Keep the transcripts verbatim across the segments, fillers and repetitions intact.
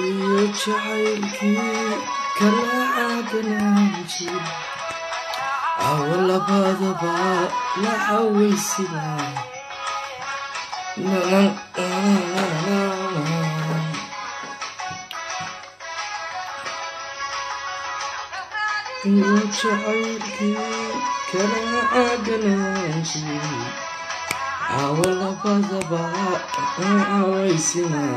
يجعلكي كلا عدنانجي أولا بضبا لا عويسنا يجعلكي كلا عدنانجي أولا بضبا لا عويسنا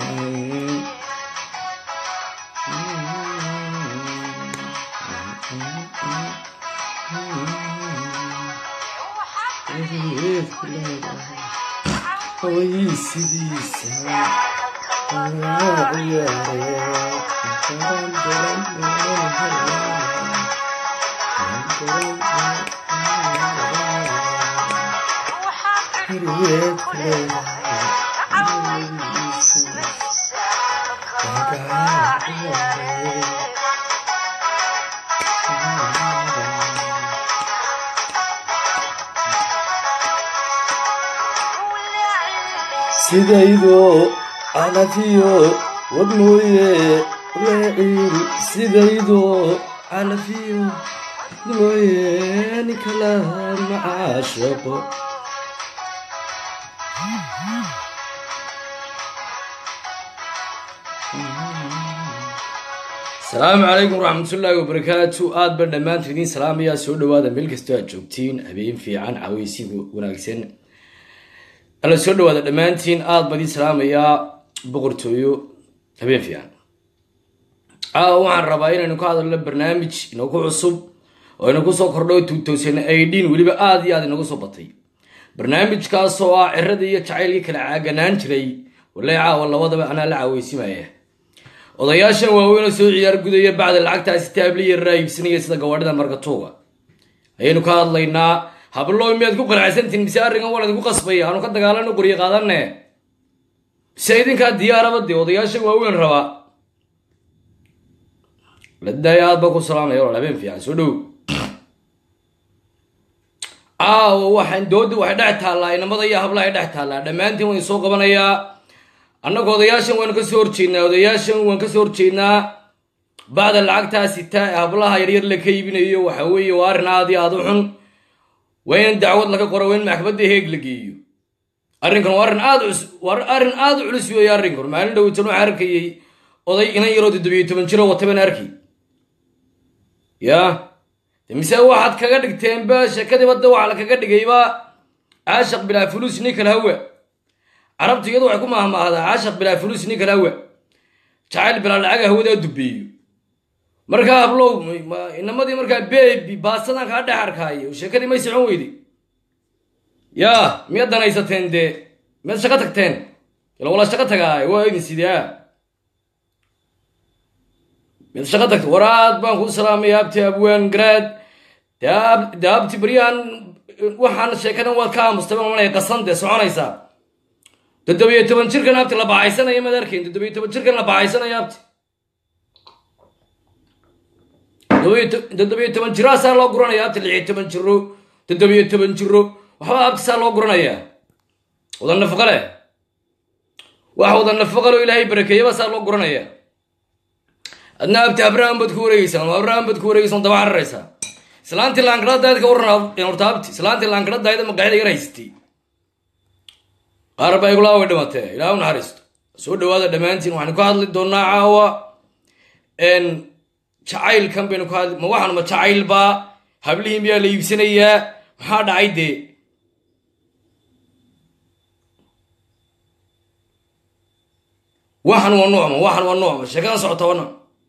sidaydo alafiyo wadmooye raacil sidaydo alafiyo wadmooye nikala macaashaqo السلام عليكم ورحمة الله وبركاته آد بردمان تريدين سلام يا سود وهذا ملك استوى جوبتين أبين في عن عويسي وناقسين أنا سود وهذا دمانتين آد بدي سلام يا بقرتويو أبين في عن آه وعن ربعين إنه كهذا البرنامج إنه كو عصب وإنه كو سكرلو توسين أيدين ولي بآد ياد إنه كو صبطي برنامج كاسوا عردية تعيلي كلا عجنان تري ولا يعا والله وضع أنا لا عويسي ما يه odayaashan waaweyn soo ciyaar gudaya bacda lacagtaas taabliye raayibsaniga sida gawadhada markatooga ayaynu ka hadlaynaa hablo miyaad ku qalacsantiin mise arringan walaad ku qasbay aanu ka dagaalano qoriyo qaadanne sayidinka diyaaraba de odayaashan waaweyn raba la dayaad ba ku salaamay walaal habeen fiican soo dhow aa waxaan dood wax dhac taalaa inamada iyo hablaha dhac taalaa dhamaantiin way soo qabanayaa annagu odayaashan waan ka soo horjeednaa odayaashan waan ka soo horjeednaa bacda lacagtaasi taa hablaha yaryar la ka iibinayo waxa weeye waa arrin aad iyo aad u xun waa in dacwad laga qoro waa in maxkamadda heeg la geeyo arrinkan waa arrin aad waa arrin aad u culus weeye arrinkan maalin dhowtan waxaa arkayay oday inan yaroo toddobiyo toban jiro wata baan arkay yaa mise waxaad kaga dhigteen ba sheekadii badda waxa la kaga dhigayba caashaq bilaa fuluus nikal hawa عربت يدو waxay ku maahmaahda caashaq bila fulus ni kala wa jacayl bila lacag hawada dubiyo marka hablo inamadii marka baby baasadan ka dhax arkaayo sheekadii may socon weydi ya miya danaysateen de mid shaqo tagteen ila wala shaqo tagaay waa idin sidaa mid shaqo tagtay waraad baan ku salaamay abti abwaan grad daab daabti bariyan waxaan sheekadan waa ka mustaaqbalay qasande soconaysa تدبي تبان شركة نابت لا بعيسنا يا مداركين تدبي تبان شركة لا بعيسنا يا بت تدبي تدبي تبان شراسة لا قرنا يا بت اللي تبان شرو تدبي تبان شرو وحاب تسال لا قرنا يا وضل نفقله وحوض النفقله إلهي بركة يا بس لا قرنا يا النابت أبراهيم بدكوريسا أبراهيم بدكوريسا طبعا الرئيسة سلانتي لانكرات ده كورنا ينورتابت سلانتي لانكرات ده ما قاعد يريستي أربعة يقولوا ودمته إلى أون هارست سود هذا دمانتين وحنا قاعد للدونا عوا إن شعيل كم بينو قاعد ما واحد ما شعيل با هبليهم يا ليبسنية ما حد عيده واحد ونوع ما واحد ونوع ما شكلنا صعطة ونا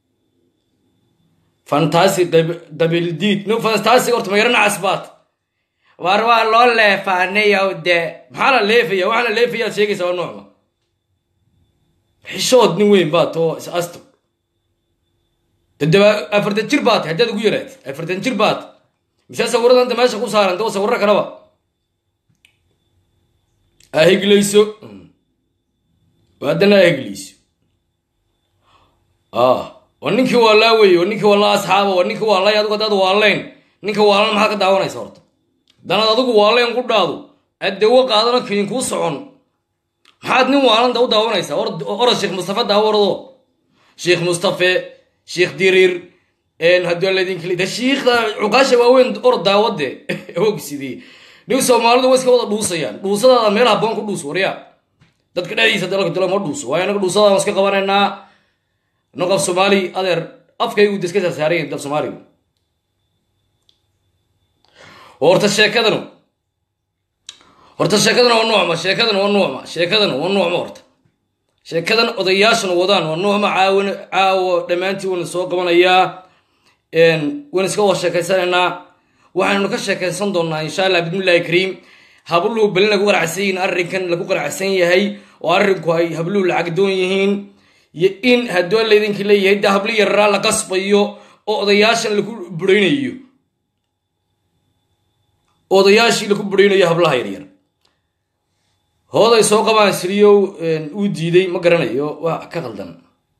فانتاسي دب دبل ديت نو فانتاسي قلت ما يرنا عصبات واروا لوله فانيه وده maxaa leefaya waxa leefaya sheegaysa oo nooc ma xishood nin weyn baa to is asto dadaba afartan jir baad hadda ugu yaraad afartan jir baad mise sawiradan meesha ku saaran doo sawirra kalaba ahiglayso waadana ahiglayso ah waninki wala way waninki wala asxaabo waninki wala yadu dad waalayn ninka wala maxaa ka daawanaysa horta danad adigu waalayn ku dhaado الدواء قادنا كين كوسعون حد نوع عن دو داونيسا أور أور الشيخ مصطفى داورضو sheekh mustafe sheekh dirir een haddii la idin kale sheekh cuqaasha waaweyn orod daawade ogsidii nin Soomaalidu way iska wada dhuusayaan dhuusadaada meel habboon ku dhuus wariya dadka dhaliisa dalka dilo ma dhuuso waa inaga dhuusada iska qabanayna noqof Soomaali adeer afkaygu diska saarayeen dad Soomaali horta sheekadanu horta sheekadan waa noocma sheekadan waa noocma sheekadan waa noocma horta sheekadan odayaashan wadaan waa noocma caawin caawo dhamaantii wana soo qabanayaa een wana iska wada sheekaysanayna waxaanu ka sheekaysan doonaa insha Allah bismillaahir kariim habluhu bal lagu qaracsan arrinkan lagu qaracsan yahay oo arrinku ay habluhu lacag doon yihiin iyo in haddii la idin leeyahay habli yar la qasbayo oo odayaashan lagu bureynayo odayaashii lagu bureynayo hablaha yar yar hooday soo qabaan siriyo uu diiday ma garanayo waa ka qaldan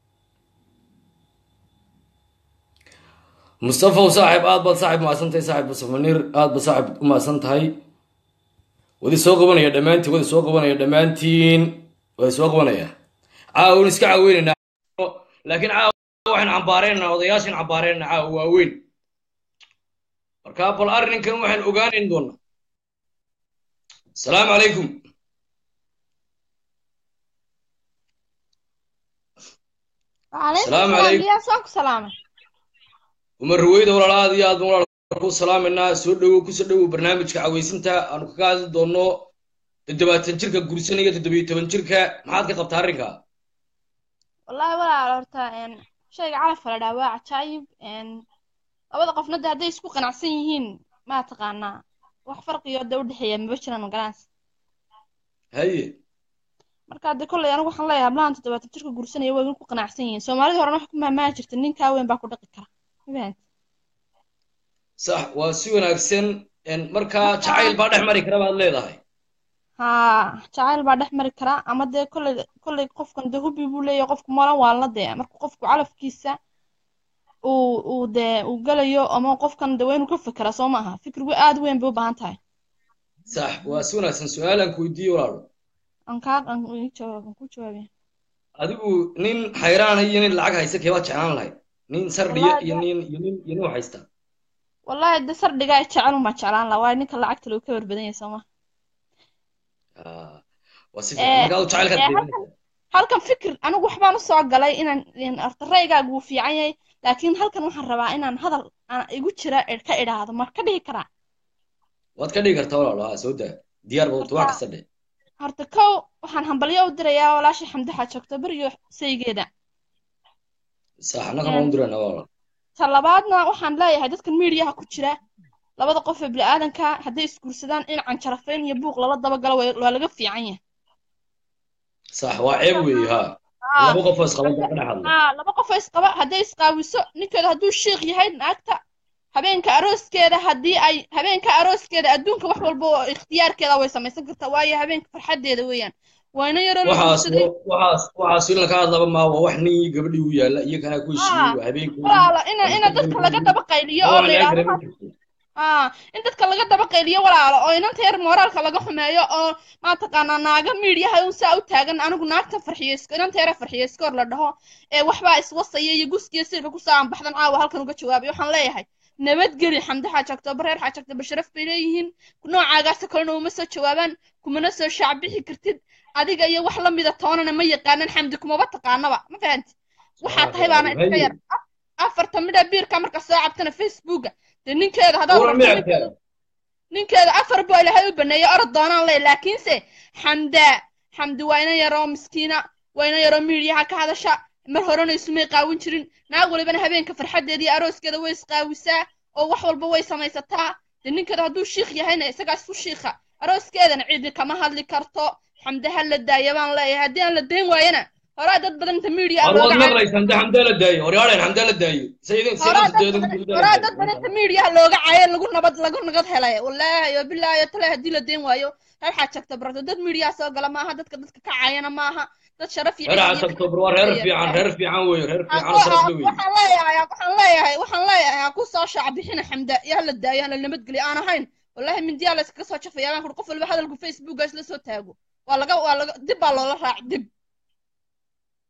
mustafa saaxib aad bad saaxib ma asantay saaxib Soomaaliir aad bad saaxib uma asantahay wadi soo qabanaya dhamaantii wadi soo qabanaya dhamaantiin way soo qabanaya caawn iska caaweynina laakiin caaw waxaan cambaareyna odayaashin cambaareyna caaw waaweyn marka bal arrinkan waxaan ogaanayn doona السلام عليكم السلام عليكم يا صاحب سلام umar ruwayda walaalaad iyo aad walaal ku salaaminaa soo dhawow ku soo dhawow barnaamijka caweysinta aan ka qaadi doono toddobaatan jirka gursanaya toddoba iyo toban jirka maxaad ka qabtaa arrinka wallahi walaal horta een shayga calaf la dhaawaa cajaayib een labada qofna hadday isku qanacsan yihiin ma taqaanaa wax farqiyo u dhaxeeya ma jiraan galaas haye marka de kulay anigu waxaan leeyahay hablaan toddobaatan jirka gursanaya way ku qanacsan yihiin Soomaalida horena wax ku maamaa jirta ninka weyn baa ku dhaqi kara صح واسي wanaagsan in marka jacayl baa dhex mari kara baad leedahay ha jacayl baa dhex mari kara ama de kulay kulay qofkan de hubi buu leeyahay qofku malan waa la de marka qofku calafkiisa uu uu de uu galayo ama qofkan de weyn uu ka fikira soo maaha fikirku aad weyn buu baahan tahay صح waasi wanaagsan su'aalan ku weydiiyo walaalo an ka an jawaab ku jawaabay adigu nin xayraan iyo nin lacag haysta keeba jeclaan lahayd nin sardhiyo iyo nin iyo nin iyo nin haysta wallahi de sardhiga ay jecel ma jeclaan la waa ninka lacagta loo ka warbadan yahay Soomaa ah wasiif marka uu jecel ka diiday halkan fikir anigu waxbaan u soo galay inaan artarayga ugu fiican yahay laakiin halkan waxaan rabaa inaan hadal aan igu jira ka idhaahdo ma ka dhigi karaa waad ka dhigi kartaa walaalo soo daa diyaar baa wax kasta dhe horta kow waxaan hambalyo u dirayaa walaashi xamdi xaa joogto bariyo saygeeda صح anaga ma u dirana walaalo talabaadna waxaan leeyahay dadka meediyaha ku jira labada qof ee bini'aadanka hadday isguursadaan in canjarafeen iyo buuq lala daba galo waa laga fiican yahay صح waa ceeb weey ha laba qof is qaba ka dhaxal ah laba qof is qaba hadday isqaawiso ninkeeda hadduu sheekh yahay naagta habeenka arooskeeda haddii ay habeenka arooskeeda adduunka wax walba oo ikhtiyaarkeeda way samaysan kartaa waayo habeenka farxadeeda weeyaan wayna yaro la waxaas waxaas waxaas in la ka hadlaba ma wax nin gabadhii u yaala iyo kana ku heshiiyo habeenku walaalo ina ina dadka laga daba qayliyo oo leeyahay ah in dadka laga daba qayliyo walaalo oo inanta yar moraalka laga xumeeyo oo ma taqaana naaga meediyaha uu saa u taagan anigu naagta farxiyeysko inanta yar farxiyeysko la dhaho ee waxba iswasaya iyo guskiya sirka ku saan baxdan caawa halkan uga jawaabay waxaan leeyahay nabadgeli xamdi xaa joogto bareer xaa joogto basharaf bay leeyihiin noocaagaas kalena uma soo jawaabaan kumana soo shacbixi kartid adiga iyo wax la mida toonana ma yaqaanan xamdi kumaba taqaanaba ma fahanti waxa tahay baana iska yar afarta midha biirka marka soo cabtana facebooka de ninkeeda hadaa ninkeeda afar buu ilaahay u baneeyay orod doonaan leh laakiinse xamda xamdi wayna yaro miskiina wayna yaro meediyaha ka hadasha mar horena isumay qaawin jirin naag walibana habeenka farxadeedii arooskeeda way isqaawisaa oo wax walba way samaysataa de ninkeeda hadduu shiikh yahayna isagaa isku shiikha arooskeedana cidi kama hadli karto xamda ha la daayo baan leeyahay haddii aan la dayn waayana horaa dad badan inta media looga maqlaysan xamda la daayo horyaalen xamda la daayo sayidin sayidin horaa dad badan inta media looga caayo lagu nabad lagu nagad helay wallahi iyo billahi tala haddii la dayn waayo waxa jagta barto dad media soo gala maaha dadka dadka ka caayana maaha dad sharaf iyo reer jagto war reer fiican reer fiican way reer fiican sharaf weey waxaan leeyahay waxaan leeyahay waxaan leeyahay ku soo shacbixina xamda yaa la daayo la nabad gali aan ahayn wallahi min diyaal iska soo jafayaan qof walba hadalku facebook isla soo taago waa laga waa laga dib baa loola raac dib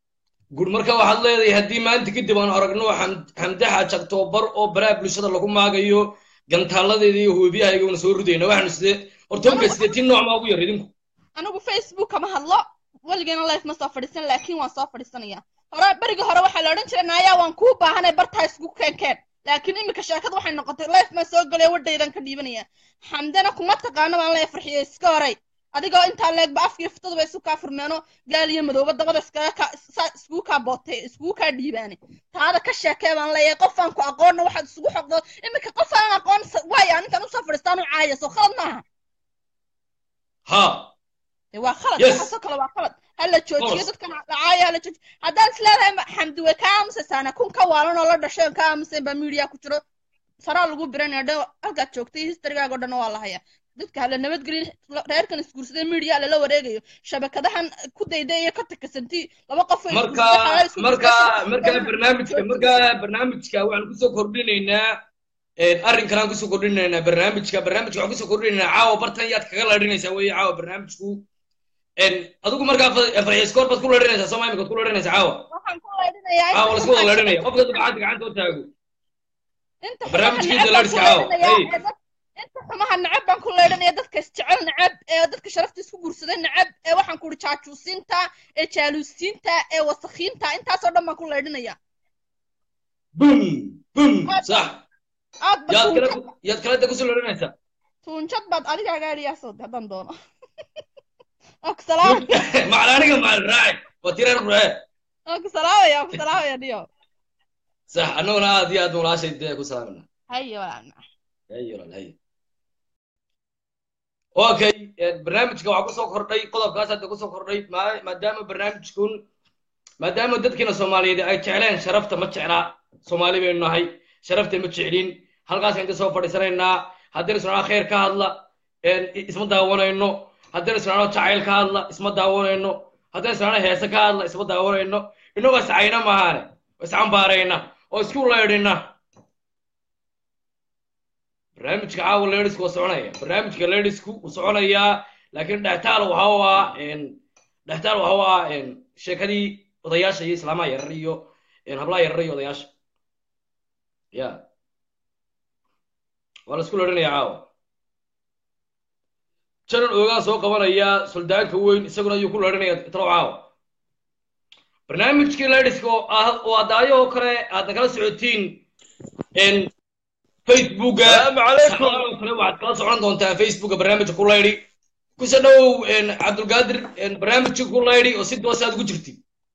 قول مركا واحد ليه هدي ما أنت كده وأنا أرجنو حم حمدها أكتوبر أو برا بلشة لكم ما جيو قمت هلا دي هو بيها يجون سور دينا واحد نسد أرتم كسدتين نوع ما أبوي يريدهم anigu facebook kama hadlo weligeena life ma soo fadhiisan laakiin waan soo fadhiisanaya hore bariga hore waxaa la odhan jiray naayaa waan kuu baahanay bartaa isku keenkeen laakiin imika sheekada waxay noqotay life ma soo galay wadhaydan ka dhiibanaya xamdana kuma taqaano baan la farxiyay iska horay adigoo intaa leegba afkii fitaduba isu kaa furmeeno gaal iyo madooba dabada iskaga ka iskugu kaa bootay iskugu kaa dhiibaane taada ka sheekee baan leeyahay qof aan ku aqoonna waxaad isugu xoqdo imika qof aan aqoon waaya intaan usoo fadhiistaan u caaya soo khalad maaha ها waa khalad waxaasoo kale waa khalad hala joojiyo dadkan dhacaaya hala joojiyo haddaan isleedahay xamdi way ka aamusasaana kun ka waalan oo la dhashay ka aamusan baa media ku jiro saraa lagu biranaya dhan halkaad joogtay historygaaga oo dhan waa la hayaa dadka hala nabadgelin reerkan isguursaday media lala wareegayo shabakadahan ku dayday iyo ka takasantii laba qof ay marka marka marka barnaamijka marka barnaamijka waxaan ku soo kordhinaynaa arrin kale aan ku soo kordhinaynaa barnaamijka barnaamijka waxaan ku soo kordhinaynaa caawa bartan yaad kaga ladhinaysaa weeye caawa barnaamijku adigu markaa farxiis koor baad ku ladhinaysaa soo maamika ku ladhinaysaa caawa waxaan ku ladhinayaa caawa la isku wada ladhinaya qofka gacanta gacanta u taago barnaamijkiisa ladhiska caawa inta xumaha nacab baan ku ladhinaya dadka isjecel nacab ee dadka sharafta isku guursaday nacab ee waxaan ku uri jaajuusiinta ee jaaluusiinta ee wasakhiinta intaasoo dhan baan ku ladhinaya bum bum sax yaad kala yaad kala ku soo ladhinaysaa tuunjad baad adiga gaadhiyaasoo haddaan doono aku salaam macna aniga maal raaci watirar raaci aku salaamaya aku salaamaya diyo sax anaguna aad iyo aad walaashay dee ku salaamna hayo walaana hayo hayo okay barnaamijka waxa ku soo kordhay qodobkaas hadda ku soo kordhay maadaama barnaamijkun maadaama dadkina Soomaaliyeed ay jecleen sharafta ma jeclaa Soomaali baynu nahay sharafta ma jeclin halkaas inta soo fadhiisanaynaa haddii soo khayr ka hadla isma daawanayno haddii soo jacayl ka hadla isma daawanayno haddii soo heesa ka hadla isma daawanayno inoo saayna maahane isaan baarayna oo isku leedhina barnaamijka caawa leedisku waa soconaya barnaamijka leedisku wuu soconayaa laakiin dhaxtaal waxa waa in dhaxtaal waxa waa in sheekadii odayaasha iyo islaamaha yar iyo in hablaha yar iyo odayaasha ya wala isku leedinaya caawa jaran oogaa soo qabanaya suldaanka weyn isaguna ayuu ku leedinaya tiro caawa barnaamijkii leedisku oo adaayo kale aad kala socotiin in Facebook السلام عليكم waxaad kala socon doontaa Facebook barnaamijka ku leeyri ku soo dhaw in Abdul Qadir in barnaamijka ku leeyri oo si doos aad ugu jirtid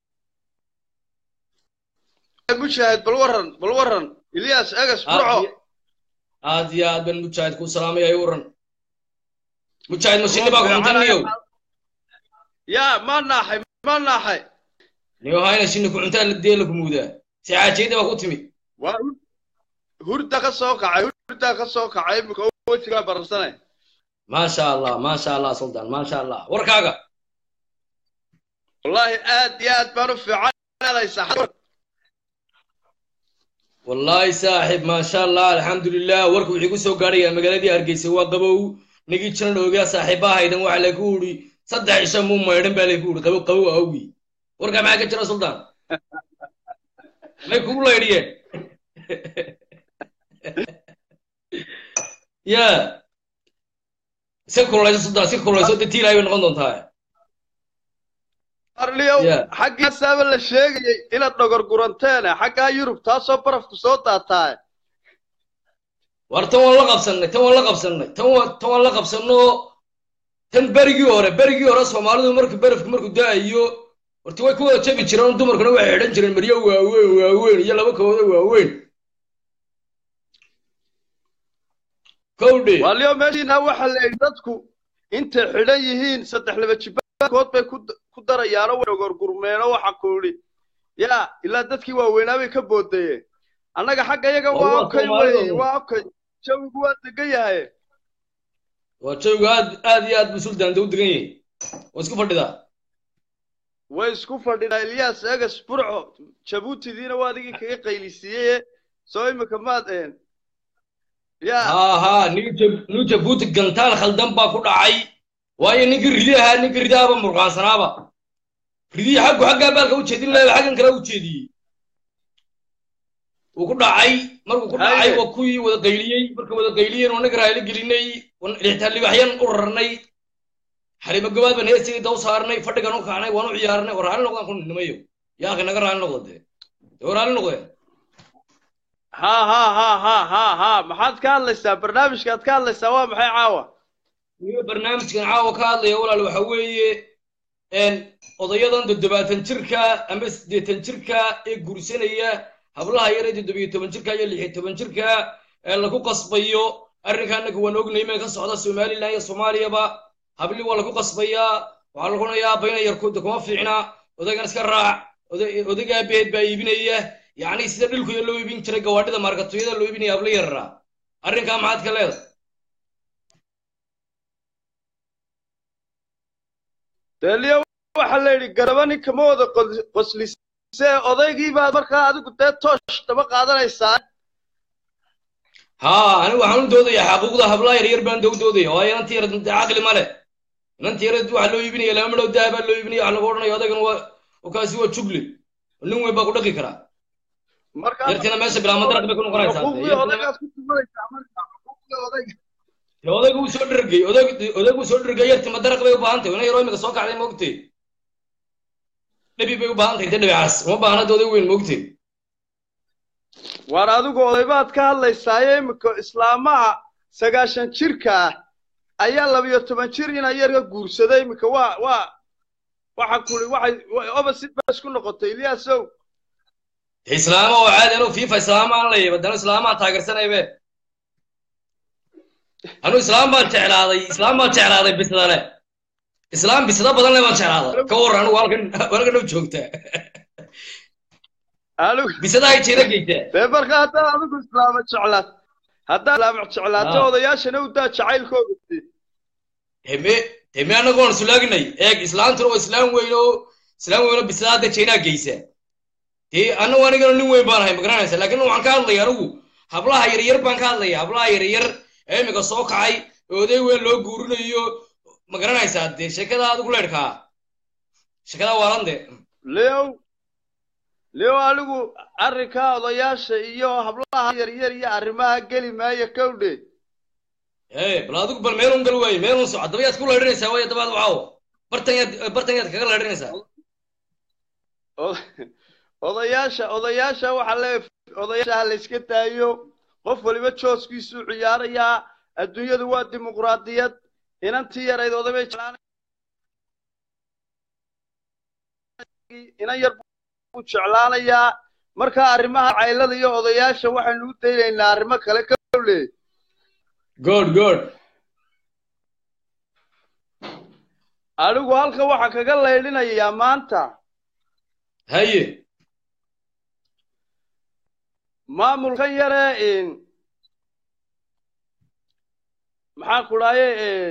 mujaahid bal waran bal waran Ilyas Agas Burco aad ya aad ban mujaahid ku salaamay ay waran mujaahid mashini baa ku cuntanayo ya ma naaxay ma naaxay niyo hayna shini ku cuntaa la deelo ku muudaa si xaajeeda baa ku timi waa hurda ka soo kacay hurda ka soo kacay imika wajiga barsanay ma sha Allah ma sha Allah sultan ma sha Allah warkaaga wallahi aad ya aad baan u fiicanahay saaxiib wallahi saaxiib ma sha Allah alxamdulillah warku wixii ku soo gaaray magaaladii Hargeysa waa qabow nigi jiran oogaa saaxiibahaydan waxa la ku uri saddex isha muu meedhan baa la ku uri qabow qabow awgi warka ma ka jira sultan ma ku leeyeen يا سكر الله يصدق سكر الله يصدق تيلا يبون غندون تاي أرليو حق السبب الشيء إلى النجار قرنتين حق يوروب تاسو برف كسوت تاي ورتو والله قبسنا تو والله قبسنا تو تو والله قبسنا تن برجيورة برجيورة سومالو مرك برف مرك دا أيو ورتو يكون تبي تشرون دمر كنا واحد نشرن مريو وين وين يلا بكوا وين كودي واليوم ماشينا waxa la dadku inta xiran yihiin saddex laba jibakood bay ku darayaan oo gorgurmeeno waxa ku yiri ya ila dadkii waa weynaabay ka boodayeen annaga xagga iyaga waa okay way waa okay jawigu waa degan yahay waa jawigu aad aad iyo aad musuldan dad degan yahay oo isku fadhida way isku fadhida Ilyas Agas Burco Jabuuti diina waa adigi kaga qaylisiyay soo imika maadeen ها ها نيجي نيجي بوت الجنتال خلدم باكو دعي واي نيجي ريدها نيجي ريدها بمرقان سنابا ridii xaggu xaggaa baalka u jeedin lahaa xaggan kale u jeediyey uu ku dhacay markuu ku dhacay waa kuwii wada qayliyey marka wada qayliyeen oo naga raali gelinay lixtaan libaxyan u rarnay xarimo gabaad baan heestii daw saarnay fadhigan u kacnay waan u ciyaarnay oo raali noqdaan ku nimayo yaa akhi naga raali noqdo dee oo raali noqdeen ha ha ha ha ha ha maxaad ka hadlaysaa barnaamijkaad ka hadlaysaa waa maxay caawa iyo barnaamijkan caawa ka hadlaya walaal waxa weeye een odayadan toddobaatan jirka ama siddeetan jirka ee guursanaya hablaha yar ee toddobiyo toban jirka iyo lix iyo toban jirka ee lagu qasbayo arrinkaanaga waan ognay meel ka socda Soomaaliland iyo Soomaaliyaba habli waa lagu qasbayaa waxaa lagu nayaa bayna yarkooda kuma fiicna odaygan iska raac odayga beed baa iibinaya yacni sida dhulku loo iibin jiray gawaadhida markatooyada loo iibinaya habla yarra arrinkaa maxaad ka leedahay daliya waxa la yidhi garabani kama wada qoslisee odaygii baad markaa adigu dee toosh daba qaadanaysaa haa anigu waxaan u doodayaa xaquuqda hablaha yaryar baan dow doodaya waayo inantii yar caqli ma leh inantii yar waxa loo iibinaya laba midhow dahabaa loo iibinaya waxa lagu odhanaya odaygan waa kaasi waa jugle nin weyn baa ku dhaqi karaa yartina meesha bilaamadaraad bay ku noqonaysaa odayga uu soo dhergay odayga uu soo dhergay yarti madaraq bay u baahan tahay ina yaroo imika soo kacday moogtay dhabi bay u baahan tahay dee dhabicaas uma baahna oday weyn moogtay war adigu oday baad ka hadlaysaaye imika islaamaha sagaashan jirka ah ayaa labiyo toban jir ina yarga guursaday imika waa waa waxa kuli waxay opposite ba isku noqotay Iliyaasow islaama oo caadi ah fifa islaama aan leeyahay badana islaama taageersanaybe anu islaam baan jeclaaday islaam baan jeclaaday bisadale islaam bisada badan leh baan jeclaaday ka waran walkan walkan u joogta alu bisada ay jeeda geeyta bee marka hadda adigu islaam jeclaad hadda islaam jeclaad odayaashana u daa jacaylkooda heme heme anagoon sulaagnay eeg islaantu oo islaam weyn oo islaam weyn oo bisada jeena geeysa ee anu aniga nin weyn baan ahay magaranaysa laakiin waxaan ka hadlayaa anigu hablaha yar yar baan ka hadlayaa hablaha yar yar ee imika soo kacay oday weyn loo guurinayo magaranaysaa dee sheekada adigu leerkaa sheekada waarande leo leo anigu arrinka odayaasha iyo hablaha yar yar iyo arrimaha geli maayo kowdhe ee bal adigu bal meelun gal waaye meelun socod dabayaad ku leerinaysaa waaye dabaad waxaawo bartan yaad bartan yaad kaga leerinaysaa odayaasha odayaasha waxa la odayaasha la iska taayo qof waliba jooskiisu ciyaaraya adduunyadu waa dimuqraadiyad inantii yarayd odabay jeclaan inan yar buu jeclaanayaa marka arrimaha caylada iyo odayaasha waxaynu u daynaynaa arrimo kale ka le good good anigu halka waxa kaga leydhinayaa maanta haye maamulkan yare in maxaa ku dhaaye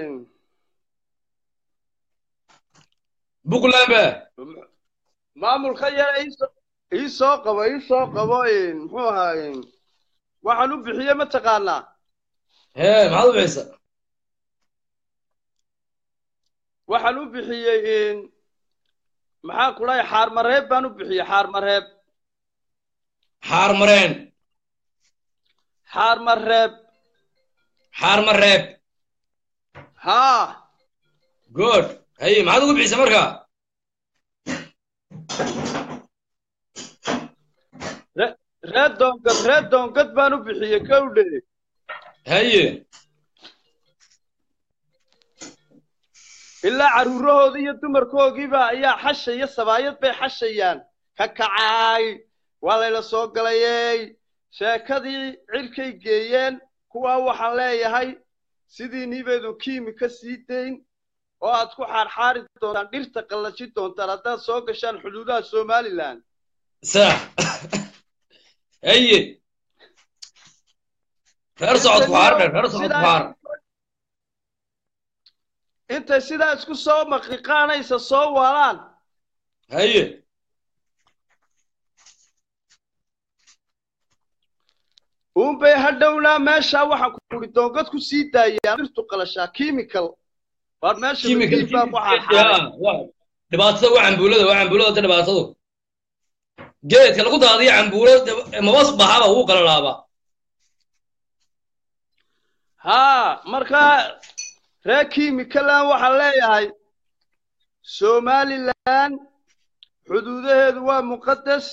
buqlaamba maamulkan yare ii soo qabo ii soo qabo in muxuu ahaa waxaan u bixiyey ma taqaanaa hee maxaad u bixisa waxaan u bixiyey in maxaa ku dhaaye xaarmareeb baan u bixiyey xaarmareeb xaarmareen xaarmareeb xaarmareeb haa good haye maxaad ugu bixisa marka reed doongad reed doongad baan u bixiyey kowdhe haye ilaa carruurahoodii iyo dumarkoogiiba ayaa xashaya sabaayad bay xashayaan ka kacaay waa layla soo galayey sheekadii cirkay geeyeen kuwaa waxaan leeyahay sidii niibaydu kiimi ka sii dayn oo aad ku xaarxaari doontaan dhirta qallaji doontaan haddaad soo gashaan xuduudaha Somaliland sax haye reer socod ku xaar reer socod ku xaar intay sidaa isku soo maqiiqaanaysa soo waalaan haye uunbay hadhowna meesha waxaan ku uri doongad ku sii daayaan dhirtu qalashaa chemical war meesha chemical dhibaatada waa cambuulada waa cambuulada dhibaatadu geedka lagu daadiyo cambuulada mabas bahaba uu kala laaba ها مركا راكي مكلام وحلايهاي سومالي لان حدوده هو مقدس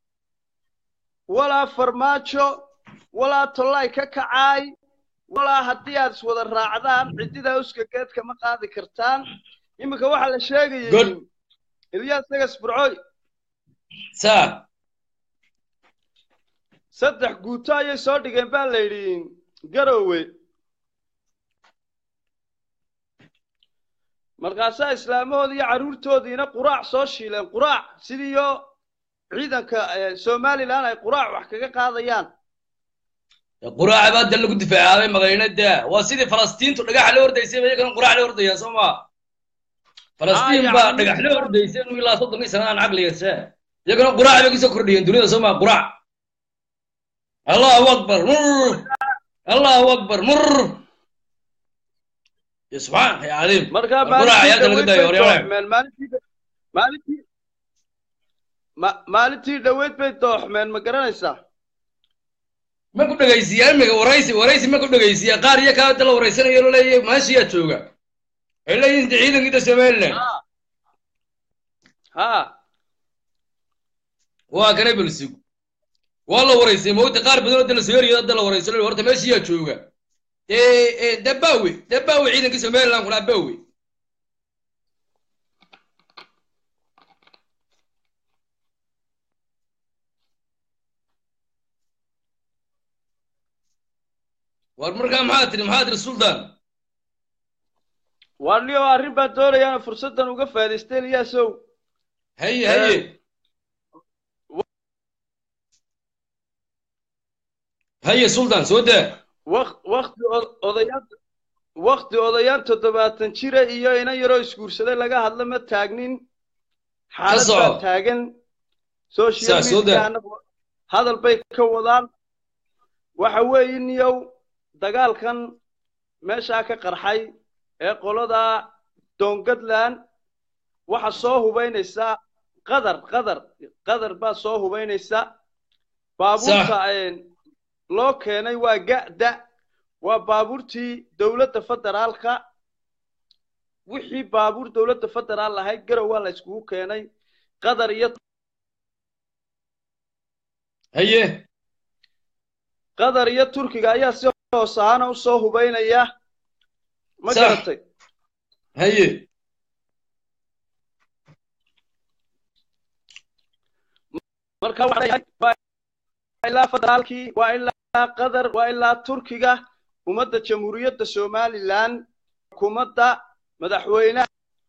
ولا فرماتشو ولا طلاي ككعاي ولا هديات سوى الراعدان عديدا اسكا كيد كما قادي كرتان يمكا waxa la sheegay Ilyas Sagas Burcoy sa saddex guuta ay soo dhigeen baa la yiri garowe markaasa islaamoodii iyo caruurtoodiina quraac soo shiileen quraac sidiyo ciidanka Soomaaliland ay quraac wax kaga qaadayaan quraac baad dal lagu difaacay magaalada waa sidii Falastiin tu dhagax la hordaysay iyaga quraac la hordayay Soomaa Falastiin ba dhagax la hordaysay inuu ilaa soddon sano aan aqliyeesa iyaga quraac bay ku soo kordhiyeen dunida Soomaa quraac Allahu akbar mur Allahu akbar mur يسمع يا عليم مركب مالتي مالتي مالتي دويت بيت دوح من ما قرنيسا ما كنت جايسيا ما ورئيسي ورئيسي ما كنت جايسيا قارية كانت لو رئيسنا يقولوا لي ماشي يتوقع إلا ينتعيدن كده سمعنا ها ها وكان يبلسوا والله ورئيسي موت قارب بدون دل سير يد دل ورئيسنا ورت ماشي يتوقع إيه إيه دباوي دباوي عيدن كده سمعنا ولا باوي والمركا محاتري محاتري السلطان واليو arriba doonayaan fursadan uga faa'iideysteen yaasow هي هي هي سلطان سودا وقت وقت odayaan waqti odayaan toddobaatan jira iyo ina yaro isguursaday laga hadla ma taagnin xaalada taagan social media hadal bay ka wadaan waxa weeyeen yow dagaalkan meesha ka qarxay ee qolada Doongadland waxa soo hubaynaysa qadar qadar qadar ba soo hubaynaysa baabuurta ay loo keenay waa ga'da waa baabuurtii dawladda federaalka wixii baabuur dawladda federaal ahay garow waa la isku keenay qadar iyo haye qadar iyo turkiga ayaa si hoosana u soo hubaynaya ma garatay haye marka waa ilaa federaalkii waa ilaa qadar waa ilaa turkiga ummadda jamhuuriyadda Soomaaliland hukuumadda madaxweynaha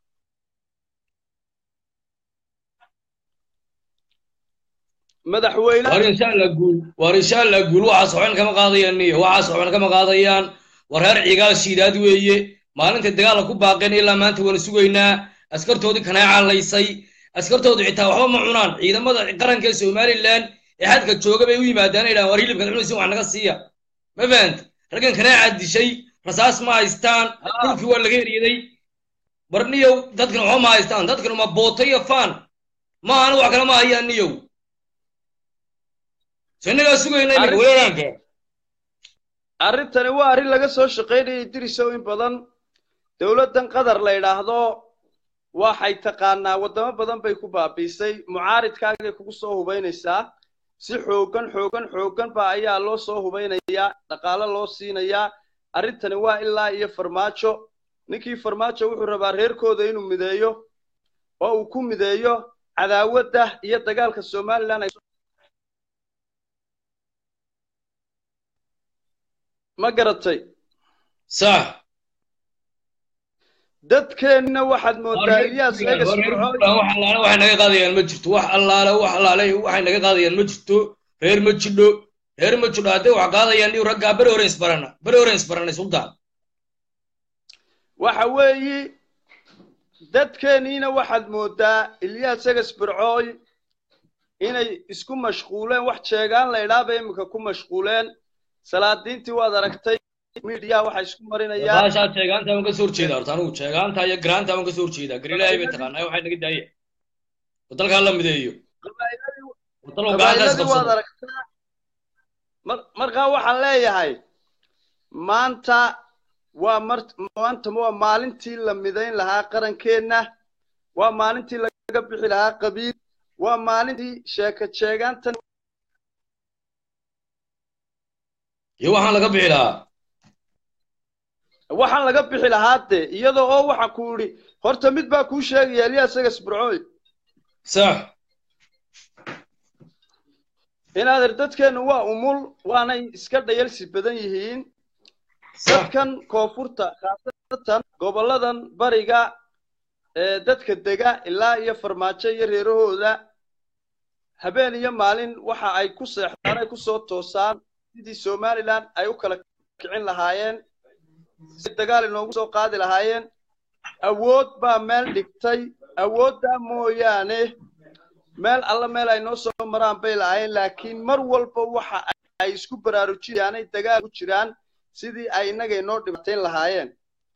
madaxweynaha war insha Allah guul war insha Allah guul waxa socon kama qaadayaan niyo waxa socon kama qaadayaan war heer ciigaal shiidaad weeye maalinta dagaal ku baaqeen ilaa maanta waan sugaynaa askartoodii kana caalaysay askartoodii xitaa waxba ma cunaan ciidamada qaranka Soomaaliland ee hadka jooga bay u yimaadaan ilaa war hilibka cunaysan wax naga siiya ma faant ragan kana caadishay rasaas ma haystaan dhulkii waa laga heriyaday barniyo dadkan waxba ma haystaan dadkan ma bootay afaan ma aan wax kala ma hayaan niyo sinaga sugaynaa ilaa weeraanka arintani waa arin laga soo shaqeynayay diriso in badan dawladdan qadar la yiraahdo waxay taqaanaa wadamo badan bay ku baabiisay mucaaridkaaga kugu soo hubaynaysaa si xoogan xoogan xoogan ba ayaa loo soo hubaynayaa dhaqaale loo siinayaa arintani waa ilaa iyo farmaajo ninkii farmaajo wuxuu rabaa reerkooda inuu mideeyo oo uu ku mideeyo cadaawadda iyo dagaalka Soomaaliland ma garatay صح dadkeena waxaad moodaa Ilyas Sagas Burcoy wax allaale waxa naga qaadayaan ma jirto wax allaale wax allaale waxa naga qaadayaan ma jirto reer ma jidho reer ma jidho hadee wax qaadayaan iyo ragga bar orange barana bar orange barana sultan waxa weeyi dadkeena waxaad moodaa Ilyas Sagas Burcoy inay isku mashquuleen wax sheegaan la ilaabay imika ku mashquuleen salaadiintii waad aragtay media waxa isku marinaya baasha sheegaanta aan ka soo horjeedaa horta anigu sheegaanta iyo garaanta aan ka soo horjeedaa gariilay bay taqaanay waxay naga daayeen dalka la mideeyo dalka gacantaas qabsado marka waxaan leeyahay maanta waa maanta waa maalintii la midayn lahaa qarankeena waa maalintii laga bixi lahaa qabiil waa maalintii sheeka sheegaantan iyo waxaan laga bixi lahaa waxaan laga bixi lahaa de iyadoo oo waxa ku yiri horta mid baa ku sheegaya Elias Gasbrooy sax inaad dadkeenu waa umul waanay iska dhayalsi badan yihiin dadkan koonfurta khaasatan goboladan bariga ee dadka dega ilaa iyo farmaajo iyo reerahooda habeen iyo maalin waxa ay ku seexdaan ay ku soo toosaan sidii Somaliland ay u kala kicin lahaayeen si dagaal inoogu soo qaadi lahaayeen awood baa meel dhigtay awoodda mooyaane meel alla meel ay noo soo maraan bay lahaayeen laakiin mar walba waxa ay isku baraarujiyaan ay dagaal ku jiraan sidii ay inaga inoo dhibaatayn lahaayeen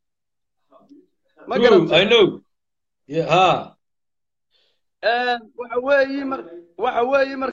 ma garatay I know yeah ha ee waxa weeyi mar waxa weeyi mar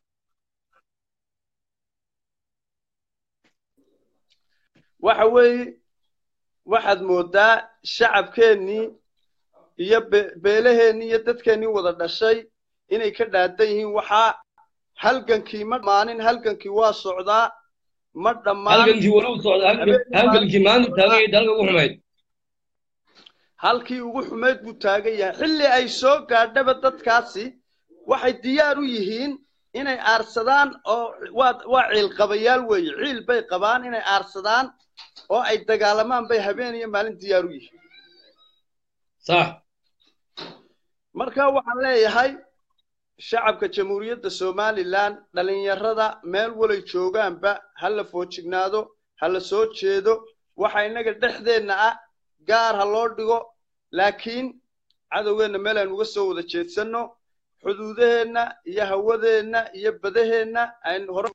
waxa weeyi waxaad moodaa shacabkeennii iyo beelaheennii iyo dadkeennii wada dhashay inay ka dhaadan yihiin waxaa halgankii ma dhamaanin halgankii waa socdaa ma dhammaan halgankii wala u socdaa halgankii maanta taagay dalka ugu xumeyd halkii ugu xumeyd buu taagan yahay xilli ay soo gaadhaba dadkaasi waxay diyaar u yihiin inay aarsadaan oo waa waa ciil qabayaal weeye ciil bay qabaan inay aarsadaan oo ay dagaalamaan bay habeen iyo maalin diyaar u yihiin sax marka waxaan leeyahay shacabka jamhuuriyadda Somaliland dhalinyarada meel walay joogaanba hal la foojignaado hal la soo jeedo waxa inaga dhexdeena ah gaar ha loo dhigo laakiin cadawgeena meel aan uga soo wada jeedsano xuduudaheena iyo hawadeena iyo badaheena aan hore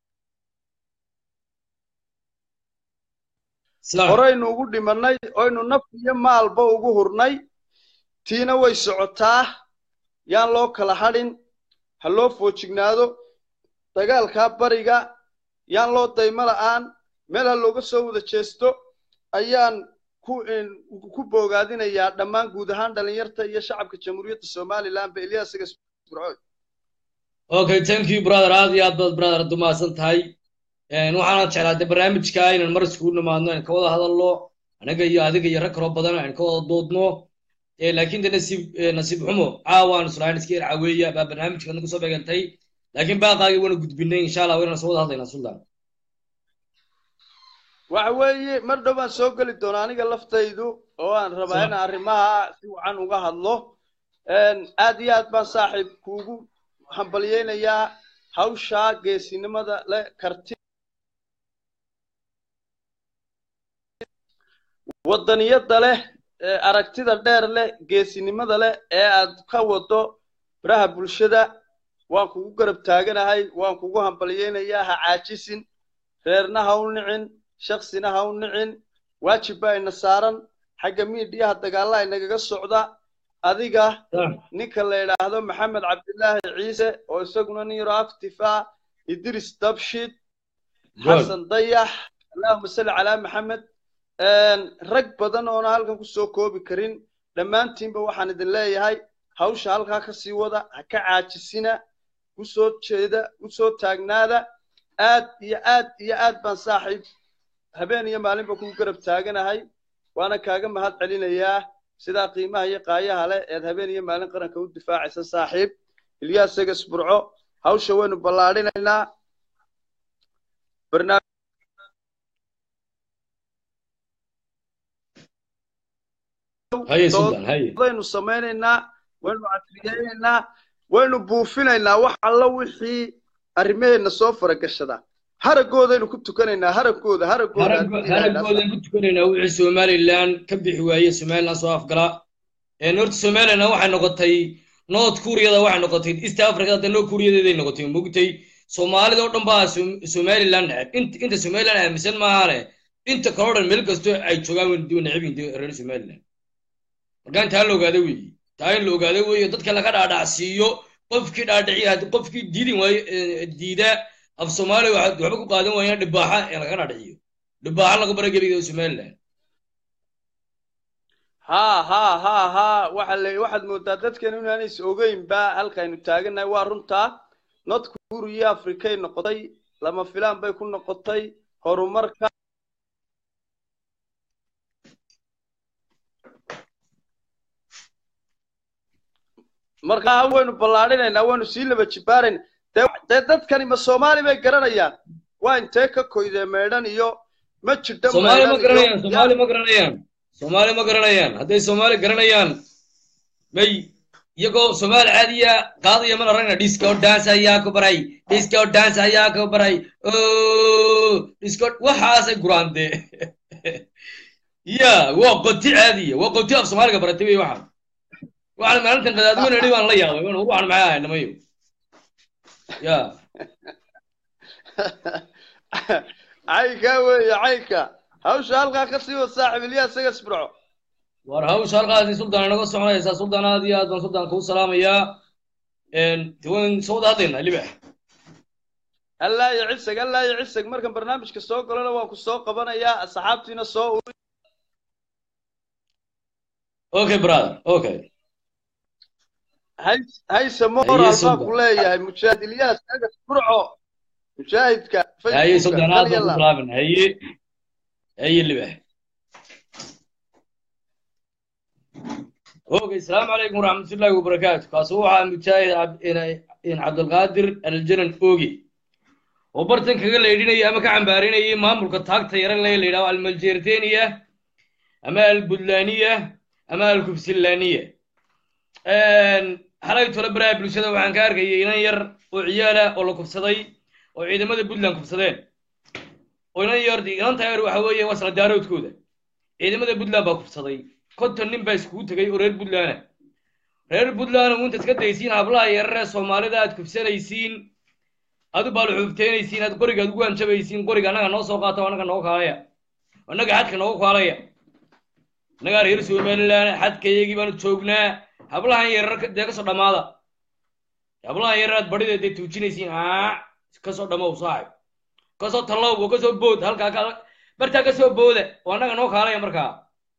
horeynu ugu dhimanay oynu naf iyo maalba ugu hurnay tiina way socotaa yaan loo kala hadhin ha loo foojignaado dagaalka bariga yaan loo daymo la'aan meel ha looga soo wada jeesto ayaan ku ku boogaadinayaa dhammaan guud ahaan dhalinyarta iyo shacabka jamhuuriyadda Somaliland ba Elias Gasbrooy okay thank you brother aad iyo aad baad brother dumaasan tahay een waxaan jeclaaday barnaamijka inaan mar isku nimaadno in ka wada hadalno anaga iyo adiga iyo rag kale badan aan ka wada doodno ee laakiin nasiib nasiib xumo caawaan islayn iska caawiya ba barnaamijka nagu soo beegantay laakiin baaqaagi wana gudbinay insha Allah wayna soo wada hadlaynaa sultan waxa weeye mar dhawaan soo gali doona aniga laftaydu oo aan rabaa in arrimaha si wacan uga hadlo een aad iyo aad baan saaxiib kuugu hambalyeeynaya hawsha geesinimada la karti wadaniyada leh aragtida dheer leh geesinimada leh ee aad ka wado baraha bulshada waan kugu garab taaganahay waan kugu hambalyeeynaya ha caajisin reerna ha u nicin shakhsina ha u nicin waajib baa ina saaran xagga miidiyaha dagaallada inagaga socda adiga ninka la yiraahdo Maxamed Cabdillaahi Ciise oo isaguna nin yaro aftifa Idris Dabshid Xasan Dayax Allahumma salli ala Maxamed een rag badan oo halkan ku soo koobi karin dhamaantiinba waxaan idin leeyahay hawsha halka ka sii wada ha ka caajisina ku soo jeeda u soo taagnaada aad iyo aad iyo aad baan saaxiib habeen iyo maalinba ku garab taaganahay waana kaaga mahad celinayaa sida qiimaha iyo qaayaha leh ee habeen iyo maalin qaranka u difaacaysan saaxiib Elias Gasbrooy hawsha waynu ballaarinaynaa barnaamij هاي سلطان هاي waynu sameeynaa waynu casriyeynaa waynu buufinaynaa wax alla wixii arrimaheena soo faragashada haragooda ku tukanaynaa haragooda haragooda haragooda ku tukanaynaa wixii Somaliland ka bixi waayay Somaliland soo afgala ee North Somaliland waxay noqotay North Korea waxay noqotay East Africa da North Korea ay noqotay mugtay Soomaalida oo dhan baa Somaliland inta inta Somaliland aaminsan maaha inta kale oo dhan meel kastoo ay joogaan way diiwan nacibin reer Somaliland markaan taa la ogaado weeye taa in la ogaado weeye dadka laga dhaadhacsiiyo qofkii dhaadhiciya qofkii diidin waayo diida af Soomaali waxa waxba ku qaadan waayaan dhibaaxa ee laga dhaadhiciyo dhibaaxa laga baray gebiga Somaliland ha ha ha ha waxa la waxaad moodaa dadkan inaan is ogeyn ba halkaynu taaganahay waa runta not kuuriya Afrikay noqotay lama filaan bay ku noqotay horumarka marka waynu ballaadhinaynaa waynu sii laba jibaarayn dee dadkani ma Soomaali bay garanayaan waa intee ka koydee meedhan iyo ma jirto Soomaali ma garanayaan Soomaali ma garanayaan Soomaali ma garanayaan hadday Soomaali garanayaan may iyagoo Soomaali caadiya qaadaya mana ragna disco dance ayaa ku baray disco dance ayaa ku baray oo disco waxaas ay guraande ya waa qoti caadiya waa qoti af Soomaaliga baratay way waxaan waxaan maalintan qadaadweyne dhib aan la yaabay waan waxaan maxay ahayn namayo ya ayka weeye ayka hawsha halkaa ka sii wad saaxiib Ilyas isaga isbirco war hawsha halkaasi sultaan naga soconaysa sultaan aad iyo aad baan sultaan ku salaamayaa een tuwan soo daadayna libax Allah ya cisag Allah ya cisag markan barnaamijka soo galana waan ku soo qabanayaa asxaabtiina soo okay brother okay hay hay samoor alba ku leeyahay mujaahid Ilyas isaga isbirco mujaahidka hay sultaan aad baan ku salaamaynaa hay hay libax اوكي السلام عليكم ورحمه الله وبركاته كاسوها مجاهد ان عبد القادر الجنن اوغي وبرتن كغا ليدينيا اما كعنبارينيا مامولka taagta yaran la leeyahay almaljeerteeniya ama albudlaaniya ama alkubsilaaniya een halay tolo baraa bulshada waxaan ka arkayay inan yar oo ciyaala oo la kubsaday oo ciidamada Puntland kubsadeen oo inan yar diiran taayir waxa weeye wasla daaroodkooda ciidamada Puntland baa kubsaday konton nin baa isku tagay oo reer Puntland reer Puntland oo inta iska daysiin hablaha yarare Soomaalida aad kubsanaysiin adu baa xuubteenaysiin aad qoriga ugu anjabaysiin qoriga anaga noo soo qaato anaga noo kaalaya anaga xadka noo kaalaya anaga reer Somaliland xadkayagii baan joognaa hablaha yarare deeqa soo dhamaada hablaha yarare barideed ay tuujinaysiin aa ka soo dhamow saaxib ka soo talow ka soo bood halka ka barta ka soo booda oo anaga noo kaalaya markaa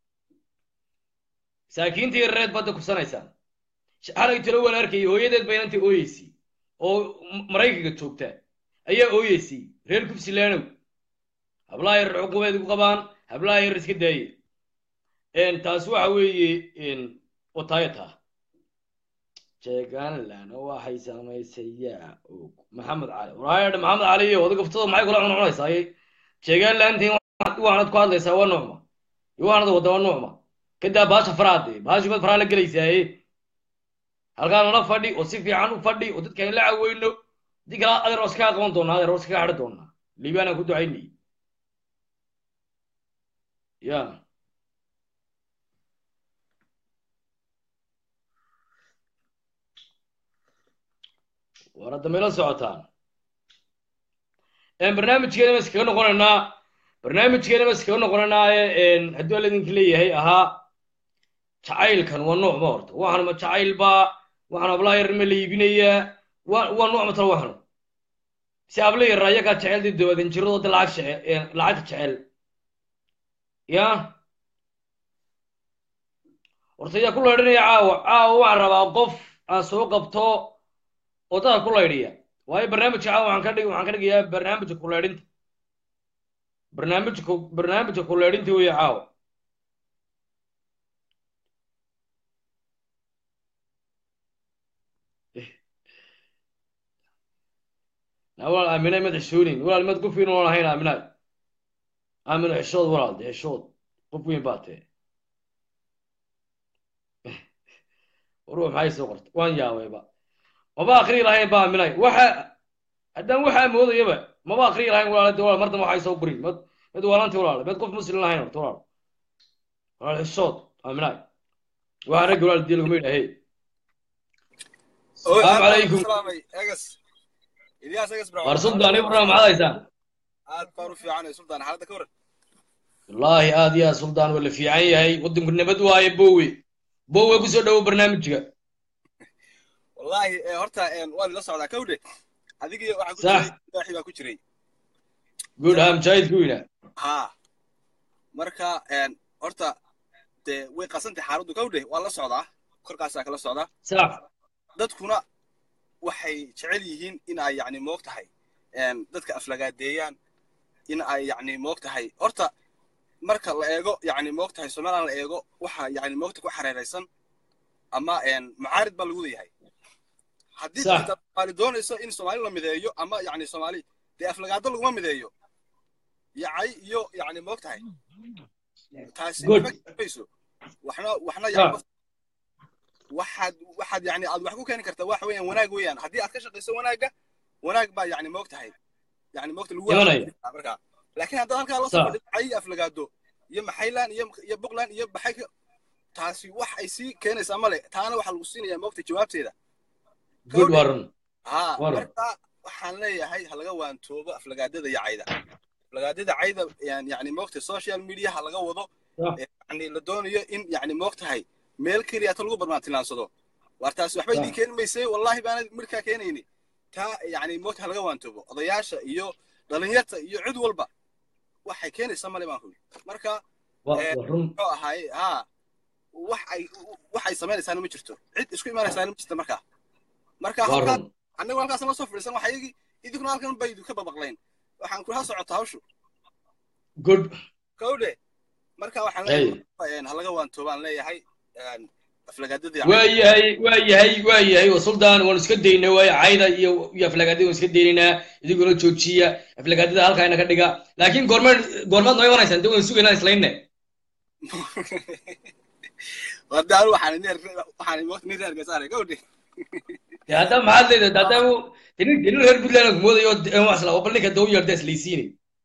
saakiintii reed badda ku sanaysan xalay tiro wala arkay hooyadeed baynantii ooyeysi oo Mareykanka joogta ayaa ooyeysi reer Kufsilaanow hablaha yar xuquuqeed ku qabaan hablaha yar iska daayay een taas waxa weeye in otayta jeegan laana waxay sameeyay Maxamed Cali waraayad Maxamed Cali iyo wada gaftada maxay kula cununaysaa jeegan laantii waxaad ku hadlaysaa waa noocma waxaad wada waa noocma كده باش فرادي باش يقول فرا لقليسه اي halkaan la fadhi oo si fiican u fadhi oo dadka la caaweyno diga adeer waska aqoon doona adeer waska xad doona liibana ku ducaynay ya warada meel socotaan een barnaamijkeena mas kaga noqonayna barnaamijkeena mas kaga noqonayna een haduu la idin leeyahay aha jacaylkan waa nooc ma horta waxaan ma jacayl ba waxaan abla yar ma liibinaya waa nooc ma tala waxaan si abla yar raya ka jacayl dib dawada jirado lacag shaqe lacag jacayl ya horta ya kullu dhinaya caawa caawa waxaan rabaa qof aan soo qabto oo taa kullu dhigaya way barnaamij caawa waxaan ka dhigay waxaan ka dhigayaa barnaamijka kullu dhinta barnaamijka barnaamijka kullu dhinta way caawa أول أمينة ما تحشونين ولا ما تقفين ولا هنا أمينة أمينة حشود ولا ده حشود قفين باته وروح هاي سقرت وين جاوي بقى ما بآخري لهين بقى أمينة وح أدم وح موضوع يبقى ما بآخري لهين ولا دول مرة ما هاي سوبرين ما ما دول أنت ولا ما تقف مسلم لهين ولا ولا حشود أمينة وهرج ولا ديلو مين هي السلام عليكم إلياس أجلس برا. ورسول داني برا ما هذا إنسان. عاد قارو في عنا سلطان حالة كورة. والله آد يا سلطان ولا في عين هاي ودن كنا بدوا هاي بوي بوي كسر دو برنامجك والله horta waan la socdaa kawde adiga waxa ku jiray صح baaxi baa ku jiray قول هم شايد كوينا ha marka een horta de way qasantay xaaladdu kawde waa la socdaa korkaasa kala socdaa صح dadkuna waxay jecel yihiin in ay yacni moog tahay een dadka aflagaadeeyaan in ay yacni moog tahay horta marka la eego yacni moog tahay Soomaaliland la eego waxa yacni moogta ku xareeraysan ama een mucaarid baa lagu leeyahay haddii صح inta Soomaali doonayso in Soomaali la mideeyo ama yacni Soomaali dee aflagaado laguma mideeyo yacay iyo yacni moog tahay taasi good waxba kayso waxna waxna صح yacni waxaad waxaad yacni aad wax ku keeni kartaa wax weeyaan wanaag weeyaan haddii aad ka shaqayso wanaaga wanaag baa yacni moog tahay yacni moogta lagu يمني markaa laakiin haddaad halkaa la soo صح fadhido cay aflagaado iyo maxaylaan iyo iyo buqland iyo baxay taasi wax ay sii keenaysaa male taana waxaa lagu siinayaa moogta jawaabteeda good kawdhe ورن ha ورن marka waxaan leeyahay ha laga waantoobo aflagaadada iyo cayda aflagaadada cayda yani yacni moogta social media ha laga wado صح yacni la doonayo in yacni moog tahay meel keliya ta lagu barmaantilaansado waar taasi waxba idin صح keeni maysay wallahi baana markaa keenayni taa yacni moogta ha laga waantoobo odayaasha iyo dhalinyarta iyo cid walba waxay keenaysaa male baan hubi marka ورن muxuu ahaay ha wax ay wax ay samaynaysaana ma jirto cid isku imaanaysaana ma jirto markaa marka halkaas ورن annagu halkaas la soo fadhiisan waxa iyagii idinkuna halkan bay idinka babaqleen waxaan kula socota hawshu good kawdhe marka waxaan اي leeyahay ha laga waantoobaan leeyahay aflagaadadii waayahay waayahay waayahay waa suldaan waan iska daynaa waay cayda iyo iyo aflagaadada waan iska daynaynaa idinkuna joojiya aflagaadada halkaa ina ka dhiga laakiin goorma goormaad noo imanaysaa inta waan sugaynaa islayne wadaan waxaan neer waxaan waqti neer argay saaray kawdhe dee hadda maxaad leedahay hadda tinin tinin reer puntland aan kumoodayo wax isla oo ballinka daw yarda islaysiini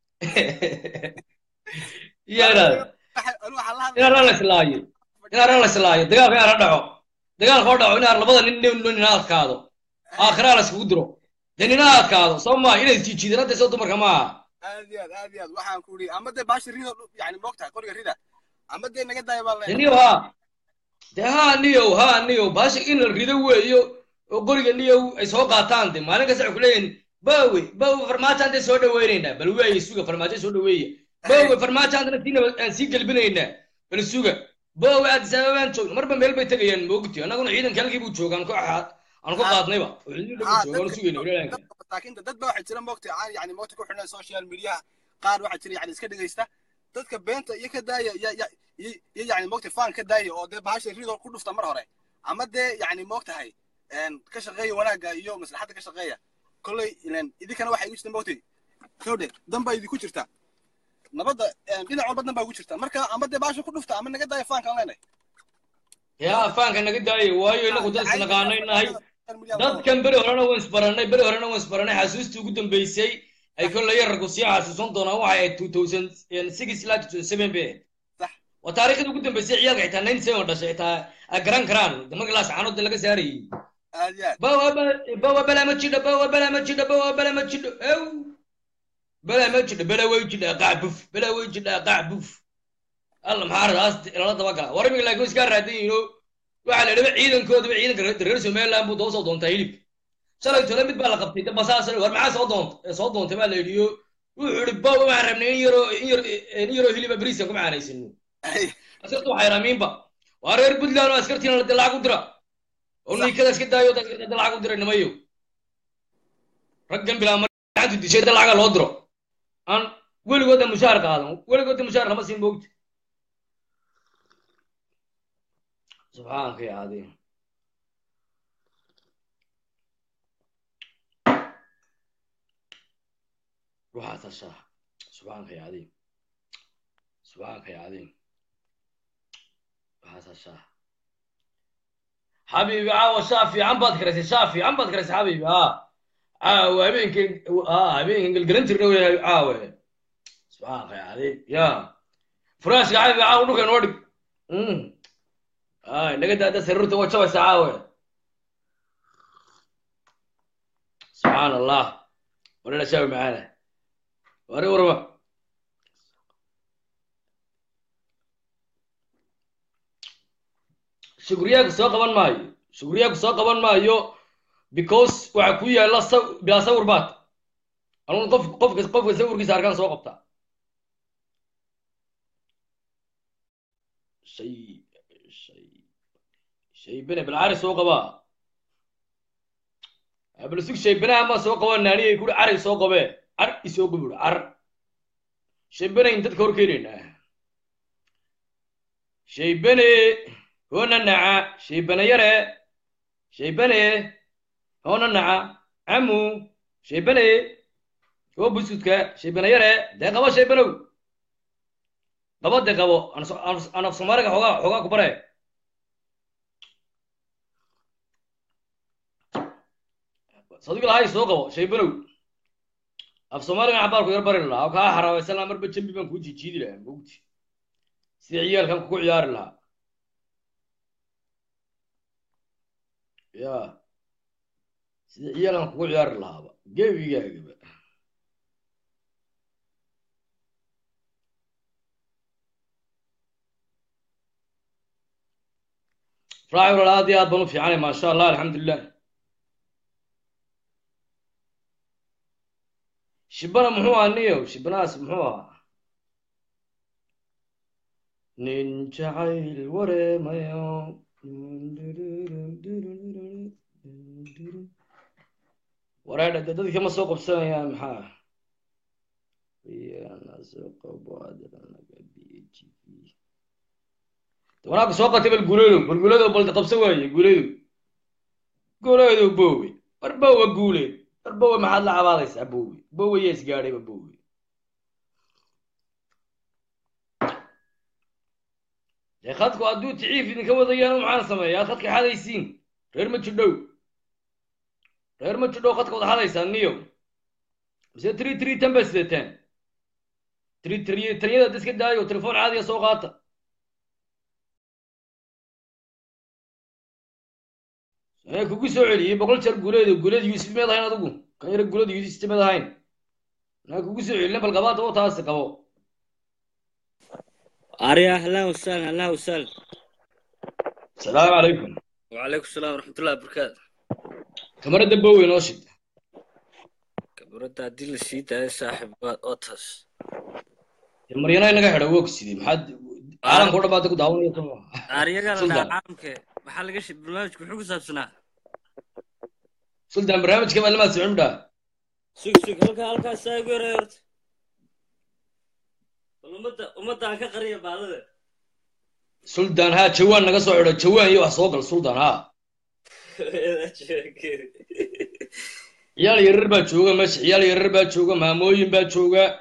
yaraad inaan la islaayo inaan la islaayo dagaalka inaan la dhaco dagaalka oo dhaco inaan labada nin nin nin adkaado aakhira la iskugu diro dee nina adkaado soo ma inay jiijiidana dee soo dumarka maaha aad iyo aad aad iyo aad waxaan ku ri ama dee baashi rido yani moogtahay qoriga rida ama dee naga daaya baa niyo ha dee ha niyo ha niyo baashi in la rido weeyo oo qoriga niyo ay soo qaataan dee maalin kasta waxay ku leeyihin bawe bawe farmaajoan dee soo dhaweynaynaa bal weeye suga farmaajo soo dhaweeya bawe farmaajoan dana siina aan sii gelbinaynaa bal suga bawe addis ababaan joogna marba meel bay tegayaan moogti annaguna ciidanka halkii buu joogaan ku axaad aan ku qaadnayba oo ciidan buu joogaan oo sugayna ilaalanka laakiin dad baa waxay jira moogtay aan yani moogta ku xidhan social media qaar waxaa jira yani iska dhagaysta dadka beenta iyo ka daaya iyo yani moogtay faan ka daaya oo dee bahasha rido ku dhufta mar hore ama dee yani moogtahay ka shaqeeya wanaagga iyo maslaxadda ka shaqeeya kolley ilan idinkana waxay igu jirta moogtay kawdhe dan baa idinku jirta nabadda dhinac walba dan baa ugu jirta marka ama dee bahasha ku dhufta ama naga daaya faankaan leenahay yaa faanka naga daaya waayo inagu dad isnaqaanay nahay dadkan beri horena waan isbaranay beri horena waan isbaranay xasuustii ugu dambeysay ay kolley yararku sii xasuusan doonaan waxay ahayd two thousand six ilaa two thousand seven bay sax waa taariikhda ugu dambeysay ciyaalka xitaa ninety seven dhashay xitaa ay garan karaan markii laas caanood laga saarayay aad iyo aad bawa bawa bala ma jidho bawa bala ma jidho bawa bala ma jidho ew bala ma jidho bala way jidha qaac buf bala way jidha qaac buf alla maxaa radaas lala daba gala war imiga laakiin iska raadan yihiino waxaa la idhaba ciidankoodaba ciidanka reer somaliland buu daba soo doontaa hilib shalay tole mid baa la qabtay basaas war maxaa soo doonta soo doontay baa la yidhiyo wuxuu ihi bawa waxaan rabnay in yaroo in yar in yaroo hiliba beriiska ku macaanaysano askartu waxay ramiinba waa reer puntland oo askartiina lacag u dira oo ninkada iska daayo dadka lacag u diray nimayo raggan bilaa marxantu dishay dad lacaga loo diro aan weligooda mushaar qaadan weligooda mushaar lama siin moogta subxaanka ya cadiim ruuxaa tashaa subxaanka ya cadiim subxaanka ya cadiim ruuxaa tashaa حبيبي عاوة شافي عم بذكر شافي عم بذكر حبيبي ها عاوة بينك ها بينك الجلنتر نوي عاوة سبحان الله عليك يا فراش حبيبي عاوة نوكا نورك امم هاي لقيت هذا سررت وشوى سعاوة سبحان الله ولا شاوي معانا وري ورما shukriyaku soo qaban maayo shukriyaku soo qaban maayo because waxa ku yaala bila sawir baad anuu qof qofka qofka sawirkiisa arkaan soo qabta shay shay shay bene bilcari soo qaba abla sug shay bene ama soo qaba naani ay ku cari soo qabe ar isoo gubur ar shay bene inta ka horkeenayna shay bene هنا نعا شي بنا يرى شي بنا هنا نعا عمو شي بنا هو بسوتك شي بنا يرى ده قبا شي بنو قبا ده قبا أنا أنا في سمارك حقا حقا كبره صديق الهاي سوق قبا شي بنو في سمارك عبار كير بري الله أو كها حرام السلام رب تشمي بن كوجي تشيدي له كوجي سيعيال كم كوع يار الله يا سيدي أنا كل عيار لها جيبي جيبي فراعي ولا هذه بنو في عالي ما شاء الله الحمد لله شبنا محوها النيو شبنا سمحوها ننجعي الوري ما يوم ورانا دادك كما سوق بسنة يا محا أنا سوق بعد أنا قبي جي وراك سوق تبي الجولو الجولو بلد قبسوي الجولو جولو بوي أربعة جولو أربعة محل عبادة أبوي بوي يسقاري بوي يا خدك أدو تعيف إنك هو ضيانو معانا سما يا خدك هذا يسين غير ما تشدو غير ما تشدو خدك هذا يسان نيو بس تري تري تنبس تان تري تري تري هذا ديسك دايو تلفون عادي سوقاته أنا كوكو سعودي بقول شر جولد جولد يوسف ما ضاين أدوكم كان يرى جولد يوسف ما ضاين أنا كوكو سعودي لما بالقباط هو تاسك هو أريا أهلا وسهلا أهلا وسهلا السلام عليكم وعليكم السلام ورحمة الله وبركاته كاميرا دبوي ناشد كاميرا تعديل الشيء يا صاحب أوتس مريانا إنك حلوك سيدي محد عالم كله بعدك داون يا توما أريا قال أنا عامك محل قش برنامج كحوق سابسنا سلطان برنامج كم على ما سمعنا ده سوق سوق هلك هلك سايقور يرت ومدة ومدة عن كقرية بعده سلطان ها جوان نقص عود جوان يو أسوق السلطان ها يلا يربى جوجا مش يلا يربى جوجا ماموين بجوجا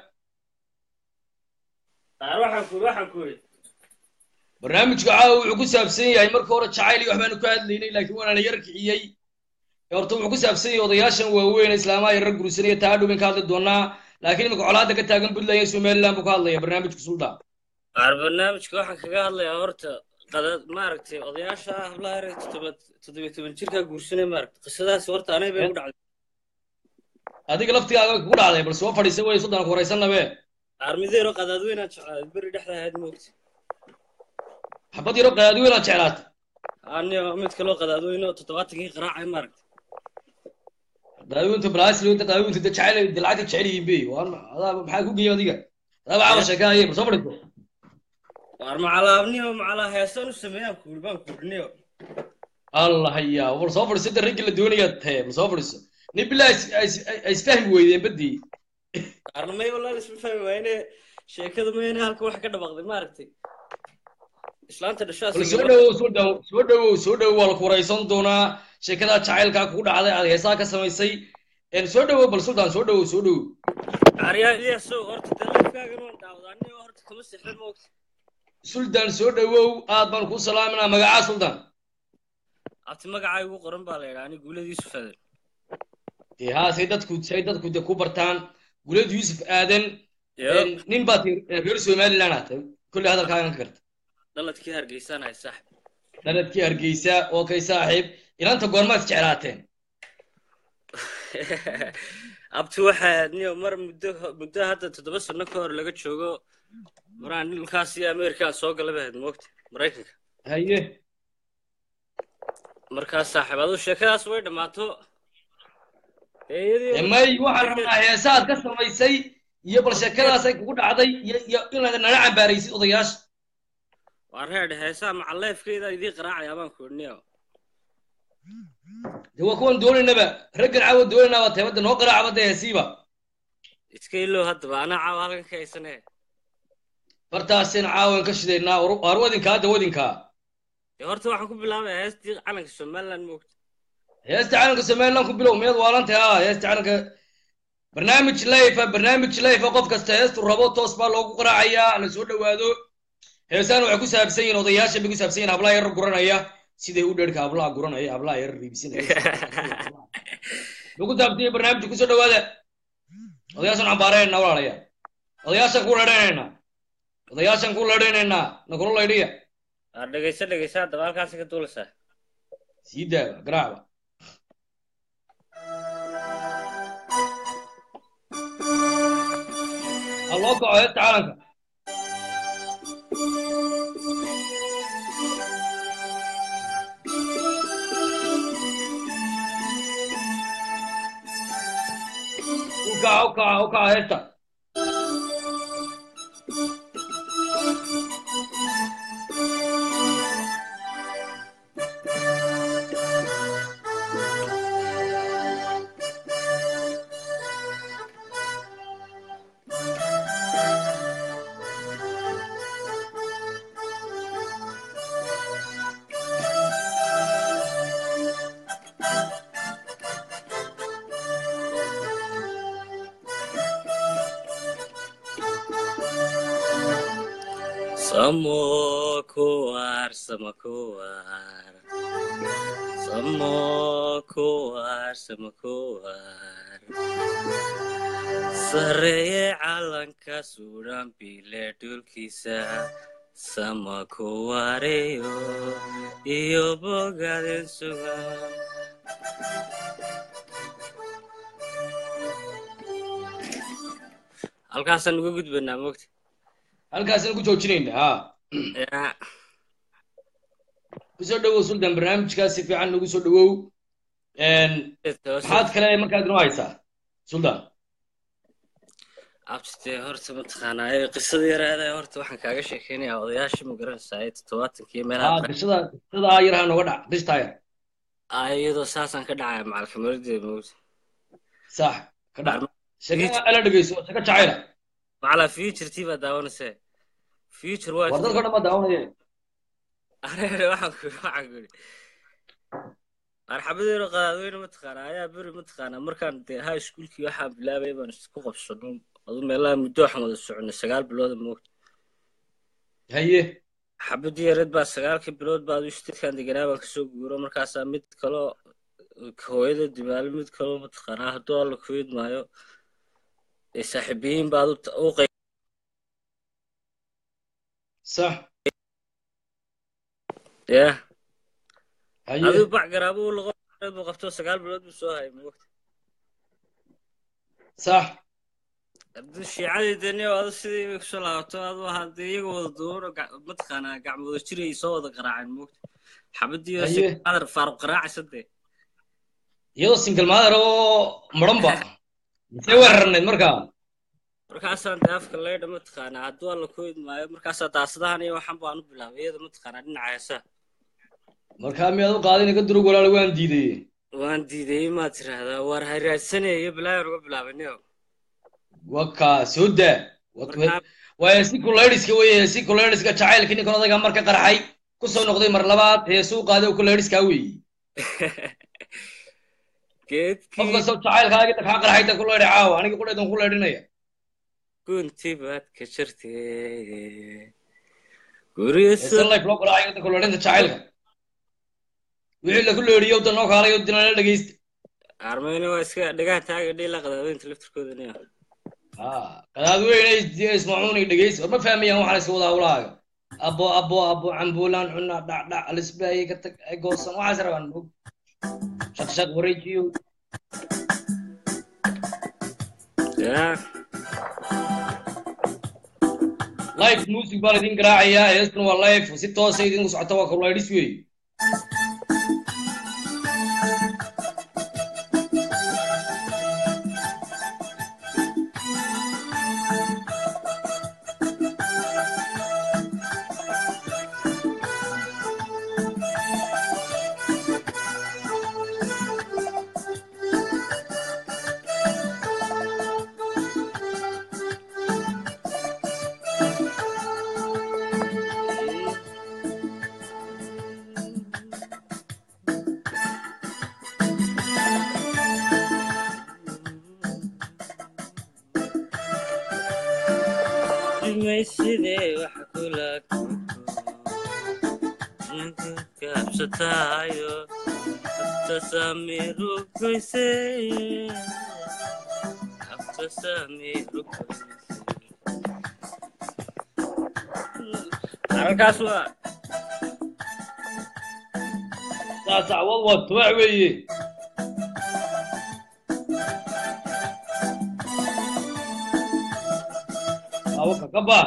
أروح أكل روح أكل برنامج عاو عقوس أبسين يعني مركورة شعيلي وحنا نكاد ليني لكن وأنا يرك إياي يرتب عقوس أبسين وضياشن وهوين إسلامي يرك روسية تعالوا من كذا دونا لكن مك علادة كتاعن بدلا يسوع الله مقالة يا برنامج سلطان برنامج كواحد كقال يا هرت قد ماركتي أضياشة الله يرد تبت تبي تبي شركة قرشنا ماركت قصة صورت أنا بيقول على هذيك لفتي أقول عليه بس هو فريسة ويسودان كوريسنا به أرميزي رو قد أدوين أشعل بري دحلا هاد موت حبضي رو قد أدوين أشعلات أني أمد كلو قد أدوين تتواتي قراءة ماركت دايون تبراس لو أنت دايون تتشعل دلعتك تشعلي بيه وأنا هذا بحاجة جيه ذيك هذا بعض الشكاية بس صبرت وأرمى على أبني وعلى هيسان السماء كوربان كورنيو الله هيا وصفر ست الرجل الدنيا تهي وصفر س نبلا يستهم ويدين بدي أرمى والله اسمه فهم وين شيء كذا ما يعني هالك واحد كده بغضي ما عرفتي إسلام ترشاس سودو سودو سودو سودو والكوريسون دونا شيء كذا شايل كاكود على على هساك سميسي إن سودو بالسودان سودو سودو أريا إلي سو أرت دلنا كأنه داوداني أرت خمس سحر موت سلطان سودو آدم كو سلامنا مجا سلطان أتمنى عايو قرن بالي يعني قولي يوسف هذا ها سيدتكو سيدتكو دكو برتان قولي يوسف آدم نين باتي غير سومالي لانات كل هذا الكلام كرت دلت كي هرجيسان هاي صاحب دلت كي هرجيسا أوكي صاحب إلى أنت قرمات شعراتين أبتو واحد نيو مر مدة مدة هذا تدبس النكور لقيت شوقه مران الخاصية أمريكا سوق اللي بعد موقت مريكا هيه markaas saaxiib aduu sheekadaas way dhammaato eeyadii may waxaan rabnaa heesaad ka samaysay iyo bal sheekadaasay kugu dhacday iyo iyo inaad nala cambaaraysid odayaasha waa reer heesaa macalleefkeeda idii qaraacaya baan ku idhniyo de waa kuwan doonaynaba raggan caawa doonaynaba teebadda noo qaraacba dee heesiiba iska ilow haddaba anaa caawa halkan ka haysanee bartaasina caawan ka shidaynaa waar wadinkaa da wadinkaa dee horta waxaan ku bilaabaya heestii calanka somaliland moogta heesta calanka somaliland ku bilow miyaad waalantahay ah heesta calanka barnaamij life barnaamij life qof kasta heestu rabo toos baa loogu qaraacayaa la soo dhawaado heesaan waxay ku saabsan yihiin odayaasha bay ku saabsan yihiin hablaha yar guranaya siday u dheerka hablaha guranaya hablaha yar riibsinaya lagu daabtiyo barnaamijka kusoo dhawaada odayaashan cambaarayna walaalaya odayaashan ku leedhaynayna odayaashan ku leedhaynayna nakula leydhiya aa dhegaysa dhegaysa haddaba halkaasi ka duulaysaa sii daaba garaacba ha loo kaco heesta calanka ukaca ukaca ukaca heesta Samokuar, Samokuar, Samokuar, Samokuar. Sareye calanka suran bile dulkiisa Samokuareyo iyo bogaden sugan. halkaasaan uga gudbanaa moogta halkaasaan ku joojinayna ha kusoo dhawow sultan barnaamijkaas si fiican nagu soo dhawow maxaad kale markaad inoo haysaa sultan abtitee horta mataqaanaa qisada yaraada horta waxaan kaaga sheekeynayaa odayaashii ma garanaysaa toddobaatankii meelaha qisada qisadaa yaraha nooga dhac qistaa yar iyadoo saasaan ka dhacaya macalkamaridee moogta sax ka dhac sheekada ala dhegeyso sheeka jacayla macala futurtii baa daawanaysaa future waa war dadka dhan baa daawanaya areere waxaan ku waxaan ku marxabadeero qaadweyne mataqaanaa ayaa beri mataqaanaa markaan dee high schoolkii waxaan bilaabay baan isku qabsano adu meelaha muddo waxaan wada soconay sagaal bilood moogta haye xabadii yareed baa sagaalkii bilood baa adu istidkaan deganaa baan kasoo guuro markaasaa mid kaloo hooyada dibaalo mid kaloo mataqaanaa hadduu alla ku weyd maayo saaxiibiyiin baad u qeyb صح يا هذا هذا بعد قرابه ولا غير قفتو سقال بلود بسوها من وقت صح هذا الشيء عادي الدنيا وهذا الشيء يكسر هاتو هذا هذا يقول دور متخنا قاعد مشتري يصوت قراع الموت حبدي هذا فاروق قراع صدق يلا سنجل ماذا رو مرمبا يسوي رنين مركا markaasaan daafka leedha mataqaanaa hadduu alla ku idmaayo markaasaa daasadahan iyo waxaan baan u bilaabay iyada mataqaanaa dhinaca heesaa markaa miyaad u qaadin iga durug walaal waan diiday waan diiday maad tiraahdaa waar hayraadsanaya bilaayar uga bilaabanio wakaa soo daa waa si kuleydhiska weye si kuleydhiska jacaylka ninkan odayga marka qarxay ku soo noqday mar labaad heesuu qaaday kuleydhiskaa weeye qof kastoo jacaylkaaga kaa qarxay ta kuleydha caawa aniga qudheedan ku leydhinaya كنتي بعد كشرتي قريسة الله يفلوك رأيك أنت كل رنت شايلك ويحل كل يوم تنوك على يوم تنال لقيست أرميني واسكا دقاه تاقي دي لقد أدين تلفتر كودنيا آه قد وين يسمعوني لقيست ما فهمي هم على سودا ولا أبو أبو أبو عنبولان عنا دع دع الإسباعي كتك قوسا وعشرة عنبو شك شك وريجيو يا لايف موسيقى بالدين قراعية يسكن واللايف وستة وسيدين وسعة وكل يدي سوي ميسيدي وحكولك كابشتايو تساميرو كويسي تساميرو كويسي عركاس وا ساسع والله توعوي awaka kaba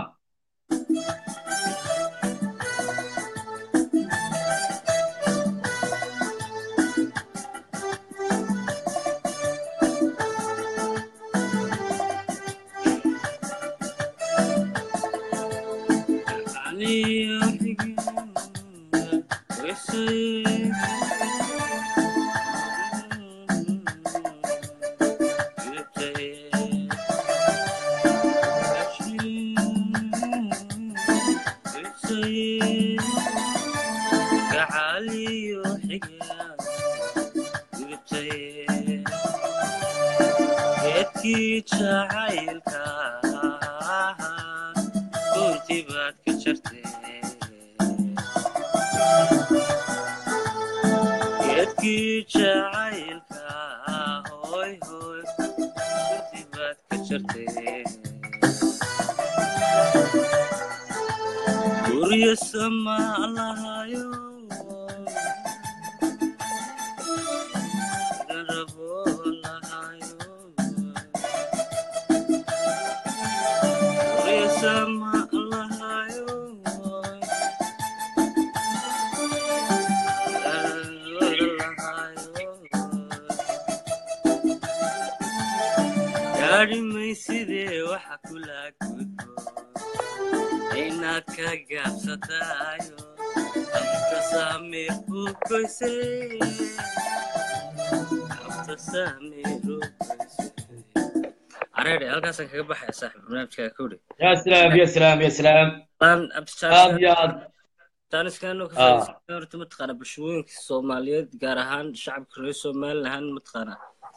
kaga baxay saaxiib barnaamijka ku dhig ya salaam ya salaam ya salaam aan abtishaad ya taaniskano ka faa'iideysan horta matqana bulshooyinka Soomaaliyeed gaar ahaan shacabka reer Soomaaliland matqana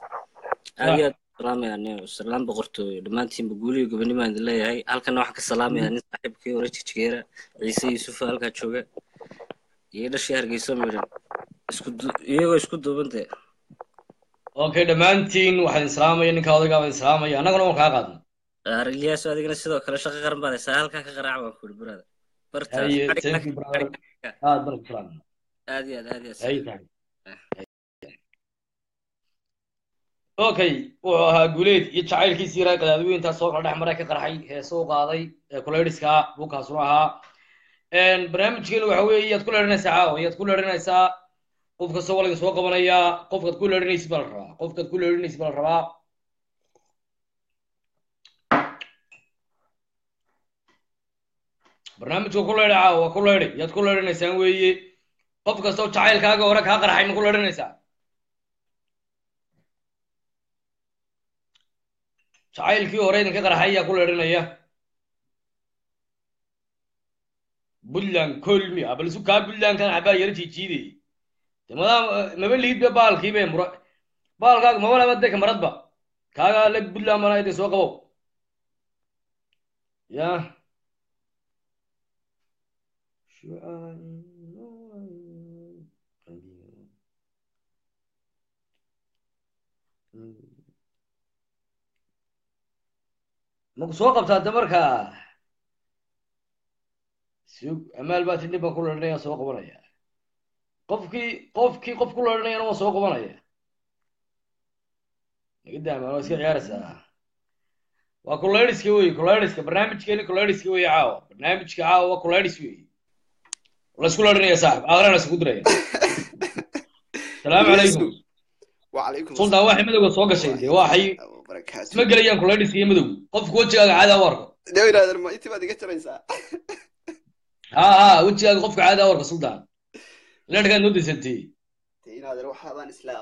aad salaamayaa salaam boqortooyo dhamaantiin guuliyo gobonimada leeyahay halkan waxa ka salaamayaa nin saaxiibkii hore jijigeera Ciise Yuusuf halka jooga iyo dhashay Hargeysa miran isku iyagoo isku duubantay okay dhamaantiin waxaan salaamayaa ninka odayga aan salaamayaa anaguna waan ka qaadnay Ariyaas adigana sidoo kale shaqo qaran baad haysaa halka ka qaraac waan ku dhibirada barta aad bartaan aad iyo aad iyo okay wuxuu ahaa guuleed iyo jacaylkiisii yaraa qadaadweynta soo kala dhex maray ka qarxay ee soo qaaday ee kuleeriska buukaas uu ahaa een barnaamijkeenu waxa weeye yaad ku leerinaysaa caawa yaad ku leerinaysaa qofka soo walaga soo qabanaya qofkaad ku leerinaysid bal rabaa qofkaad ku leerinaysid bal rabaa barnaamijku ku leeyahay caawa ku leeyahay yaad ku leerinaysaa weeye qof kasta oo jacaylkaaga hore ka qarxay ma ku leerinaysaa jacaylkii hore idinka qarxay yaa ku leerinaya buntland kolmi abal isu kaa buntland kan xabaa yara jiijiiday maadaama maba liidba baalkii bay mura baalkaaga maba laba deka maradba kaaga leg buntland mana idin soo qabo ya maku soo qabtaa de markaa sug amaal baa tidhi baan ku leerinaya soo qabanaya qofkii qofkii qof ku leerinayana waa soo qabanaya naga daama waa iska ciyaaraysaa waa kuleeriska wey kuleeriska barnaamijkeeni kuleeriska wey caawa barnaamijka caawa waa kuleeris wey la isku leerinaya saaxib aakhirana isku diraya salaamu calaykum وعليكم سلطان واحد مدوغ سoo gashay de waxay isma galayaan kuleeriska iyo madow qofku wajigaaga caadi ah warko dawir aad ma intii baad iga jaraysaa ha ha wajigaaga qofka caadi ah warko sultan leerka noo disantay tiin aad waxa baan isla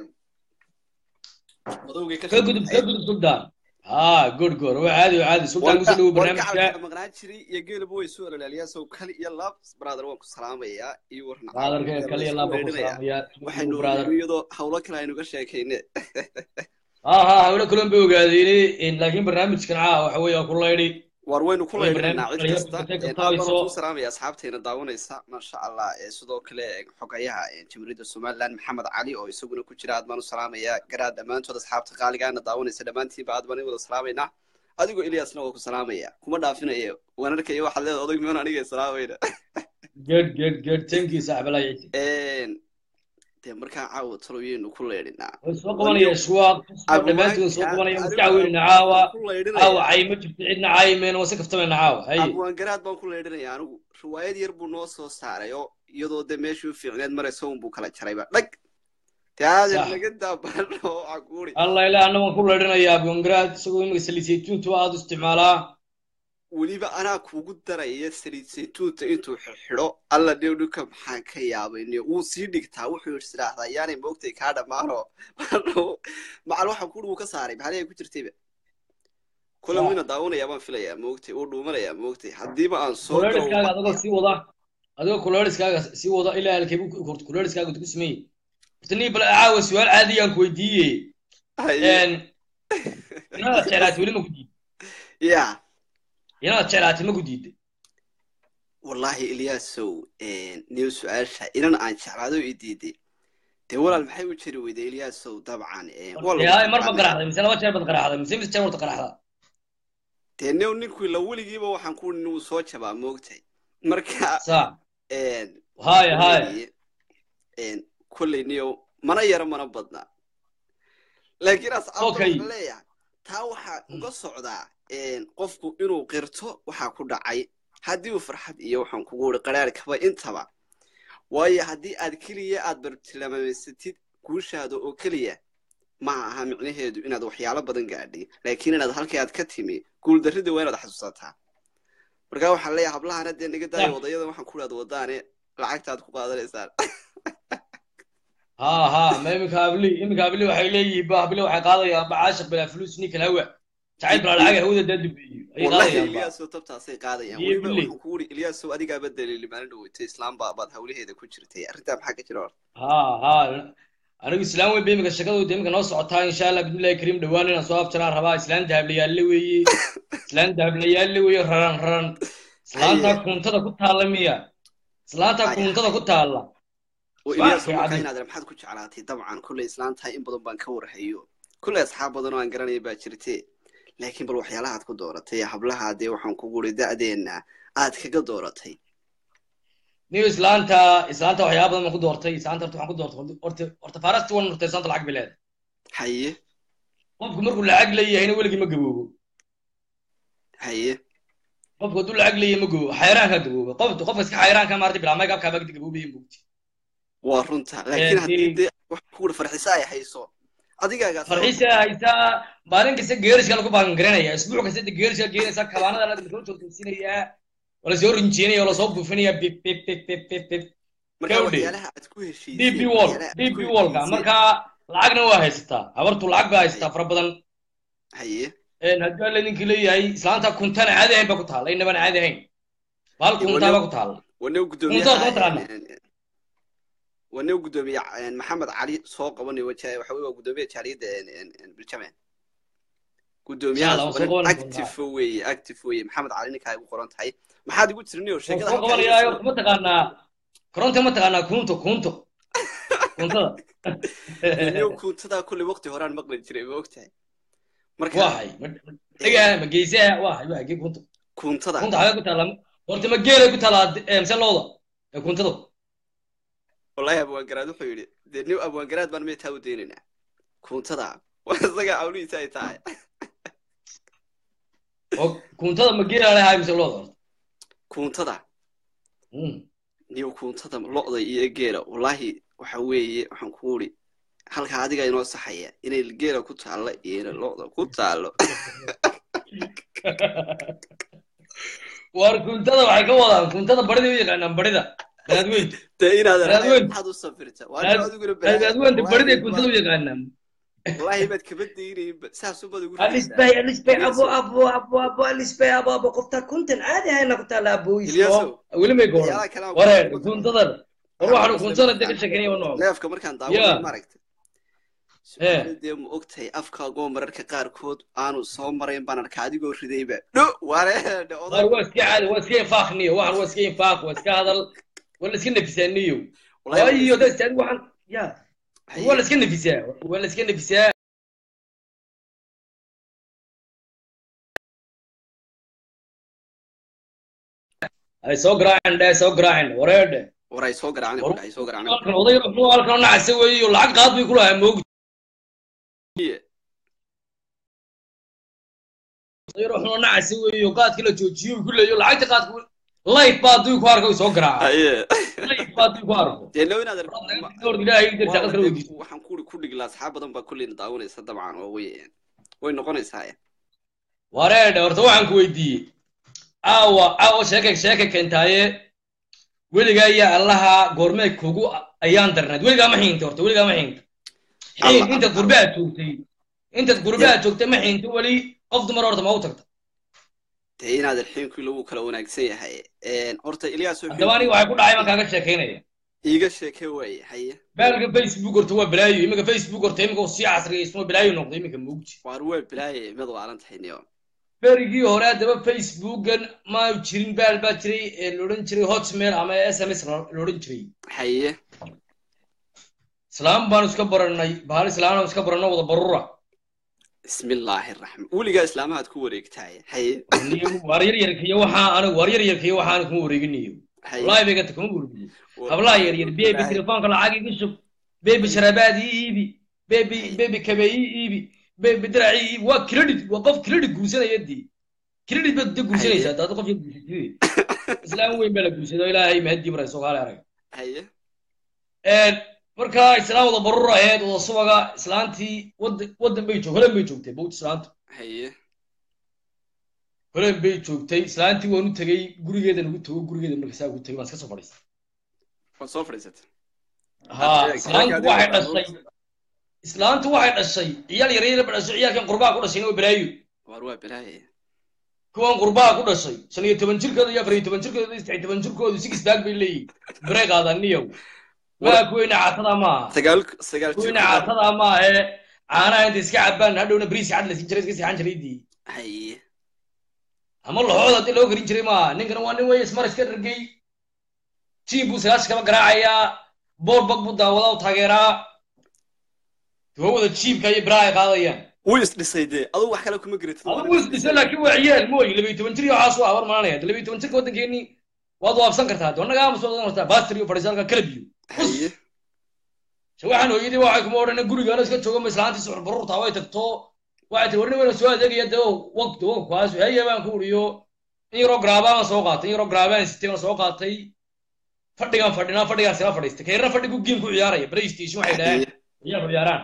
madowga ka gudub ka gudub sultan ha good good waa caadi caadi sultan ku soo barnaamijka maqnaa jiri iyo geelba way soo ilaaliyay soo kali iyo lab brother waan ku salaamayaa iyo warna brother kali iyo lab ku salaamayaa waxay brother iyadoo hawlo kale aynu ka sheekaynay ha ha hawlo kale bay ogaadeen in laakiin barnaamijkan caa waxa weeye ku leeyay war waynu ku leeyahay cid barnaamij kasta kale ee ka aad baan taayso ku salaamaya asxaabteena daawanaysa ma sha Allah ee sidoo kale xogayaha ee Jamhuuriyadda Soomaaliland Maxamed Cali oo isaguna ku jira aad baan u salaamaya garaad dhamaantood asxaabta qaaligaana daawanaysa dhamaantiin aad baan wada salaamayna adigoo Ilyasna waa ku salaamaya kuma dhaafinayo wanarkay waxa leedahay odag miyan aniga salaamayna good good good thank you saaxiibay een de markaa caawa talooyin ku leedina soo qabanaya shuwaaq soo dhamaantood soo qabanaya mustacawilna caawa caawa ay ma jirto cidna caayimeen wasa kaftamena caawa hay abwaan garaad baan ku leedinaya anigu riwaayad yar buu noo soo saaray oo iyadoo de meeshuu fiicneed marayso un buu kala jarayba dhag taade laga daabano aquuri allah ilaa anna waan ku leedinaya abwaan garaad isagoo imika saliisaytuuntu aad u isticmaalaa weliba anaa kuugu daraya saliid saytuunta intuu xidho alla dhewdhuka maxaa ka yaabayniyo wuu sii dhigtaa wuxuu isiraahdaa yaanay moogtay kaa dhammaano macal waxaa kuuri wuu ka saaray maxaa ay ku jirtayba kula wina daawanaya baan filayaa moogtay uu dhuumanayaa moogtay haddiiba aan soo kuleeriskaaga adagoo sii wada adigoo kuleeriskaaga sii wada ilaa halkay korto kuleeriskaaga ku sameeyey tani bal caawa su'aal caadi aan ku weydiiyey een inaad jeclaatay weli ma ku diiday yaa inaad jeclaatay ma ku diiday wallahi Ilyasow een niyo su'aasha inaan aan jeclaado i diiday de walaal maxay u jiri weyday Ilyasow dabcan ee walaal mar ma qaraxday mise laba jeer bad qaraxday mise mise jeer wada qaraxda de niyo ninku la weligiiba waxaan ku inuu soo jabaa moogtay marka saa een hay hay een kulli niyo mana yara mana badna laakiin asxaabta leeyahay taa waxa uga socdaa een qofku inuu qirto waxa ku dhacay haddii uu farxad iyo waxaan kugu wada qaraar kaba intaba waayo haddii aad kaliya aad bartilmaameysatid guushaada oo kaliya ma aha micnaheedu inaad waxyaalo badan gaadhay laakiin inaad halkii aad ka timi guul darrida waa inaad xasuusataa marka waxaan leeyahay hablahana dee naga daayo wadayada waxaan ku raad wadaane lacagta aad ku qaadanaysaan ها ها ما يمكن قبلي يمكن قبلي وحيلي بقبلي وحقاضي بعاشق بلا فلوس نيك الهواء تعيد بلا العاقة هو ده دبي والله إلياسو تبتع سي قاضي ويبا وحكوري إلياسو أدي قابد اللي ما عنده إسلام بعض هولي هيدا كوشرتي أرتاب حاجة جرار ها ها أنا إسلام ويبي مك الشكل ودي مك نص عطها إن شاء الله بإذن الله كريم دواني نصواب ترى ربا إسلام ذهب لي اللي وي إسلام ذهب لي اللي وي رن رن إسلام تا كنت تا كنت هالمية إسلام تا كنت تا كنت هالله وإلياسو ما كاين هذا محد كوش علاتي طبعا كل إسلام تاي إن بدون بانكور هيو كل أصحاب بدون أنقراني باكرتي لكن بل وحيالها تكون دورتي حبلها دي وحن كقولي دعدينا آد كقا دورتي نيو إسلانتا إسلانتا وحياة بدون مكو دورتي إسلانتا رتو حنكو دورتي أرت أرت فارست وان رتي إسلانتا العقب لاد حيه قفك مركو العقلية هنا ولقي مقبوبو حيه قفك دول العقلية مقبوبو حيران كقبوبو قفك قفك حيران كمارتي بلا ما يقاب كابك تقبوبي مبوتي وارنتا لكن هدي دي وحكور فرحساي حيسو adiga farxiisa haysa maalin kasta geeriska lagu baan garanaya isbuuc kasta geeriska geerisa kabaanada la soo toogsinaya wala soo rinjinaya wala soo buufinaya bip bip bip bip bip bip marka waxyaalaha aad ku heshiisay db wall db wall ka marka lacagna waa haystaa habartu lacag baa haystaa fara badan haye een hadda la ninkii leeyahay islaanta kuntana caadi ahayn ba ku taal inaba caadi ahayn bal kunta ba ku taal wana gudoomiyaha ونو قدومي محمد علي سوق وني وجه وحوي قدومي جاريد بالجمع قدومي اكتيف وي اكتيف وي محمد علي نك هاي قرنت هاي ما حد يقول ترنيو شيء كذا قبل يا ما تقانا كرنت ما تقانا كنتو كنتو كنتو اليوم كنت هذا كل وقت هوران مقبل جري وقتها marka wahay iga ma geysay wahay wahay kunto kuntada kunta haga ku taala horta ma geelay ku taala emsan looda ee kuntado والله أبو أنقراد وحيري دنيو أبو أنقراد بنا ميتهاو ديننا كنت ذا وزقا عولي تاي تاي كنت ذا مجيرة على هاي مثل لوضر كنت ذا نيو كنت ذا لوضر يجيرة والله وحوي وحنكوري هل هذا جاي نوص حياة إن الجيرة كنت على إيه اللوضر كنت على وكنت ذا وحكوا كنت ذا بردي ويجانا بردة أدوين تين هذا أدوين حد وصفرته وأنا أقول لك أدوين تبردي كنت لو يقانم والله ما تكبدي يري ساسو بدو يقول الإسباي الإسباي أبو أبو أبو أبو الإسباي أبو أبو قفتا كنت عادي هاي نقطة على أبو يسوع ولا ما يقول ورا كنت ضر روح أنا كنت ضر دك الشكني والنوع لا أفكر مركان داوود ما ركت dee ma ogtahay afkaagoo mararka qaarkood aanu soo marayn baan arka adigoo ridayba dho wareedhe oday waa iska caadi waa iska infaaqniyo waxan waa iska infaaq waa iska hadal waa la iska nafisaaniyo waayo dad taadi waxan ya waa la iska nafisaa waa la iska nafisaa ay soo garaacin dhaa soo garaacin wareedhe waray soo garaacin ay soo garaacin halkan oday wuxuu halkan nacay weeyo lacag qaad bay ku lahaa moog oday wuxuu nacay weeyo qaadka la joojiyo ku leeyo lacagta qaadku life baad duu ku arko soo garaaca aye life baad duu ku arko dee loo inaad door ilaahay inta shaqo kala weydiiso waxaan ku ku dhigla asxaab badan baa kulleen daawanaysa dabcan oo way way noqonaysaa wareedhe horta waxaan ku weydiiyey aawa aawa sheekay sheekay keentaaye weligaa iyo allaha goormee kugu ayaan darnayd weligaa ma xiinta horta weligaa ma xiinta xiin intaad gurbaad joogtay intaad gurbaad joogtay ma xiinta weli qof dumar horta ma u tagta dee inaad xiinku lagu kala wanaagsan yahay horta Ilyas haddaba aniga waxay ku dhacay man kaaga sheekaynaya iiga sheekay way haye baalka Facebook horta waa balaayo iminka Facebook horta iminka uu sii casriyeysmo balaayo noqday iminka muugji waar waa balaayo mid waalan tahayniyo berigii hore haddaba facebookan ma jirin baal baa jiray ee la odhan jiray hotmail ama s m s la odhan jiray haye islaam baan iska baranay bahal islaam aan iska baranay wada barura bismillaahi raxmaan weligaa islaamaad ku wareegtaay haye war yar yarkiyo waxaa anigu war yar yarkiyo waxaan kuma wareeginayo wallahi bay gata kuma wareeginayo hablaha yar yar baby telefoonka lacag iga shub baby sharabaad iibi baby baby kabay iibi baby diraci waa credit waa qof credit guursanaya dii credit bad guursanaysa dad qof guursanay islaam weyn baa la guursaday ilaahay mahdi maray soo kale arag haye ee marka islaam wada barur ahayd wada subaga islaantii wad wadan bay joogtay bay joogtay boot islaantu haye holan bay joogtay islaantii waan u tagay gurigeeda nagu tago gurigeeda markaa saa ugu tagay waan iska soo fadhiistay waan soo fadhiisatay ha islaantu waxay dhashay islaantu waxay dhashay ciyaal yar yar dhashay ciyaalkan qurbaa ku dhashay oo balaayo waar waa balaayo kuwan qurbaa ku dhashay shan iyo toban jirkooda iyo afar iyo toban jirkooda iyo saddex iyo toban jirkooda six baag bay leeyihiin break aadaniyo waa kuweyna caatada ma sagaal sagaal jir kuweyna caatada ma ee caanaha inta iska cabaan hadhowna bariis cad la siin jiray iska seexan jiray dii haye ama laxooda hadii loo karin jiray ma ninkan waa nin wey ismar iska dhargay jiin buu sagaash kaba garaacayaa bool bag buu daawadaa u taageeraa wada jiibka iyo biraha ay qaadayaan wuu isdhisay dee adigu wax kale kuma garatid adigu wuu isdhisay laakiin waa ciyaal mooy laba iyo toban jir iyo waxaas waa war maanaya laba iyo toban jirka waddankeeni waad waabsan kartaa doonnaga ama soo wadan kartaa baster iyo fadhiisaalka kala biyo haye se waxaan hooyadii waxay kuma odhan gurigaana iska joogo ma islaantii suxur baruurtaa way tagto waxay tiri warni wayna soo adeegaya dee waqti waqkuwaas haya baan ku uriyo in yaroo garaabaan soo qaatay in yaroo garaabaan sitay baan soo qaatay fadhigaan fadhinaa fadhigaan sila fadhiistay kayrna fadhigu game ku ciyaaraya playstation waxay dhahaan ciyaar ciyaaraan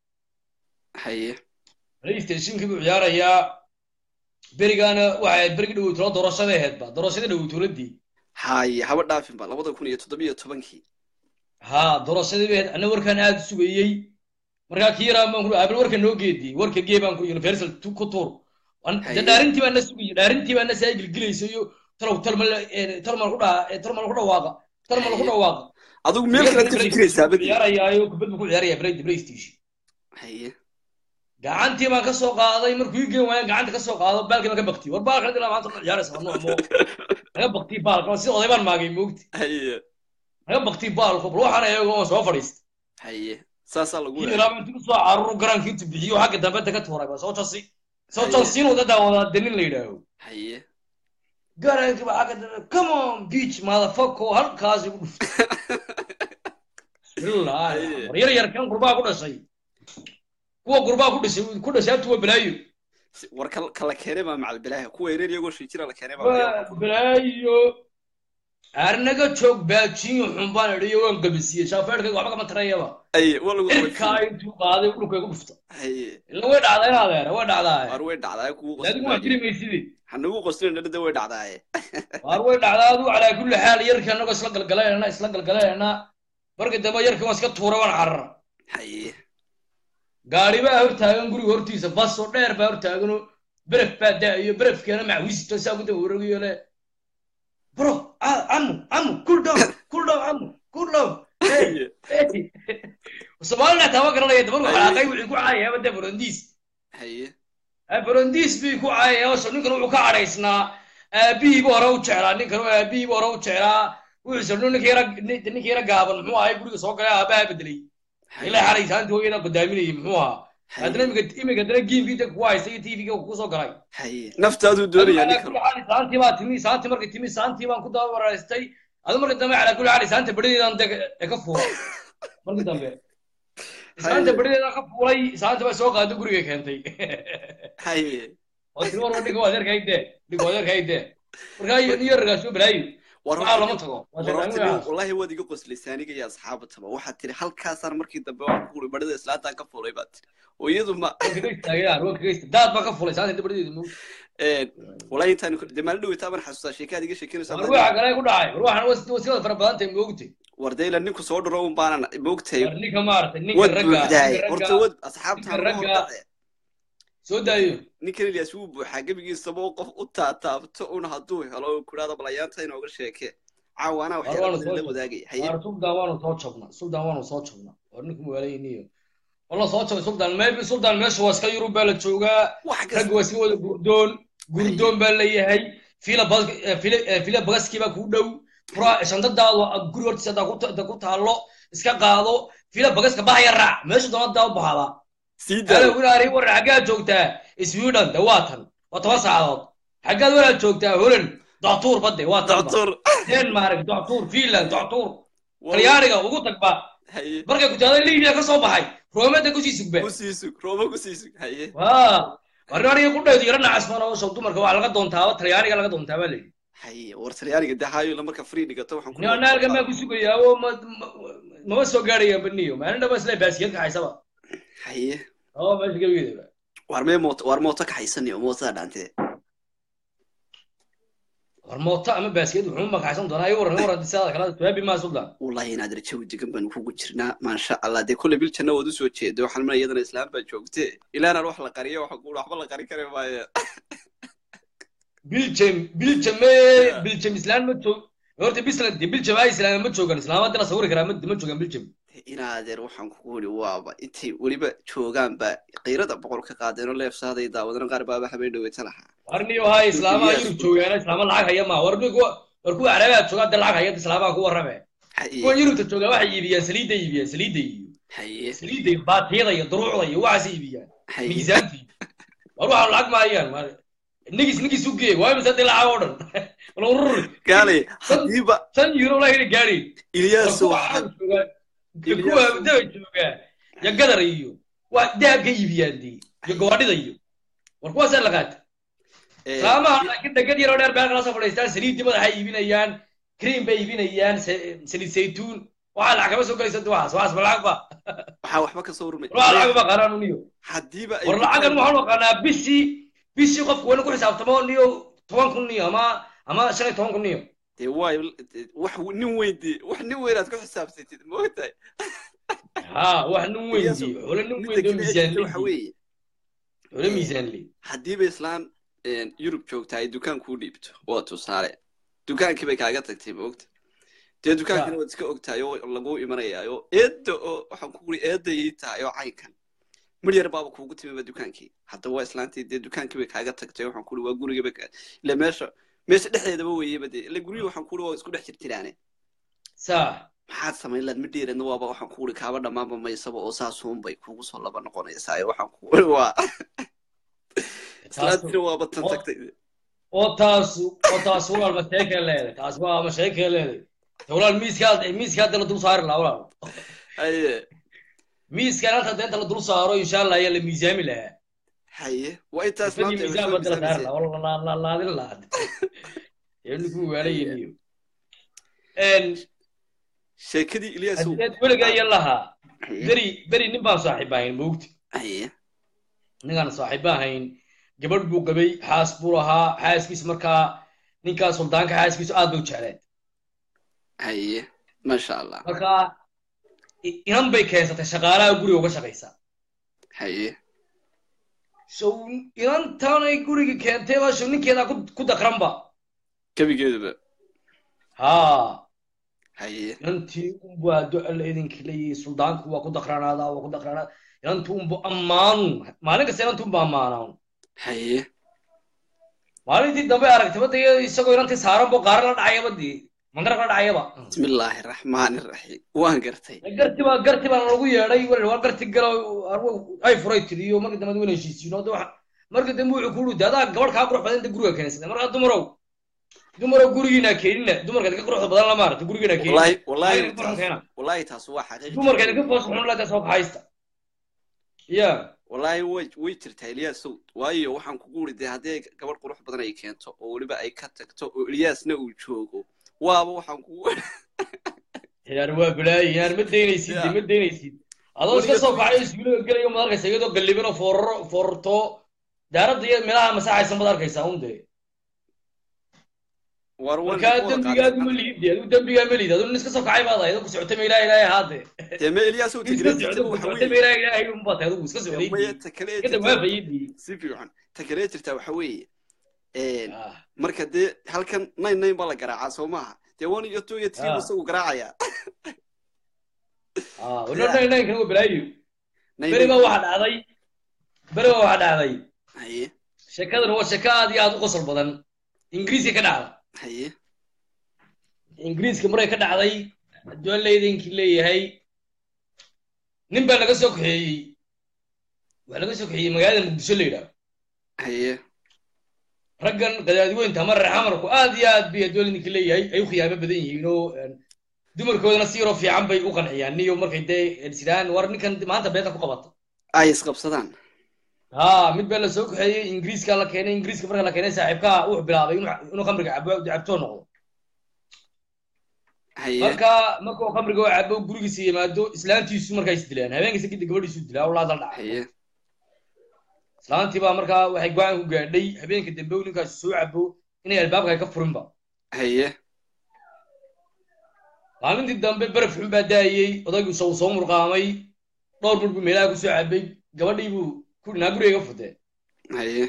haye playstation kii buu ciyaarayaa berigaana waxay berigi dhow tolo doorashada ahayd ba doorashada dhow toladii haye haba dhaafin ba labada kun iyo toddoba iyo tobankii ha doorashadii ahayd ana warkaan aad sugayay markaa kii yaraa baan ku abal warka noo geediyey warka gee baan ku universal ku tuur dhaarintii baan na sugayay dhaarintii baan na saa gilgilaysay iyo talow talmal talmal ku dhaa talmal ku dhawaaqa talmal ku dhawaaqa adigu meel kale ka fikiraysaa bad ciyaarayaayo kubad ku ciyaaraya playstation haye gacantii baan ka soo qaaday markuu ii geen waayaan gacanta ka soo qaado baalkii baan ka baktiyey war baalka ilaa maanta ka ciyaaraysa nooc moo naga baktiyey baalka si oday baan maagay moogti haye naga baktiyey baalku bal waxaan ayago oo soo fadhiistay haye saasaa lagu ilaa intuu ku soo carruur garaankii intuu bixiyo xagga dambe ka tuuray ba soo jasi soo jansiinuu dad daawadaa danin la yidhaaho haye garaankii baa xagga dambe come on beach motherfucker halkaas igu dhuftay bismillah war yar yar kan qurbaa ku dhashay kuwa qurbaa ku dhashay ku dhashay atu waa balaayo war kala keenay baa macal balaayo kuwa yareer iyagoo shijira la keenay baa balaayo arnaga joog baajiyo xunbaan idhiyo waan gabisiye shaafeerkayga waxba kama tarayaba aye waa lagu irkaa intuu qaaday dhulkayga dhufta haye ila way dhacdaa inaad eera way dhacdaa war way dhacdaa kugu qosay adigu wax jiri maysidii hanagu qostin dhada way dhacdaa war way dhacdaa adu calaa kulli xaal yarkii anagoo isla galgalayna isla galgalayna marka dambe yarkii waan iska tuuray waan carar haye gaari baa hortaagan guriga hortiisa bas oo dheer baa hortaagan oo beref baa daayo berefkeena macwiisito saa ku daba wareegayo le bro amu amu cool down cool down amu cool down Soomaaliya tawa garanaya dabar waxa qay wixii ku caayay bada Burundis haye Burundis bi ku caayay oo ninkan wuxuu ka caraysnaa aabihi buu hore u jeclaa ninkan aabihi buu hore u jeclaa wuxuu soo ninkan yara ninkan yara gaaban muxuu ahay guriga soo galay aabaha bedelay ilaa xaraysaantii hooyada qadaaminayay muxuu ahaa hadana imika imika dana geemkiisa ku haystay T V-ga ku soo galay haye naftaadu doonaya ninkan xaraysaantii baa timi saantii markii timi saantii baan ku daba waraystay adu markii dambe ala kulli xaraysaantii barideedan ka fuuray markii dambe saanta barideedan ka fuuray saanta baa soo qaaday guriga keentay haye oo tii war wadhiga wadeer kayde dhigo wadeer kayde markaa iyo niyo ragaasoo balaayo waxa lama tago wallahi wadi iga qoslisaaniga iyo asxaabtaba waxa tiri halkaasaan markii dambe waan ku qulay barida islaanta ka fuulay baad oo iyadu ma tagayaan oo kageysta daad ba ka fuulay saanta barideedu mu ee wallahi intaan demal dhow taaban xasuusta sheekada iga sheekinaysa waxa kale ku dhacay waxaan wasiilada fara badan tahay moogtay wardayla ninku soo dharo un baanan moogtay ninka maartay ninka raga horta wad asxaabta raga soo daayo ninka Ilyas uu buuxa gabigiisa boo qof u taataabto una haduu helo kuraada balayaanta inooga sheekee caawana waxa la wadaagay haye suldan waanu soo jabna suldan waanu soo jabna oo ninku weelayniyo walla soo jabay suldan maybe suldan meesha waa iska yurub baa la joogaa rag waa iska wada gurdoon gurdoon baa la yahay fila fila fila bagaski baa ku dhow fura shandadaadu guri hortiisa ku ku taalo iska qaado fila bagaska baa yara meesha doonada u baxada sida ala walaari war xagaa joogtaa Sweden dawaatan waa toban saacadood xagaa walaal joogtaa Holland doctor badde waa doctor Denmark doctor Finland doctor Talyaaniga ugu tagba haye markay ku jaaday Liibiya ka soo baxay Roomada ku sii sugbe ku sii sug Rooma ku sii sug haye waa warnaariga ku dheedo yarana casmana oo soo dumarka waa laga doontaa Talyaaniga laga doontaa baa leeyahay haye war Talyaaniga dahayo la marka free dhigato waxaan ku naalka ma ku sugayaa oo ma soo gaarayaan baniyo maalinta bas la baasiyad ka haysaba haye oo ma jigeeyay war me moot war moota ka haysanayo moota dhaantay war moota ama baasiyad wuxuu ma ka haysan doonaa ay waran waran disada kala taabi ma suldan wallahi inaad rajaw digan baan kugu jirnaa ma sha Allah de kulli bil janna wadu soo jeedo waxaan ma iyadana islaam baa joogtay ilaana wax la qariyo waxa ku waxba la qari kare maayo biljam biljam biljam islaan ma joog horta bislan biljam ay islaan ma joogan islaamada la sawir karaa ma joogan biljam inaadeer waxaan ku wari waaba intay waliba joogaan ba qeyrada boqol ka qaadeen oo leefsaaday daawadana qaar baa habeen dhaweyta laha warniyo hay islaama yurub joogaan islaama lacag haya ma warnigo warku arabaad joogaa lacag haya islaama ku warrame kuwa yurubta joogaa waxa iibiyaan saliida iibiyaan saliida iyo haye saliida baatiyada iyo duruucda iyo waxa iibiyaan miisaanti war waxa lacag ma hayaan nigis nigis u geey waa imisa dilaa oo dhan walurur gaali hadiba tan euro la heli gaari Ilyas waxa kuwa daba jooga ya gadar iyo waa daabka iibiyaan iyo gawadhida iyo war kuwaas la qaata salaama laakiin dagad yar oo dheer baa kala soo fadhiistaan saliid dibada ay iibinayaan cream bay iibinayaan saliid saytuun waxa lacag ka soo galaysa waxaas waxaas lacag ba waxa waxba ka soo rumay waxa lacag ba qaraan uniyo hadiba war lacagan waxa loo qanaa bishi bishi qof wada ku xisaabtamo niyo toban kun niyo ama ama shan iyo toban kun niyo de way wax nin weydi wax nin weynaad ku xisaabtid moogtay ha wax nin weydi wala nin weydi miisaan waxa weeye wala miisaan li hadiba islaan een Europe joogtay dukaan ku dhiibto waa tusaale dukaankii bay kaaga tagtay moogtay de dukaankii wad iska ogtahay oo lagu imanayaayo eedo waxaan ku guri eeday tahay oo caynkan مرير بابا كوجو تيمي بدوكانكي حتى هو إسلامتي دي دوكانكي بكاجا تكتي وحن كله وجوري بك لا ماشى ماشى ده هذا هو يبدي اللي جوري وحن كله واسكو ده شرتيرانه صح حد سمين لاد مدير إنه بابا وحن كله كابر ده ما بما يسبب أساسهم بي كوجو صلا بنقول يساي وحن كله وا إسلامتي هو بطن تكتي أو تاسو أو تاسو ولا مشاكل لا تاسو ولا مشاكل لا ولا الميس كاد الميس كاد اللي دوم صار لا ولا أيه ميس كانت هذا أنت اللي صاروا إن شاء الله هي اللي ميزامي لها. حيه وأنت أصلاً ميزام بدل هذا والله لا لا لا لا. يعني كم وعلي اليوم. إن شيء كذي إلياس. ولا جاي لها. بري بري نبى صاحبين موت. حيه. نكان صاحبين قبل بو قبي حاسبورها حاس كيس مركا نكان سلطان كحاس كيس آدم وشعلت. حيه ما شاء الله. مركا إنهم بيكيسة شغالة وقولي وقش غيسة. حيه. شو إنهم تاني يقولي كان تبا شو نكينا كود كود أقرب. كم يجيب؟ ها. haye inantii unbu aado alla idinka leeyahay suldaanku waa ku daqranaadaa waa ku daqranaadaa inantii unbu ammaanu maalin kasta inantii unbu ammaanaan haye maalintii dambe aragtay badda isagoo inantii saaran buu qaaran la dhacaya badii mandaraq la dhacayaba bismillaahi raxmaani raxiim waan gartay garti baa garti baa lagu yeedhay waa garti galo ay furay tiriyo markii dambe wayna heshiisiin oo waxa markii dambe wuxuu ku yidhi adaa gabadh kaa qurux badan inta guriga keenaysa markaa dumarow dumarow gurigiina keenina dumarka idinka quruxda badan lama aragta gurigiina keenina wallahi wallahi wallahi taas waa xaqiiqo dumarka idinka foos xun la soo haysta ya wallahi way way jirtaa Ilyas waayo waxaan ku guuri de hadee gabadh qurux badan ay keento oo waliba ay ka tagto oo Ilyasna uu joogo waaba waxaan ku yar waa bilaa yar ma deynaysid ma deynaysid adoo iska soo kacay iskuulka galayo ma arkaysa iyadoo galibino forro forto daarada iyo meelaha masaxaysan ma arkaysa unde war war ka dambigaadu ma liidii adu dambiga ma liidii adu iska soo kacay baad ayado ku socotay ma ilaahay ilaahay haade de ma Ilyas uu tigreeyay waxa weeye ma ilaahay ilaahay um baad adu iska soo leeyay kada waa fayidi si fiican tigreeyay jirta waxa weeye ee marka de halkan nine nine baa la garaaca Soomaha de wan iyo two iyo three isagu garaacaya ah wala nine nine kan bilaayo bari ma waxa dhacday bari ma waxa dhacday haye shakadan waa shakaad iyo aad u qosol badan ingiriisi ka dhacday haye ingiriiska maray ka dhacday dooleeydinki leeyahay nin baa laga soo kaxeeyay waa laga soo kaxeeyay magaalada Muqdisho leeyahay haye raggan qadaadiweynta mar xamarku aad iyo aad bay dooleeydinki leeyahay ay u khiyaamo badan yihiin oo dumarkoodana si yaro fiican bay u qanciyaan niyo markay day sidaan war ninkan maanta beeta ku qabato ay isqabsadaan ha mid baa la soo kaxeeyay ingiriiska la keenay ingiriiska marka la keenay saaxiibka uu bilaabay inuu khamriga cabo cabto noqdo haye marka marka uu khamriga uu cabo gurigiisa yimaado islaantiisu markay is dilaan habeenkiisa gidi gabadhiisu dilaa oo la dal dhacay haye islaantii baa marka waxay go'aan ku gaadhay habeenka dambe uu ninkaas soo cabo inay albaabka ka furinba haye maalintii dambe baraf xun baa daayay odaygu soo soo murqaamay dhowr mudbu meelaha ku soo cabay gabadhii buu ku dhina guriga futay haye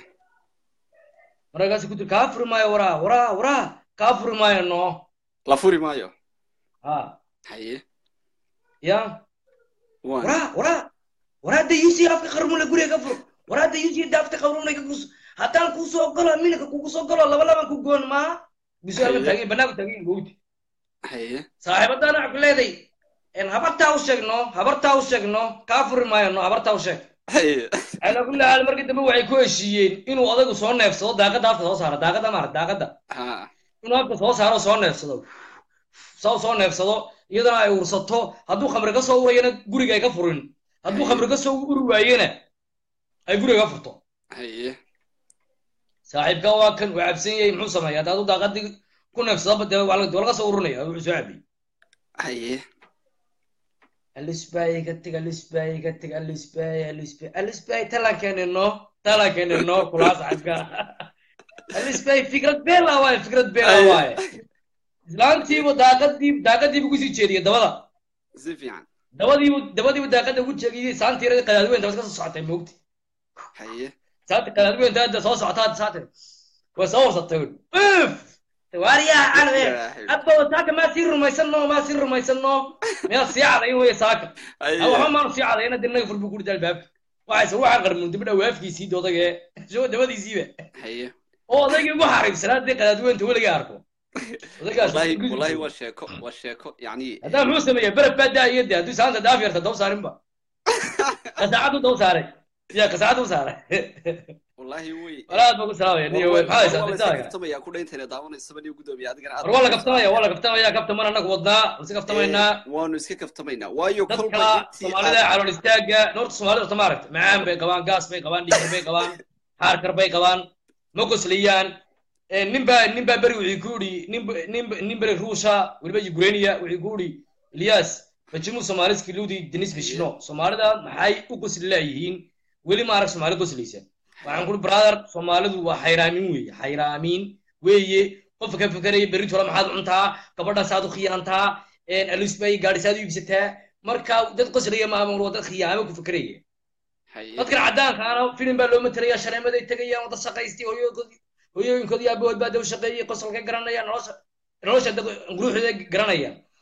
markaas ku tir ka furi maayo waraa waraa waraa ka furi maayo no la furi maayo ha haye ya waa waraa waraa waraa de yusi afka qarmule guriga ka fur waraa de yusi daafta qarmule ka kus haddaan ku soo galo minka kugu soo galo laba laba ku goon ma biso halka taagay banaanka taagay gooti haye saaxiibadana ku leeday in habartaa u sheegno habartaa u sheegno ka furi maayo no habartaa u sheeg haye ala kulli hal markii dambe waxay ku heshiiyeen inuu odagu soo neefsado daaqada afka soo saaro daaqada maar daaqada ha inuu afka soo saaro soo neefsado soo soo neefsado iyadana ay ursato hadduu khamri ka soo urayana guriga ay ka furin hadduu khamri ka soo uri waayena ay guriga ka furto haye saaxiibka waa kan uu cabsan yahay muxuu sameeyaa hadduu daaqadii ku neefsado bade waa laga soo urinaya wuxuu soo cabay haye alisbay ka tag alisbay ka tag alisbay alisbay alisbay talakenno talakenno kula saaxiibka alisbay fikrad beela waay fikrad beela waay islaantiibu daaqadii daaqadii ugu sii jeediyay dabada si fiican dabadiibu dabadiibu daaqada ugu jeediyay saantiirada qadaadweynta ka soo socotay moogti haye saanti qadaadweynta soo socotay saanti waa soo socotay uf واريا على أبا وساك ما سير ما يسنو ما سير ما يسنو ما سيعة أيوة يا ساك أو هم ما سيعة أنا دنا يفرق بقول ده الباب وعايز روح على غرمون تبدأ واقف كيسي ده ده شو ده بدي يسيبه haye أو ده يجي بحارب سنة دي قاعد وين تقول يعرفه والله والله وشيكو وشيكو يعني هذا مو سمية برد بدأ يدي هذا سانت دافير تدو سارين با كساعته دو ساري يا كساعته ساري والله وي ولا بقول سلام يعني هو هاي سانت كفتما يا كل انت داون السبدي قدومي ادغنا والله كفتما يا والله كفتما يا كفتما مرة نك وضنا بس كفتما إننا وانو اسكي كفتمينا وايو كل dadka Soomaalida على الاستاج نورت Soomaalida tamaaragt macaan bay qabaan gaas bay qabaan dhiig bay qabaan harkar bay qabaan ma qosliyaan ee nimba nimba bari wixii kuuri nimba nimba nimba ruusha waliba Ukrainiya wixii kuuri Ilyas bajimu Soomaaliski ludi Denis Bishno Soomaalida maxay u qoslayeen wali ma arag Soomaali qosleysan waxaan ku brother Soomaalidu waa xayraamin weeye xayraamin weeye qof ka fikiray bari tola maxaad cuntaa gabadha saad u khiyaantaa een alisbay gaari saad u ibsataa marka dad qoslaya ma aman wada khiyaamo ku fikiraya dadka cadaanka ana filim baa loo matalaya shareemada ay tagayaan wada shaqaystay hooyooyinkood hooyooyinkood yaa bood baa dad shaqeeyay qosolka garanaya nolosha nolosha dad gruuxda garanaya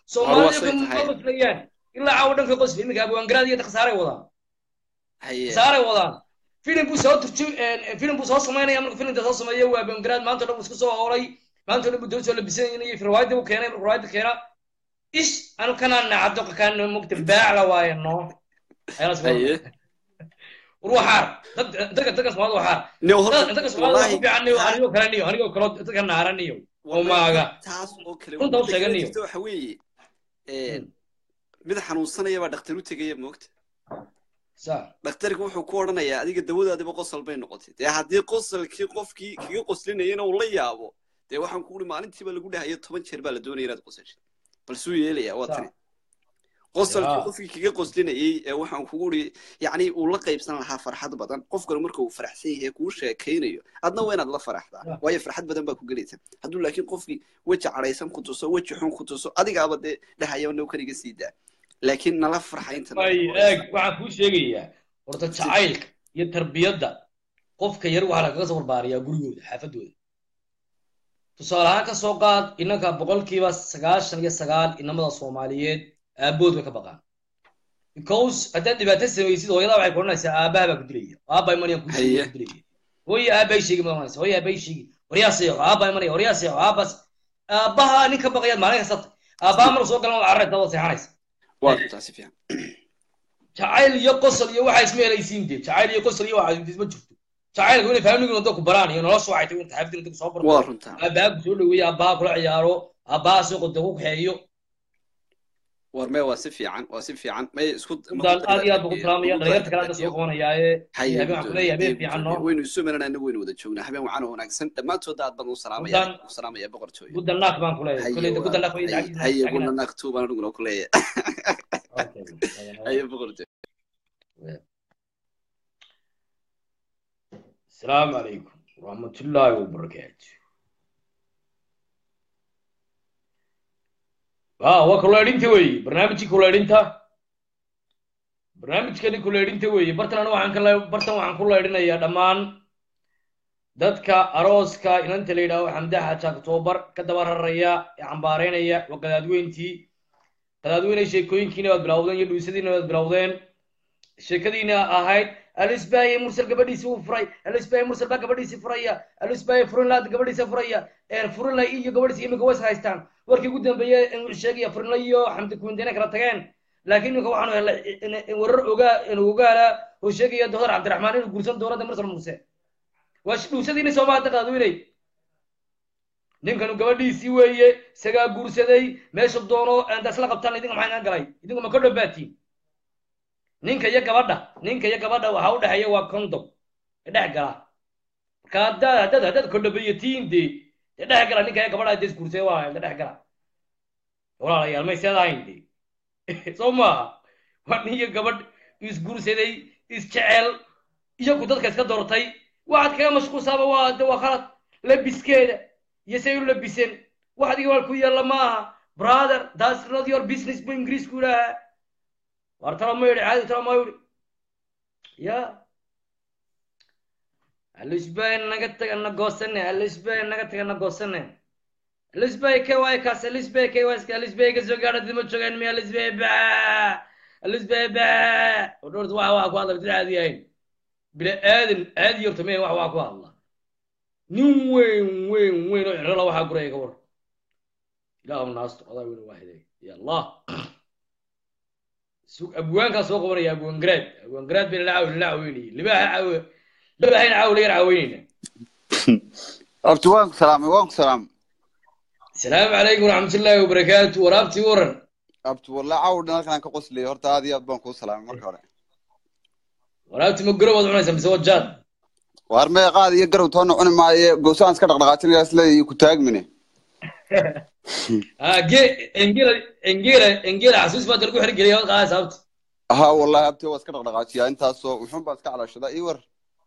Soomaaliya kuma qoslayaan ilaa caawa dhanka qosli iminka abwaangaraad iyo khasaaray wadaan khasaaray wadaan filim buu soo turju filim buu soo sameynaya marka filimka soo sameeyo waa abwaangaraad maanta dhan isku soo hooray maanta dhan buu soo labisanayay firwaayada uu keenay firwaayada keena ish anu kana nacdo kan mugta baacla waayno ayaa ruuxaar dad dad dad Soomaaliya waxaar dad Soomaaliya ku fiican iyo aniga kale niyo aniga kale dadka naaraniyo oo maaga taas oo kale runta u sheeganayo waxa weeye ee mid xanuunsanaya baa dhakhtar u tagay moogta sax dhakhtarku wuxuu ku oranayaa adiga dawadaadiba qosol bay noqotay ee haddii qosolkii qofkii kaga qoslinayna uu la yaabo dee waxaan ku uri maalintiiba lagu dhahayo toban jeer baa la doonaya inaad qosasho bal suu yeelaya waa tani qosolkii qofkii kaga qoslinayay ee waxaan kugu uri yacni uu la qaybsan lahaa farxad badan qofkana marka uu faraxsan yahay kuu sheekaynayo adna waa inaad la faraxdaa waayo farxad badan baa ku gelaysa hadduu laakiin qofkii weji cadhaysan ku tuso weji xun ku tuso adigaaba dee dhahayo now kaniga sii daa laakiin nala farxa inta eeg waxaan kuu sheegayaa horta jacaylka iyo tarbiyadda qofka yar waxaa lagaga soo barbaariyaa gurigooda xaafadooda tusaale ahaan ka soo qaad inanka boqolkiiba sagaashan iyo sagaal inamada Soomaaliyeed aabood way ka baqaan because haddaad dhibaato samaysid hooyada waxay ku odhanaysaa aabaha baa ku dilaya aabbahay manaya ku dilaya hooyo aabahay sheegi ma oranaysa hooyo aabahay sheegi waryaa seexo aabbahay manaya waryaa seexo aabbaas aabaha nin ka baqayaad maalin kasta aabaha mar soo galan carrayta wada seexanaysa waa taasi fiican jacayl iyo qosol iyo waxa isma helaysiin dee jacayl iyo qosol iyo waxa isma jirto jacaylku inay fahmigu waddo ku baraan iyo noloshu waxay tahay inta xafidin inta soo barto waa runta aabaha ku soo dhaweeyo aabaha kula ciyaaro aabaha soo qodo ku xeeyo warmee waa si fiican waa si fiican may isku dal aad iyo aad ugu salaamaya dhalinyarta kale soo qoonayaaye habeen waxaan kuleeyahay habeen fiican noo waynu isu meelana anagu waynu wada joognaa habeen waxaan wanaagsan dhammaantood aad baan u salaamaya u salaamaya boqortooyo gudannaaq baan kuleeyahay kuleeyahay gudannaaq way haye haye gudannaaq tuu baan aniguna kuleeyahay haye boqortooyo السلام عليكم ورحمة الله وبركاته اه هو كولارين توي برنامجي كولارين تا برنامج كني كولارين توي برتنا أنا وعن كلا برتنا وعن كولارين يا دمان دتك أروسك إن أنت ليدا وحمدها شاك توبر كدبر الريا عم بارين يا وقدادوين تي قدادوين شيء كوين كينا بدراودين يدوسدين بدراودين شكدينا أهاي الإسباعي مرسل قبدي سوفراي الإسباعي مرسل قبدي سفرايا الإسباعي فرنلاد قبدي سفرايا إير فرنلا إيجو قبدي سيم جواز هايستان وركي قدام بيا الشقي فرنلا يو حمد كون دينا كرتين لكن يكو عنو إن ورر أوجا إن أوجا لا هو الشقي الدكتور عبد الرحمن الجورسون دورة مرسل موسى واش دوسدين سوما تقادويني نيم كانوا قبدي سويه سجا جورسدي ماش الدورو عند سلا قبطان يدين معنا قراي يدين ما كله باتي ninka iyo gabadha ninka iyo gabadha waxa u dhaxaya waa condom dhex gala kaada hadad hadad condom-yatiin de dhex gala ninka iyo gabadha is guursay waa dhex gala walaalayaal ma isadayn de soma waa ninka gabadh is guursaday is jecel iyo ku dadka iska doortay waxaad kaga mashquulsaba waa de waa khalad labiskeeda iyo say u labiseen waxaad iga wal ku yeela maaha brother that's not your business bu ingiriisku lahaa وارترى ما يري عادي ترى ما يري يا الاسبان نقطة أنا قوسنا الاسبان نقطة أنا قوسنا الاسبان كواي كاس الاسبان كواي كاس الاسبان كزوجة دي متشغل مي الاسبان با الاسبان با ودورت واحد واحد واحد بتاع هذه هاي بلا آدم هذه يرتمي واحد واحد والله نين وين وين وين رلا واحد قريه كور لا الناس الله وين واحد يا الله سوق أبوان كسوق وريا أبوان جراد أبوان جراد بين العاو العاويني اللي بقى عاو اللي بقى هنا عاو ليه عاويني أبتوانك سلام وانك سلام السلام عليكم ورحمة الله وبركاته ورابتي ورن أبتو والله عاود أنا كان كقص لي هرت هذه أبوانك سلام مركورة ورابتي مقرب وضعنا سام سوى جاد وارمي قاعد يقرب تونا أنا معي قوسان سكر قرقاتين ياسلي كتاج مني آه جي إنجيل إنجيل إنجيل عسوس ما تركوا حرق ليه قاعد سابت ها والله أبتي واسكر قرقاتي أنت أسو وحن بس كعلى شذا إيور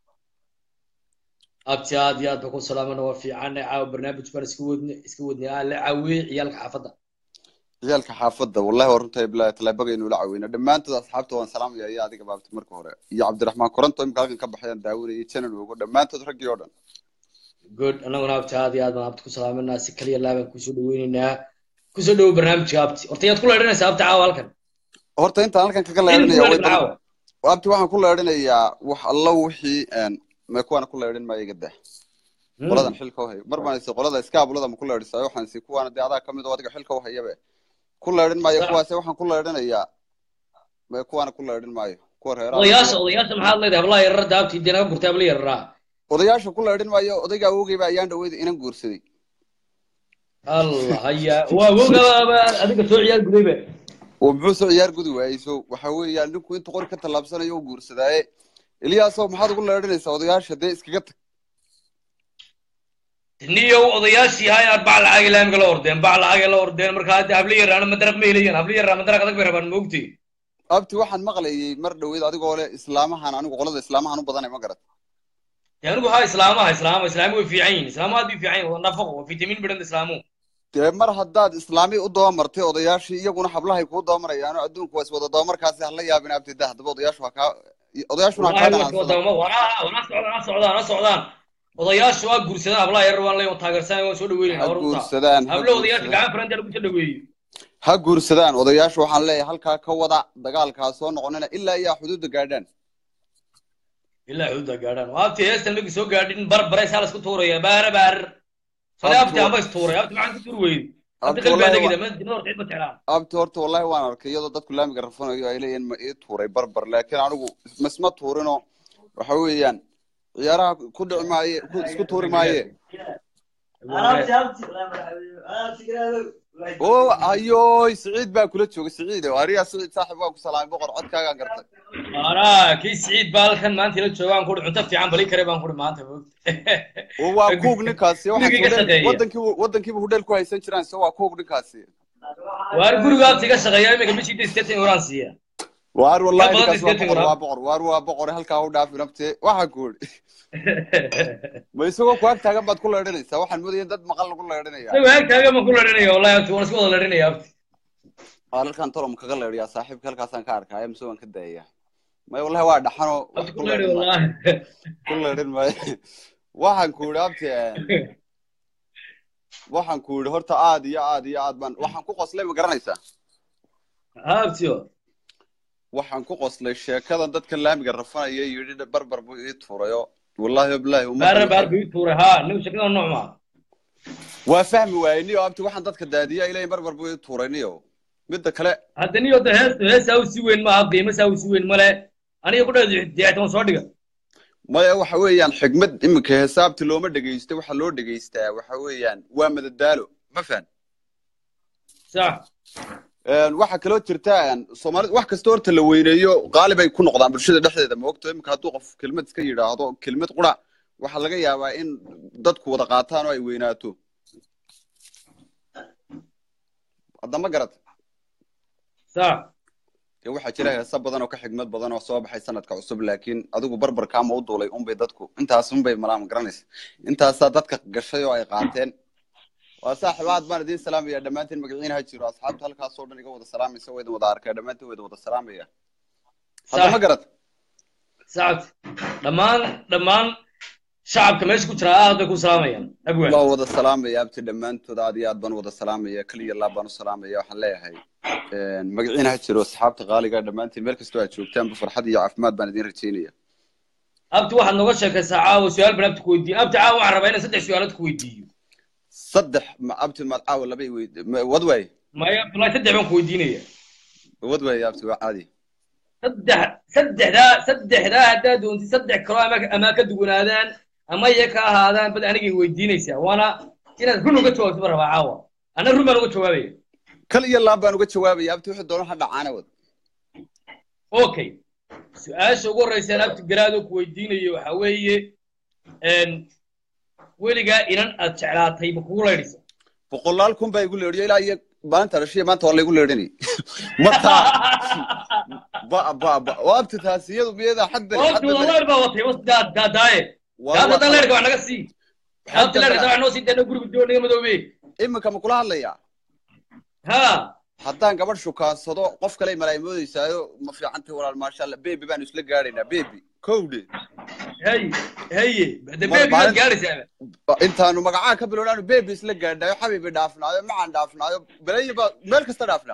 أبتي هذه يا بكون سلام أنا وفي عنا عاو برنامج فرس كودني اسكودني على عوي عيالك حافظة عيالك حافظة والله ورنتي بلا تلا بقي إنه لعوينا لما أنت أصحابته وان سلام يا يا هذيك بابت مركورة يا عبد الرحمن كورنتو يمكن كان بحيان داوري يتشنن ويقول لما أنت ترك يوردن good أنا ونابت هذه هذا نابت كسلام الناس كليا لا بنكسر دويننا kusoo dhawo barnaamijka abti horta yaad ku leedhanaysaa abti caawa halkan horta intaan halkan kaga leedhanaya way badan abti waxaan ku leedhanayaa wax alla wixii een ma kuwana ku leedhan ma iga dah qoladan xilka wahay mar baan isii qolada iskaabulada ma ku leedhisay waxaan si kuwana de adaa kamid oo adiga xilka wahayabe ku leedhan maayo kuwaas waxaan ku leedhanayaa ma kuwana ku leedhan maayo kuwa reeraha odayaasha odayaasha maxaad leedahay hablaha yararada abti dinaga gurtay habla yararaa odayaasha ku leedhan maayo odayga awogay baa ayaan dhaweyd inan guursaday allah haya waa woga adiga soo ciyaar gudayba oo muxuu soo ciyaar gudi waayso waxa weeyaan ninku inta qor ka talaabsanayo oo guursadaaye Iliyaaso maxaad ugu leedhanaysaa odayaasha de iskaga tag niyo odayaashii hay arbac lacag ilaamka la ordeen bac lacag la ordeen marka hadda habla yaraan madaraq ma helayaan habla yaraan madaraq adag bay rabaan moogtay abti waxaan maqlayay mar dhaweyd adigoo le islaamahan anigu qolada islaamahan u badanay ma garat anigu ha islaamaha islaamaha islaamaha way fiican yihiin islaamaha way fiican yihiin nafaqo waa fitamiin badan islaamu dee mar haddaad islaami u doomartay odayaashii iyaguna hablahay kuu doomarayaan oo adduunku waa iswada doomarkaasi hala yaabin abti dah haddaba odayaashu waa kaa odayaashuna waa kaa dhanaan wana socdaan socdaan socdaan odayaashu waa guursadaan hablaha yar waan leeyahay taageersan waan soo dhaweynaa ha guursadaan hablo odayaasha gacan faranta lagu soo dhaweeyo ha guursadaan odayaashu waxaan leeyahay halkaa ka wada dagaalkaa soo noqonina ilaa iyo xuduudda gaadhaan ilaa xuduudda gaadhaan waabti heestan markii soo gaadhin bar bareys hala isku tuuraya baar baar salaabti ama istuuray abti maxaan ku tuur weyd abti qalbaadagida ma dinoor cid ma jeclaan abti horta wallahi waan arkay iyadoo dadku laamiga rafanayo ay leeyihiin ma ii tuuray barbar laakiin anigu masma tuurino waxa weeyaan ciyaaraha ku dhici maaye isku tuuri maaye oo ayoy Saciid baa kula jooga Saciid oo ariya Saciid saaxiib waa ku salaamay boqor codkaaga gartay ara kii Saciid baa halkan maanta ila joogaan ku cunto fiican bali kare baan ku maanta oo waa kuug ninkaasi waxa wadankii wadankii buu hudheel ku haysan jiraan soo waa kuug ninkaasi waar guriga abtiga shaqeeyaa imika bishii sideetan euraan siiya waar wallahi ninkaasi waa boqor waa boqor waar waa boqor halkaa u dhaaf nafte waxa guud ma isagoo ku ag taagan baad ku leedhanaysaa waxaan moodayay dad maqal lagu leedhanayaa isagoo ag taagan ma ku leedhanaya wallahi abti waan isku wada leedhanaya abti halkan tolom kaga leedhaya saaxiibka halkaasaan ka arkaya mise waan ka daaya may wallahi waa dhaxano ku leedhay wallahi ku leedhan may waxaan ku yiri abti waxaan ku yiri horta aad iyo aad iyo aad baan waxaan ku qoslay ma garanaysaa abtiyo waxaan ku qoslay sheekada dadka laamiga rafanaya yiri barbar buu ii tuurayo wallahi billahi uma barbar buu ii tuuray ha nin sheekada noocma waa fahmi waayni oo abti waxaan dadka daadiya ilaa barbar buu ii tuurayniyo mid kale hadda niyo da hees hees aw si weyn ma qiimo saw si weyn male aniga ku dhaadii diyaatan soo dhiga maya waxa weeyaan xigmad imika heesaabti looma dhageysto waxa loo dhageystaa waxa weeyaan waa madadaalo ma fahan sax een waxa kale oo jirta Soomaalidu wax kasta horta la weyneeyo qaalib ay ku noqdaan bulshada dhexdeeda ma ogto imika hadduu qof kelmad iska yiraahdo kelmad qura waxa laga yaabaa in dadku wada qaataan oo ay weynaato adama garad sax ee waxa jira heesa badan oo ka xigmad badan oo soo baxay sanadka cusub laakiin adigu barbar ka ma u duulay un bay dadku intaas un bay malaam garanaysa intaas dadka gashay oo ay qaateen waa saaxiibaad baan idin salaamaya dhamaantiin magaciina ha jiro asxaabta halkaas oo dhan iga wada salaamaysa way wada arkay dhamaantiin way wada salaamaya hadda ma garad saad dhamaan dhamaan shacabka meesha ku jira aad ku salaamayaan abwaan waa wada salaamaya abti dhamaantood aad iyo aad baan wada salaamaya kaliya la baan u salaamaya waxaan leeyahay een magaciina ha jiro asxaabta qaaliga dhamaantiin meel kasta aad joogtaan farxad iyo caafimaad baan idin rajeynaya abti waxaad noga sheekaysaa caawa su'aal baan abti ku weydiin abti caawa waxaan rabaa inaan saddex su'aalood ku weydiiyo saddex ma abti ma caawa laba weyd wadway maya abdullahi saddex baan ku weydiinaya wadway abti waa caadi saddex saddexda saddexda haddaad doonti saddex kalo ama ama ka duwanaadaan ama iyaga ka ahaadaan bad anigay weydiinaysaa waana inaad run uga jawaabto rabaa caawa ana run baan uga jawaabaya kal iyo laab baan uga jawaabaya abti wuxuu doono ha dhacaana wad okay su'aasha ugu horeysa abti garaado ku weydiinayo waxa weeye een weligaa inan aad jeclaatay ma kugu leedhisa boqolaal kun baa igu leedhiyo ilaa iyo maanta rashiya maanta waa la igu leedhinay mata ba ba ba waabti taasiyadu biyada xadda xadda wallahi baa watay was daad daadaye daad daad leerka wax naga sii daad leerka wax noo sii dana guriga doonaya madoobe imika ma kula hadlaya ha haddaan gabadh shukaansado qof kale malaaymoodaysayo ma fiicantay walaal maasha Allah baby baan isla gaaraynaa baby kowde hey haye de baby baad gaaraysaa intaanu magacaa ka bilownaanu baby isla gaadhayo xabiibi dhaafnaayo macaan dhaafnaayo balayiba meel kasta dhaafnaa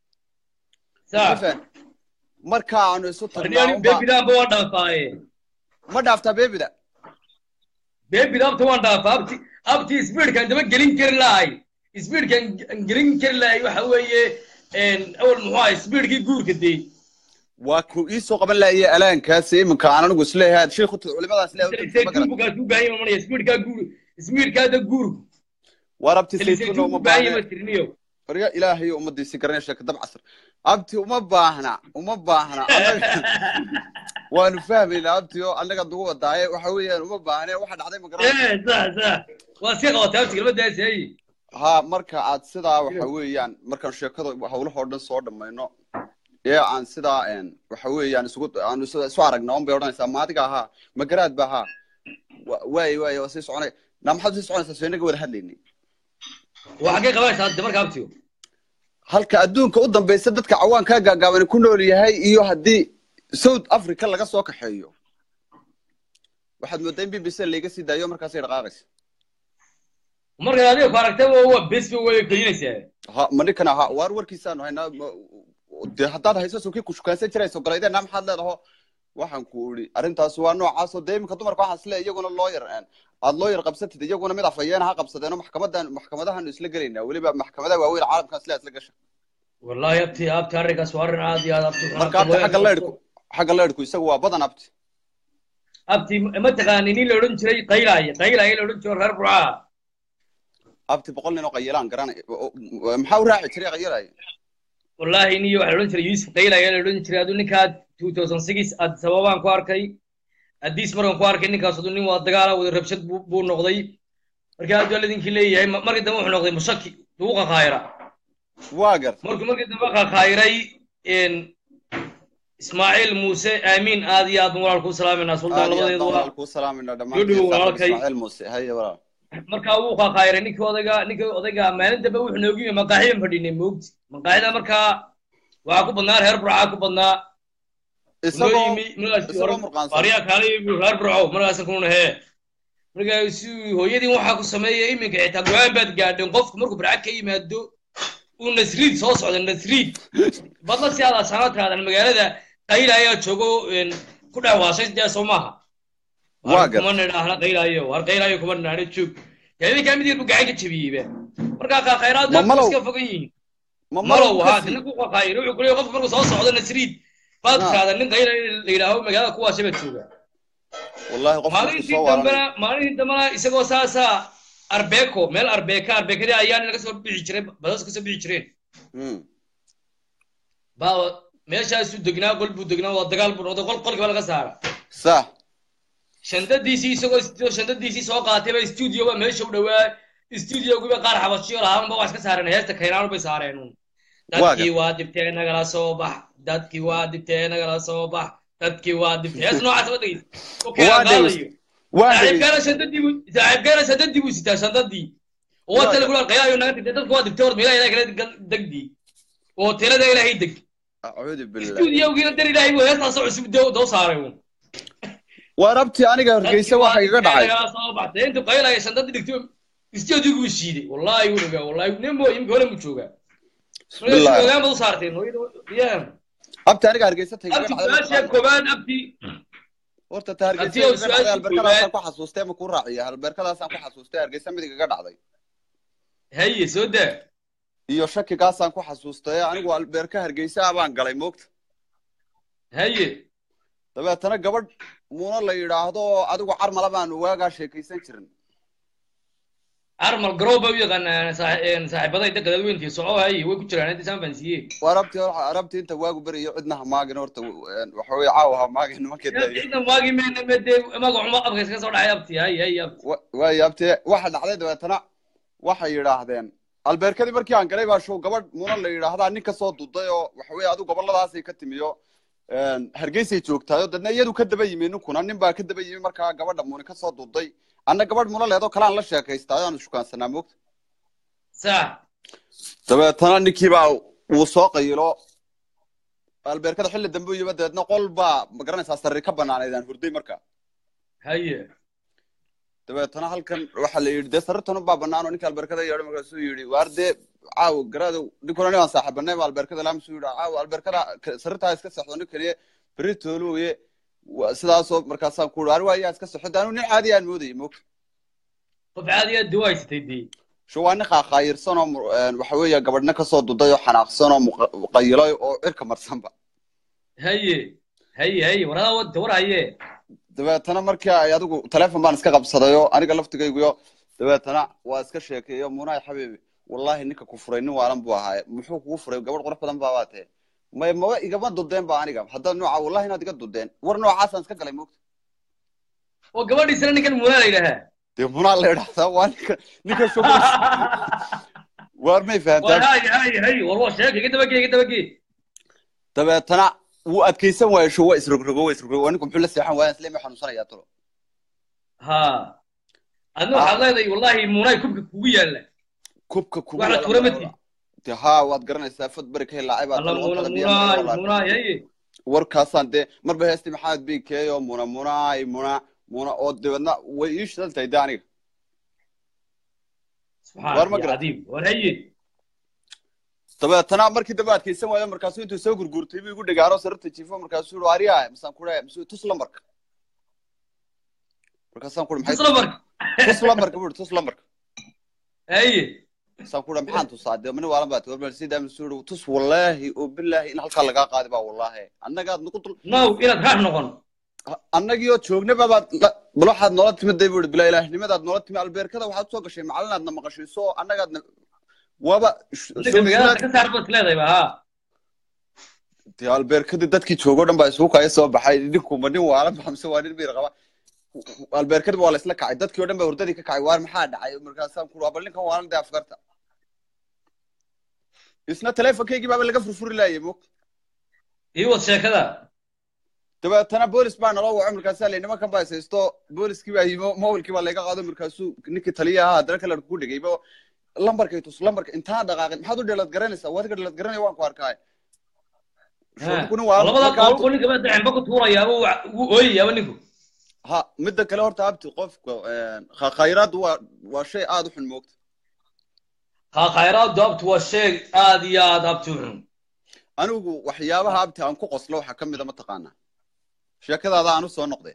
saa marka aanu isu tagnaa baby da baa dhaafaaye ma dhaaftaa baby da baby da waan dhaafaa abti abti speed kan daba gelin kari lahay speed kan gelin kari lahay waxa weeye een awal muxuu speed ki guurka deey waa ku isoo qaban laayay alaankaas iminka aan anigu isleeyahay sheekhu culimadaas leeyahay guurka ku baahay ma maraya speed ka guur speed ka da guur warabti saytuun uma baahay fariya ilaahay ummadiisa garanaysa ka dab casr abti uma baahna uma baahna waanu fahmaynaa abti oo anaga dugu wadaaye waxa weeyaan uma baahna waxa dhacday ma garanaysa ee sa sa waa si qabatay abti galmadaas ay ha marka aad sidaa waxa weeyaan markaan sheekada hawlaha dhan soo dhamayno ee aan sidaa een waxa weeyaan isugu aan isu aragnaa un bay oranaysaa maadiga aha ma garaad ba ha way way oo si soconay naamxad si soconaysa soo inaga wada hadlaynay waxa ka qabaysaa marka abtiyo halka adduunka u dambaysa dadka cawaanka gaagaaban ku nool yahay iyo hadii South Africa laga soo kaxeeyo waxaad moodaa in B B C laga sii daayo markaas ay dhaqaaqayso marka adiga ku aragtay waa bes way keenaysaa ha manikana ha war warkiisaan hayna de haddaad hayso soo ku shukaansan jirayso galayda naam xad leedaho waxaan ku uri arintaas waa noocaas oo deemka dumarka waxaan isla iyaguna lawyer aan aad lawyer qabsatid iyaguna mid afayeen ha qabsadeen maxkamadan maxkamadahan isla galayna waliba maxkamada waaweyn caalamka isla isla gasha wallahi abti abti arigaas waa arin aad iyo aad abti marka xagga leedku xagga leedku isagu waa badan abti abti ma taqaanini la oran jiray qaylaay qaylaay la oran jiray reer burca abti boqol nin oo qaylaan garanay maxaa u raaci jiray qaylaay والله إني وحلون ترى يوسف قيلا يا لون ترى هذول نكاد ألفين وستة أد سبابان كواركي أديس مرة كواركي نكاد صدقني والدجالة والربشة بو بو نقضي مركز هذول الذين كلي هي مركز دموع نقضي مشكي دوقة خيرة واقر مركز مركز دوقة خيرة إن إسماعيل موسى آمين آدي آدم ورالكو سلام الناس والله الله يدوم ورالكو سلام الناس إسماعيل موسى هاي ورا marka uu ka khayray ninka odaga ninka odaga maalinta ba wuxuu noogiyo maqaaxiin fadhinay moogti maqaaxida marka waxa ku badnaa reer burca ku badnaa isagoo isagoo murqaan fariya kale iyo reer burco markaas ku nahay marka si hooyadii waxa ku sameeyay iminka xitaa go'aan baad gaadhin qofku markuu burca ka yimaado uu nasriid soo socdo nasriid badla si aad sanadkaadan magaalada qaylaya joogo ku dhawaashay daa Soomaha waaga kuma nidhaahna qaylayo war qaylayo kuma nidhaahna joog yani ka mid yahay gacan ka jabiyay marka ka khayraad iska fogan yihiin mamalo waa ninku ku khayro wuxuu kulay qof markuu soo socdo nasriid baadkaada nin qaylayo la yiraahdo magaalada kuwa shabad jooga wallahi qof soo waran maalin damana isagoo saasa arbeeko meel arbeeka arbeekada ayaan laga soo bixi jiray badas ka soo bixi jireen hmm ba meeshaas u degnaa qol buu degnaa waa dagaal buu noqday qol qolkiiba laga saara صح shandadiisii isagoo shandadiisii soo qaatay ba studio ba meesha u dhawaa studio guba qaar xabashiyo lahaan ba wax ka saareen heesta kaynaan bay saareen dadkii waa dibtay nagala soo bax dadkii waa dibtay nagala soo bax dadkii waa dibtay hees noocaas ba dhigay okay qaadayo waa gaara shandadii saaxiib gaara shandadii buu sitaa shandadii oo wada lagu qeeyayo naga dibtay dadku waa dibtay war meelaha ilaahay kala degdi oo tirada ilaahay deg أعوذ بالله studio gina dar ilaahay buu heesta soo cusub doo saaray وربتي أنا قال كيسة واحد يقطع. أنا صابح أنت قايل يا شندات دكتور استوديو وشيدي والله يقولوا والله نمو يمكن ولا متشوقة. والله. والله ما صارتين هو يا. أبتي أنا قال كيسة تيجي. أبتي سؤال كمان أبتي. ورت تهرج. أبتي سؤال البركة سانكو حسوستة مكون راعية البركة سانكو حسوستة أرجع مدي قطع ذي. هي سودة. يوشك كاس سانكو حسوستة أنا قال البركة هرجع سابان قال يموت. هي. طب أنا قبل مونا اللي يراهدو أدو عرمل بان واقع شيء كيسن شرن عرمل قروبة ويغن صاحب صاحب بدأ يدك ذا وين تسوعه هاي هو كتير أنا تسمع بنسيه وربتي وربتي أنت واقع بري عندنا ما جنورت وحوي عاوها ما جن ما كده عندنا ما جي من مدة ما قو ما أبغى كسر على يبتي هاي هاي يبتي ويا يبتي واحد عليه دوت أنا واحد يراهدين البركة دي بركي عن قريب شو قبل مونا اللي يراهد عني كصوت ضده وحوي أدو قبل الله هسي كتميو hargeysay joogtaayo dadna iyadu ka daba yimeen kuna nin baa ka daba yimeen markaa gabadha muuna ka soo duuday anna gabadh muuna leedo kala aan la sheekaystay aan shukaansanaa moogta sax dabeetana ninkii baa uu soo qaylo albeerkada xilli dambe iyo badeedna qol baa ma garanaysaa sarri ka banaanaydaan hurday markaa haye dabeetana halkan waxa la yiri desartan baa banaano ninka alberkada yeedho markaasuu yiri waarde caaw garaado ninkoona aan saaxiibnay alberkada laamsu yiri caaw alberkada sarta iska saxdo ninkani بريتولويه وسلاسو مركزان كل أرواية كسر حتى أنا عادي أنا مودي موك. طب عادي الدواء ستدي. شو أنا خا خير صنع وحوية قبلنا كسر ضد حناق صنع مقيلة أو إركب مرسمبا. هي هي هي ورا ود ورا هي. دبعت أنا مركا يا دوغو تلفون ما نسكب صدايو أنا قلفت جيجو دبعت أنا واسكشيا كي يوم مناي حبيبي والله إنك كفرين وعلم بوها محوك كفر قبل غرفة دم بواته. ما ما إجابات ضدين بعانيهم هذا النوع والله هنا تقد ضدين ورنوع عسل سكت على موت وقبل يصير نكل منال إلها تبون على هذا وانك نك شو ورمي فهمت هاي هاي هاي والله شاكي كده بقي كده بقي طب تنا وأتكيسن وشو يسرق رجوا يسرق وانكم حل السياحة وين سليم حنوصل يا ترى ها النوع هذا والله مناي كوب كوبية له كوب كوب وعلى تورمتي ها waad garanaysaa football ka laacib aad muna muna yayi warkaasan de marba heesti maxaad biikeeyo muna muna muna muna oo dibadna way ii shidaltay daaniga war ma garaadib war hayi tabaatana markii dabaadkaysan waayo markaas intuu soo gurgurtay buu igu dhagaaro sarta jiifo markaas uu ariyaa misan ku dhaay misu tus lambarka markaasan ku maxay tus lambarka tus lambarka buu tus lambarka hayi سأقول لهم حان تصادق من ولا بات ولا سيدا من سورة تص والله وبالله إن هالك لقى قادبا والله أنا قاعد نقول نو إلى تروح نقول أنا جيو تشوف نبى بلو حد نولد من ديفيد بلا إله لماذا نولد من البير كذا وحد سوق شيء معلنا عندنا مقاشي سو أنا قاعد وابا شو كسر بس لا ذي بها تي البير كذا دتك تشوفه دم بسوق هاي سو بحي ديكم مني وعلى بهم سوالين البير غوا البير كذا ولا سلك عدت كيو دم بوردة ديك كعوار محاد عاي مركزام كل وابلين كم وانا ده أفكرته isna teleefankaygi baa laga furfuri laayay mook iyo sheekada tabaatana boolis baa naloo wacay markaas ay niman ka baasaysto booliskii baa yimo mobilkii baa laga qaado markaas ninkii taliyaha hadana kala ku dhigay ba lambarkay tus lambarka inta dhaqaaqay maxaad u dheelad garanaysaa waad ka dheelad garanay waan ku arkay kuna waa labada qowl kulli gabadha dhaxan ba ku tuurayaa uu ooyaya ninku ha midda kale horta abti qofka khayraad waa waa shay aad u xun moogta ها خيرات دابت والشيء آدي يا دابتون أنا وحيابها أبتي أنكو قصلو حكم إذا ما تقانا شكل هذا أنا صار نقدي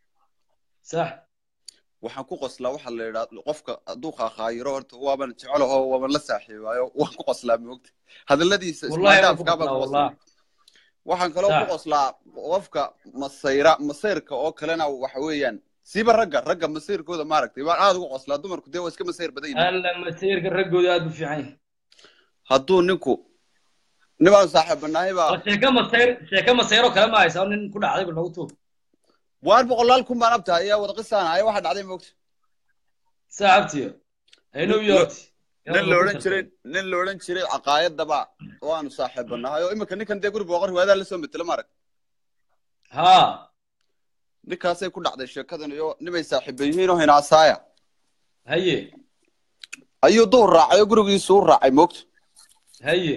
صح وحنكو قصلو وحل قفك دوخا خيرات وابن تعاله هو وابن لساحي وحنكو قصلا بوقت هذا الذي والله والله وحنكلو قصلا وفك مصيرة مصيرك أو كلنا وحويا سيب الرجع الرجع مسير كذا مارك تبغى عاد وقص لا دمر كده واسك مسير بدين هلا مسير الرجع ده بفي عين هدو نكو نبغى صاحب النايبة شيء مسير شيء مسيره كلام ما يسوون كل عادي بالموتو وأنا بقول لكم ما نبتها يا وتقص أنا أي واحد عادي وقت ساعتي هي نيويورك نن لورن شري نن لورن شري عقايد دبا وأنا صاحب النهاية إما كني كنت أقول بقول وهذا اللي سوى مثل مارك ها ninkaasay ku dhacday sheekadan iyo nimay saaxiibayeen oo hinaasaaya haye ayuu duur raacay gurigiisu u raacay moogto haye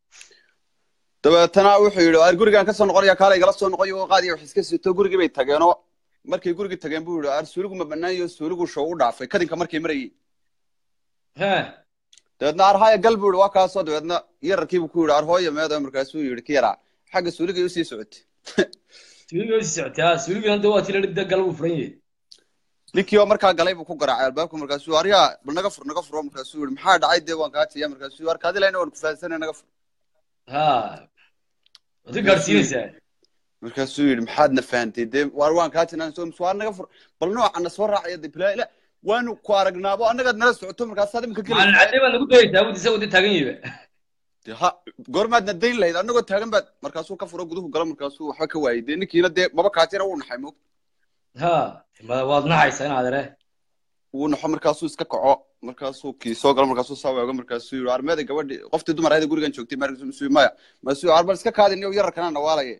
dabeetana wuxuu yiri ar gurigan ka soo noqonaya kaalay gala soo noqoyo oo qaadiyo wax iska sito gurigii bay tageenoo markay gurigii tageen buu yiri ar suuligu ma banaayo suuligu show u dhaafay kadinka markay marayay ha dabeetna ar haya gal buu waa ka soo dabeetna yarkii buu ku yiri ar hooyo meedo markaas uu yiri kiyara xagga suuliga uu sii socotay suuliga uu sii socotay suuliga inta waa tilad dagal uu furan ninkii oo markaa galay buu ku garaacay albaabka markaas uu ariya bal naga fur naga furo markaas uu yiri maxaa dhacay dee waan ka tiyaa markaas uu ar kaadi leeyna waan ku faahfaahsanay naga fur ha wadi garsiinaysa markaas uu yiri maxaad na fahamtay dee war waan ka tinaan soo su'aal naga fur bal noocan soo raacay dibla ila waanu ku aragnaabo anaga nala socoto markaas aad imka kale aan cadayba lagu dayay wadi soo wadi taagan yiba ha goormaad na deyn lahayd anagoo taagan baad markaas uu ka furo guduhu galo markaas uu waxba ka waayay dee ninkiina dee maba kaatira uu naxay moog ha ma waad naxaysa in aad ree uu naxo markaas uu iska kaco markaas uu kii soo galo markaas uu saawayo markaas uu yiri armeeda gabadhi qoftii dumar ahayd gurigan joogtay markaas uu maya ma suu arbal iska kaadin iyo yarkana nawaalay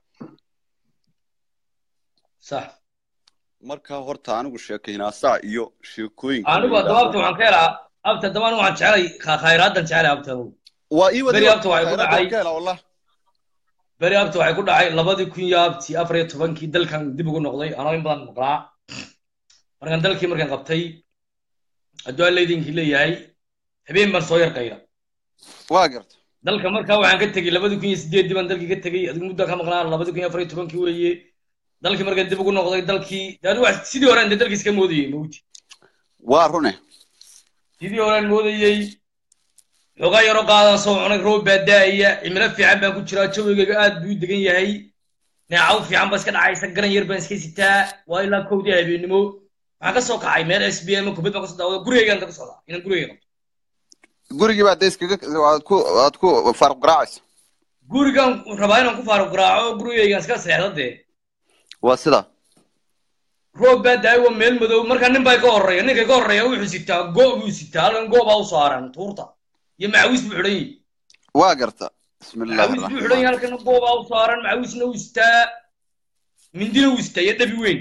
صح marka horta anigu sheekayna saa iyo sheekooyin anigu dawaabta waxaan ka helaa abta dabaan waxaan jeclay khayraaddan jeclay abta waa ii wadi abta waxay ku dhacay wallah bari abta waxay ku dhacay labadii kun iyo abti afar iyo tobankii dalkan dib ugu noqday anoo in badan maqlaa markaan dalkii markaan qabtay hadduu alleydinkii leeyahay habeen baan soo yar qayra waa garta dalka markaa waxaan ka tegey labadi kun iyo sideedii baan dalkii ka tegey adigu muddaa ka maqnaa labadi kun iyo afar iyo tobankii weeye dalkii markaan dib ugu noqday dalkii dee wax sidii horaan dee dalkii iska moodayey mawti waa rune sidii horaan moodayey xogaa yaro qaadan soo cunay roob baa daa'aya cimilo fiican baan ku jiraa jawigayga aad buu u degan yahay neecaw fiican baa iska dhacaysa garan yar baan iska sitaa waa ilaa kowdii habeennimo waxaan ka soo kacay meel s b m kubad baan ka soo daawada gurigaygaan ka socdaa inaan gurigayga qabto gurigii baa dee iskaga waad ku waad ku faaruq garaacaysa gurigaan rabaa inaan ku faaruq garaaco gurigaygaan iska seexda dee waa sida roob baa daay waa meel madow markaa nin baa ka horreeya ninka ka horreeya wuxuu sitaa go buu sitaa halkan goobaa u saaran tuurta iyo macawiis buu xidhan yahay waa garta bismillahi macawiis buu xidhan yahay halkan goobaa u saaran macawiisna uu sitaa mindina uu sitaa iyo dhabi weyn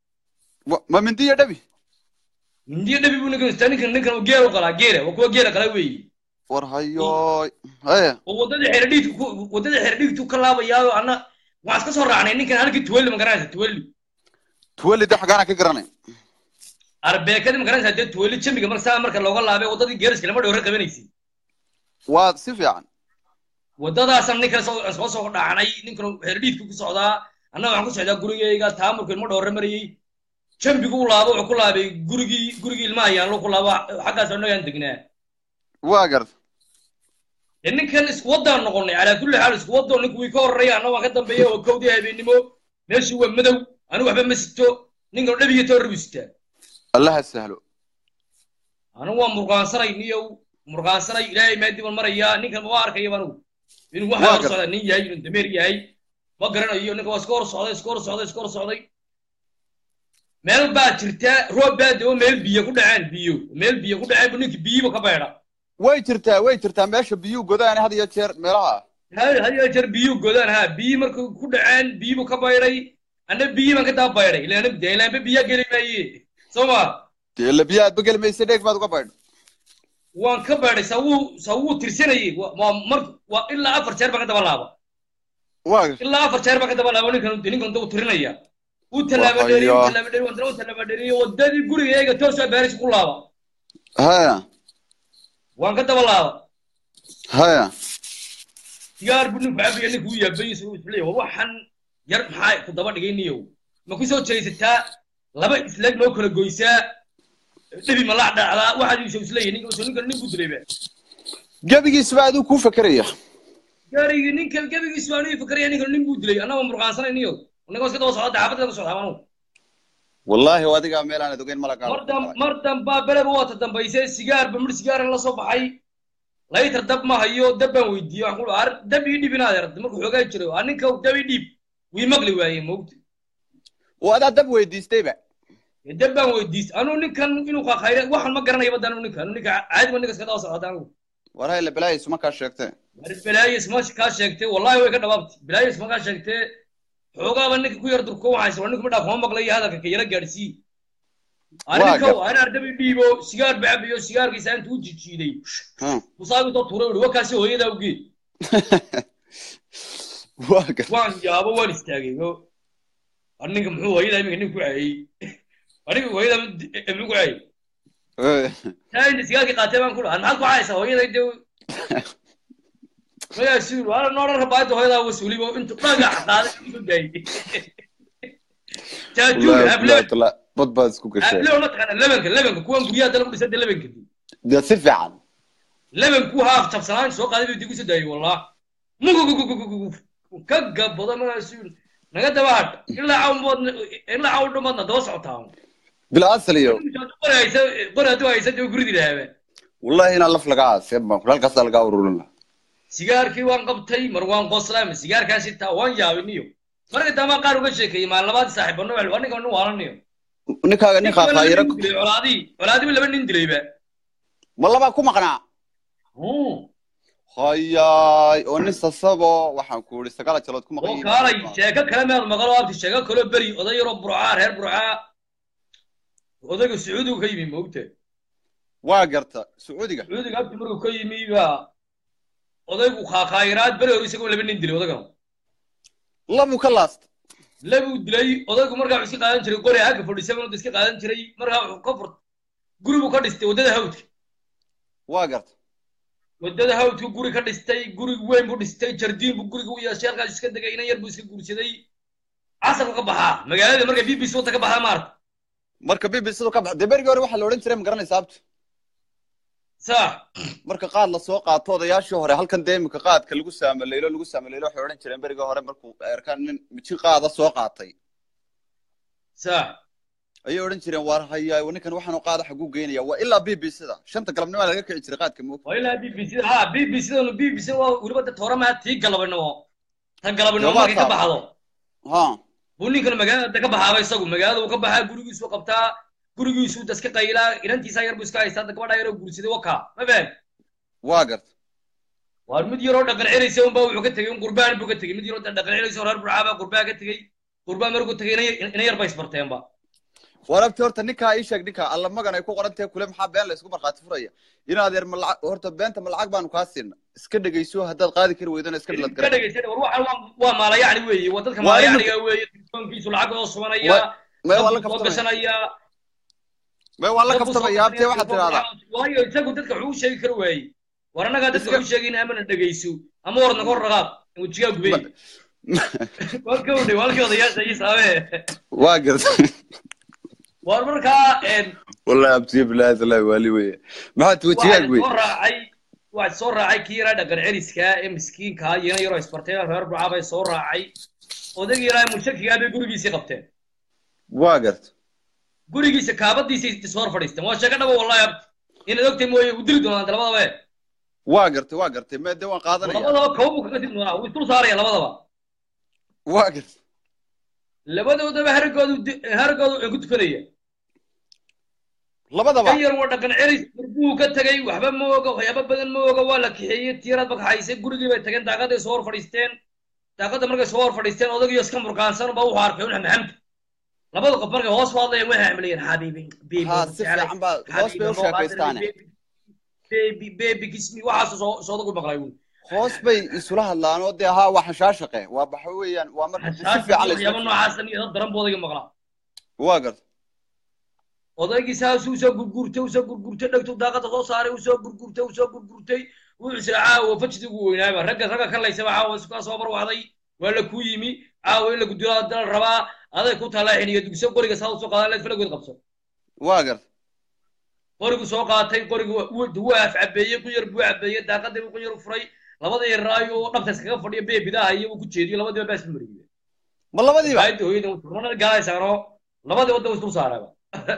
ma mindi iyo dhabi mindi iyo dhabi buu ninkan sitaa ninkan ninkan geer u qalaa geere waa kuwa geera kala weeye war hayoy haya oo waddada xeerdhiigtu waddada xeerdhiigtu ka laabayaayo anna waxaan iska soo raacnay ninkan halkii tuweli ma garanaysa tuweli tuweli de xagaana ka garanay arbeekadi ma garanaysa dee tuweli jambiga marka saa marka looga laabay waddadii geeriska lama dhowra qabanaysay waa si fiican waddadaasaan ninkan soo soo dhacnay ninkan xeerdhiidka ku socdaa annaga waxaan ku socdaa gurigayga taamurka ilmo dhowra marayey jambigu u laabo wuxuu ku laabay gurigii gurigii ilmaha yaanlo ku laabo xaggaas annagaan degnaa waa garta dee ninkan isku waddaan noqonnay calaa kulli xaal isku waddo ninku wii ka horreeya anna waan ka dambeeya oo kowdii habeennimo meeshii waa madow anigu waxba ma sito ninkan dhabiga toorra buu sitaa allaha sahlo anigu waa murqaansanay niyow murqaansanay ilaahay maadiban marayaa ninkan ma waa arkayaba anigu inuu waxa hor socdaa nin yahay inuu dameer yahay ma garanayo ninka waa iska hor socday iska hor socday iska hor socday meel baa jirta roob baa dee meel biyo ku dhaceen biyo meel biyo ku dhaceen buu ninkii biyiba ka baydha way jirtaa way jirtaa meesha biyuu godaan had iyo jeer meelaha had iyo jeer biyuu godaan ha biyi markuu ku dhaceen biyibu ka baydhay anna biyi baan ka daa baydhay ilaana dee ilaanba biyaa geli maaye soo ma dee la biyaa aadba geli maysa dheeg baad uga baydho waan ka baydhay sa wuu sa wuu tirsanayey waa mar waa ilaa afar jeer baan ka daba laaba waa ilaa afar jeer baan ka daba laaba ninkan ninkan uu tirinaya uu tallaaba dheeriyo tallaaba dheeriyo waan tallaaba dheeriyo waddadii gurigayga toos ah baaris ku laaba haya waan ka daba laaba haya sigaar buu ninku cabiya ninkuu yaabay isuu isleeyahay war waxaan yar maxaa ku daba dhigay niyow ma ku soo jeesataa laba isleeg noo kala goysaa dhibi ma la dhacdaa waxaad isuu isleeyahay ninka soo ninka ninku dilayba gabigiis baa aduu ku fakaraya gaarigi ninka gabigiis baa anigu fakaraya ninka ninku dilay anaba murqaansanay niyow ninka iska daba socda xaafadda ka socda anu wallahi wadiga meel aan adogeyn malaga mardan mardan baa beleba wata dambaysay sigaar ba mir sigaar la soo baxay laytar dab ma hayo dab baan weydiiyey waxaan ku ar dab ii dhib inaad yarad markuu xoogaa jiro waa ninka dab ii dhib wii maqli waayey moogta oo adaa dab weydiistayba dab baan weydiistay anuu ninkan inuu qaaqayre waxaan ma garanaya badan anuu ninkan ninka caadi ma ninka iska daba socda anigu war hay la balaayis ma ka sheegtay war balaayis ma ka sheegtay wallahi way ka dhawaabtay balaayis ma ka sheegtay xoogaaba ninka ku yar durko waxayse waa ninka ma dhaaf ma maqlayo hadalka ka yara gaarsii aninka ana ardabi dhiibo sigaar baabiyo sigaarkiisa intuu jijiiday musaagu to tuuray wuu kaasi hooyada u geed waaga waan yaabo waan istaagay oo aninka muxuu hooyada iminka nin ku caayay aniga hooyada muxuu ku caayay ee taa sigaarki qaatay baan ku dhahay maxaad ku caayaysaa hooyada de maya siir wala noor rabaayada hooyada wasuulibo intu dhagax qaaday inuu gaayay taaju habla bad bad isku gashay habla ma taqaan labanka labanka kuwan guriyaha dal ku dhisay labanka de si fiican labanku haaf tabsanaan soo qaaday inuu ku daayay wallah mugu ka gabada ma siir naga dabaad ilaa awmood ilaa awdhomadna daba socotaa bila asliyo qoraysa qoradu aysa dib guridi lahaaba wallahi ina laf laga aasay ma halkaas laga ururina sigaarkii waan qabtay mar waan qoslaam sigaarkaasi taa waan yaabiniyo marka dama qaar uga sheekay maal labaad saaxiibano wal waniga anu waalaniyo ninkaaga nin qaaqayra walaadi walaadi laba nin dilayba ma laba ku maqnaa oo hayay oo nin sasabo waxaan ku uri sagaal jalood ku maqnaa oo kaalay sheeka kale meel maqalo abti sheeka kale bari oday yaro burcaa reer burcaa odayga sacuudiga ka yimi moogta waa garta sacuudiga sacuudiga abti markuu ka yimi ba odaygu qaaqayraad bari hore isagoo laba nin dilay odaygan labu ka laast labuu dilay odaygu markaa wuxuu iska qaadan jiray qori aaga fadhiisaba inuu iska qaadan jiray markaa wuxuu ka furt guri buu ka dhistay waddada hawdka waa garta waddada hawdka guri ka dhistay guri weyn buu dhistay jardiin buu guriga u yeeshay halkaas iska degay inan yar buu iska guursaday casarku ka baxaa magaalada marka b b c wata ka baxaa maarta marka b b c ka bax dee berigii hore waxaa la odhan jiray ma garanaysaa abti sax marka qaad la soo qaato odayaashii hore halkan dee iminka qaadka lagu saamaleelo lagu saamaleelo waxay odhan jireen berigii hore markuu erkaan nin miji qaada soo qaatay sax ayay odhan jireen waar hayaa ninkan waxaanu qaada xaguu geynaya waa ilaa b b c da shanta galabnimo laga kici jiray qaadka moog waa ilaa b b c da ha b b c da b b c waa weliba dad hore maa tii galabnimo ta galabnimo markay ka baxdo ha buu ninkan magaalada ka baxaaba isagu magaalada uu ka baxaa gurigiisu qabtaa gurigiisu daska qaylaa inantiisa yar buu iska haystaa gabadha yaroo guursaday waka ma faham waa garta waar mid yaroo dhaqan celaysa unba wuxuu ka tegey un qurbaan buu ka tegey mid yaroo dhaqan celaysa reer burcaaba qurbaan ka tegey qurbaan markuu tegey ina yar ba isbarteenba warabti horta ninkaa ii sheeg ninkaa alla magan ay ku qoran tahay kule maxaa been la isku markhaati furaya inaad yar malacag horta beenta malacag baanu kaa siina iska dhegayso haddaad qaadi kari weydana iska dhalad gara dhegaysan war waxaan waa maala yacni weeye waa dadka maala yacniga weeye telefoonkiisu lacag oo subanaya may waa la kaftamaya may waa la kaftamaya abtee waxaad tidahdaa waayo isagu dadka wuxuu u sheegi kari waayey war annagaa dadka wuxuu sheegayna amana dhegayso ama warna kor raqaab wejigaa gubey waa ka udhay walkii odayaasha ii saabee waa garta war markaa wallahi abtiye bilahi tallahi waali weye maxaad wejigaa gubey soo raacay waxaad soo raacay kii yaraa dhaqan celiska ee miskiinka iyana yaroo isbartay reer burcaa bay soo raacay odayga yaraa mushakigaa bay gurigiisii qabteen waa garta gurigiisa kaabadiisa isoo hor fadhiisteen waa sheeko dhaba wallahi abti inaad ogtay mooye u dili doonaan labadaba waa gartay waa gartay mee dee waan qaadanaya labadaba kaba buu kaga dili doonaa wuu isdul saaraya labadaba waa garta labadoodaba haragoodu haragoodu ku tukanaya labadaba kan yar waa dhaqan celis buu ka tagay waxba ma oga waxyaaba badan ma oga waa la kaxeeyey tiirad bakaxaysay gurigii bay tageen daaqaday soo hor fadhiisteen daaqada markay soo hor fadhiisteen odagii iska murkaansan baa wuxuu arkay un maxamta labada qof markay hoos faadlayeen way hamlayeen xabiibi ha si fiican baa hoos bay u sheekaystaane baby baby kismi waxaas soo soo dagu maqlay hoos bay isula hadlaan oo dee haa waa xashaashaqe waa baxa weeyaan waa marka si fiican la waxyaaba noocaas iyo daran boodayga maqlaa waa garta odaygii saas uu soo gurgurtay uu soo gurgurtay dhagtu daaqada soo saaray uu soo gurgurtay uu soo gurgurtay wuxuu isla caawa fajdi ugu weynaaba ragga ragga ka laysaba caawa iska soo barwacday waa la ku yimi caawa in la gudula dal rabaa aday ku talaa xiniyo dugso qoriga saa soo qaadan leed falagood qabso waa garta qorigu soo qaatay qorigu wuu af cabeeyey ku yar buu cabeeyey daaqadii uu ku yar furay labada yaraayo dhabta iskaga fadhiyo beebidaha iyo uu ku jeediyo labadiiba baas mariyay ma labadiiba ay hooyada uu turana galaysaano labadii wada uu saaraba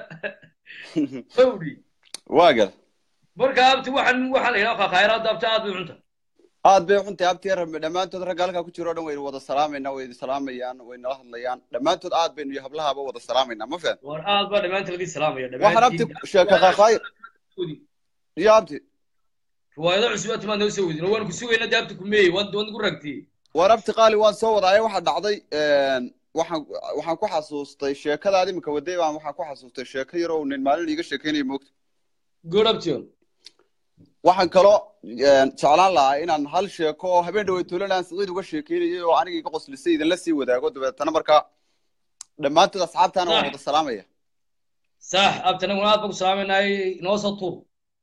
fawdi waa garta marka abti waxaan waxaan ilaa khayraad abti aad bay cunta aad bay cunta abti rabbi dhamaantood ragga halka ku jiro dhan way wada salaamayna way salaamayaan way nala hadlayaan dhamaantood aad baynu iyo hablahaaba wada salaamayna ma fahad war aad ba dhamaantood laga salaamaya waxaan abti sheeka qaqay iyo abti riwaayado cusub aad ma noo soo wadin waan ku sugayna abti ku meey wad wad ku ragtay war abti qaali waan soo wadaay waxa dhacday waxaan waxaan ku xasuustay sheekadaadi imika waday baan waxaan ku xasuustay sheeko yar oo nin maalin iga sheekeynay moogta good afternoon waxaan kaloo jeclaan lahaa inaan hal sheeko oo habeen dhawey tuulanaan saciid uga sheekeynayay oo aniga iga qoslisay idinla sii wadaago dabeetana markaa dhammaantood asxaabtaana waan wada salaamaya sax abtana waan aad baan ku salaamaynaay inoo soo tuur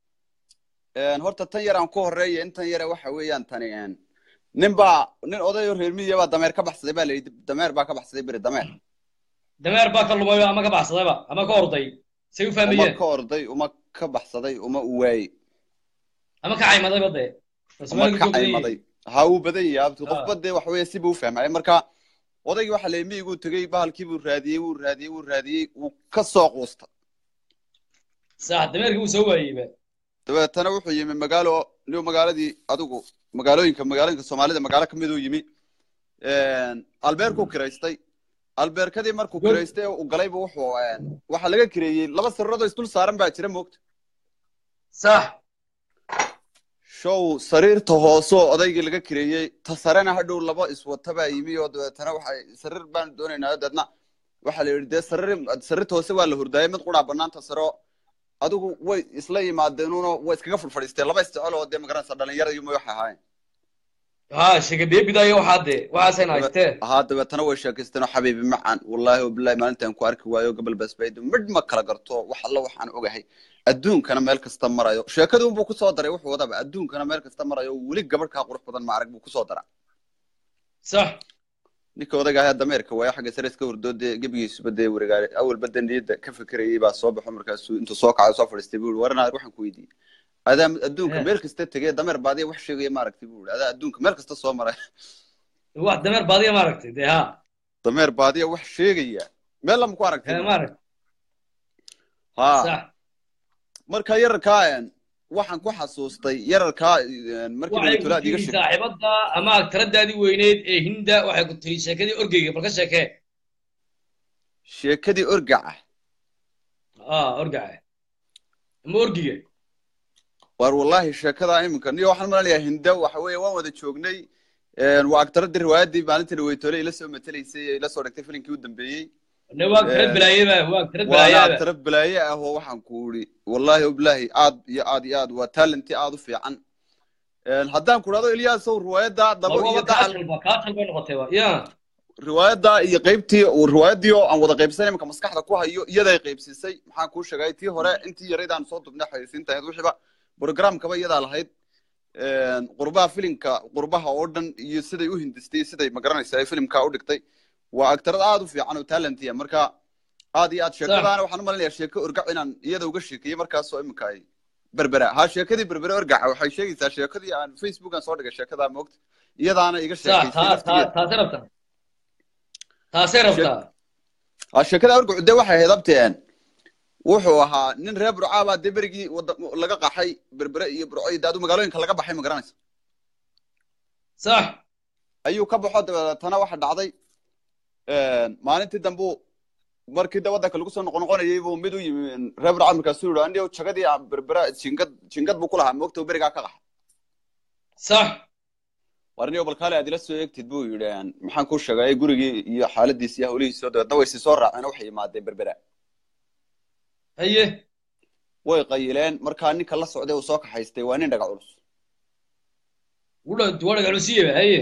horta tan yar aan ku horeeya intan yare waxa weeyaan tani nin baa nin odayo reer miyiga baa dameer ka baxsaday baa layidhi dameer baa ka baxsaday beri dameer dameer baa ka lumay ama ka baxsadayba ama ka orday say u fahmayeen uma ka orday uma ka baxsaday uma u waayey ama ka caymaday bade ama ka caymaday ha uu badan yahay abti qofba dee waxa weeye si buu u fahmay marka odaygii waxa leeyay miyigu tagay bahalkii buu raadiyey wuu raadiyey wuu raadiyey wuu ka soo quusta sax dameerkii wuu soo waayeyba dabeetana wuxuu yimi magaalo niyo magaaladii adigu magaalooyinka magaalooyinka soomaalida magaalo ka mid uu yimi albeerkuu kiraystay albeerkadii markuu kiraystay uu galayba wuxuu waxaa laga kireeyey laba sariirood oo isdul saaran baa jira moogta sax show sariirta hoosoo odaygii laga kireeyey ta sarena hadhow laba iswata baa yimi oo dabeetana waxay sariir baan doonaynaa dabeetna waxaa la yidhi dee sariir sariirta hoose waa la hurdaayay mid qudhaa banaanta saro adigu way isla yimaadeenuno way iskaga fadhiisteen laba isjecel oo dee magaranaysa dhalinyara iyo waxay ahaayeen ها شقدي بداية واحدة وحسن عايزته هذا بتنا وش كيستنا حبيبي معا والله وبالله ما أنت أنكو أركي وايو قبل بس بيد مد ما كلا قرطو وحلا وحنا أوجهي الدون كان مالك استمر أيو شاكدوا بوكو صادر يوح وضع الدون كان مالك استمر أيو ولك قبل كأقرب بدن معرك بوكو صادر صح نيكو وضع هذا أمريكا ويا حاجة سريس كوردو دي جبيس بدي ورجالي أول بدن دي كيف كريه بس صباح عمرك أنتوا ساق على سفر استبول ورنا نروح نكويدي هذا الدون كان مالك استتجه دمر بعدين وحش شيء ما رك تقول هذا الدون كان مالك استصامر واحد دمر بعدين ما ركت ده ها دمر بعدين وحش شيء ما لهم كوارك ها ما ركت ها صح marka yarkaan waxaan ku xasuustay yarkaa markii uu tulaad iga sheegay saaxiibada ama agtaradaadii weyneed ee hinda waxay ku tiri sheekadii orgeyga balka sheekee sheekadii orgaca ah orgaca ma orgiga war wallahi sheekada iminka niyo waxaan maleeyahay hinda waxa weeye waan wada joognay een waa agtaradii riwaayadii maalintii weytoolay ila soo matalaysay ila soo dhigtay filimkii u dambeeyay نواك ترد بلايبة واك ترد بلايبة وانا ترد بلايبة هو وحن كوري والله وبلاهي عاد يا عاد يا عاد وتالنتي عاد في عن هدان كورادو إلياس ورواية دا دبو يدعى كاتل بين غطيوة يا رواية دا يقيبتي والرواية ديو عن وضع قيب سنة مكا مسكحة كوها يدا يقيب سيسي محان كور شغايتي هراء انتي يريد عن صوت بنا حيثين تهيد وحبا بروغرام كبا يدا لهيد قربها فيلم كا قربها اوردن يسيدا يوهن دستي يسيدا مقراني ساي فيلم كا اوردكتي وأكتر عادو في عنو تالنتيا مركا عادي عاد شكل أنا وحنا ما لي شيء أرجع إن يده وقش شيء مركا سوي مكاي بربرة ها شيء كذي بربرة أرجع وحي شيء ذا شيء كذي عن فيسبوك أنا صورك شيء كذا موقت يده أنا يقش شيء تا تا تاسرفتا تاسرفتا الشيء كذا أرجع قدام واحد هذبتين وحوها نن رب رعابة دبرجي ولقى حي بربرة يبرعي دادو مقالين كلقى بحي مقرانس صح أيوة كبر حد تنا واحد عضي maalintii dambu markii dawada kale lagu soo noqon noqonayay buu mid u yimi reeb racad markaas uu yiraahdo jagadii berbera jingad jingad buu ku lahaa moogto beriga ka qax sax warniyo bal kale adila soo eegtid buu yiraahdaan maxaan ku sheegay gurigii iyo xaaladiisa iyo hawlihiisa soo dawada way soo raaceen wax yimaadeen berbera haye way qayileen markaa ninka la socday uu soo kaxaystay waa nin dhaga culus wada wada galusiye haye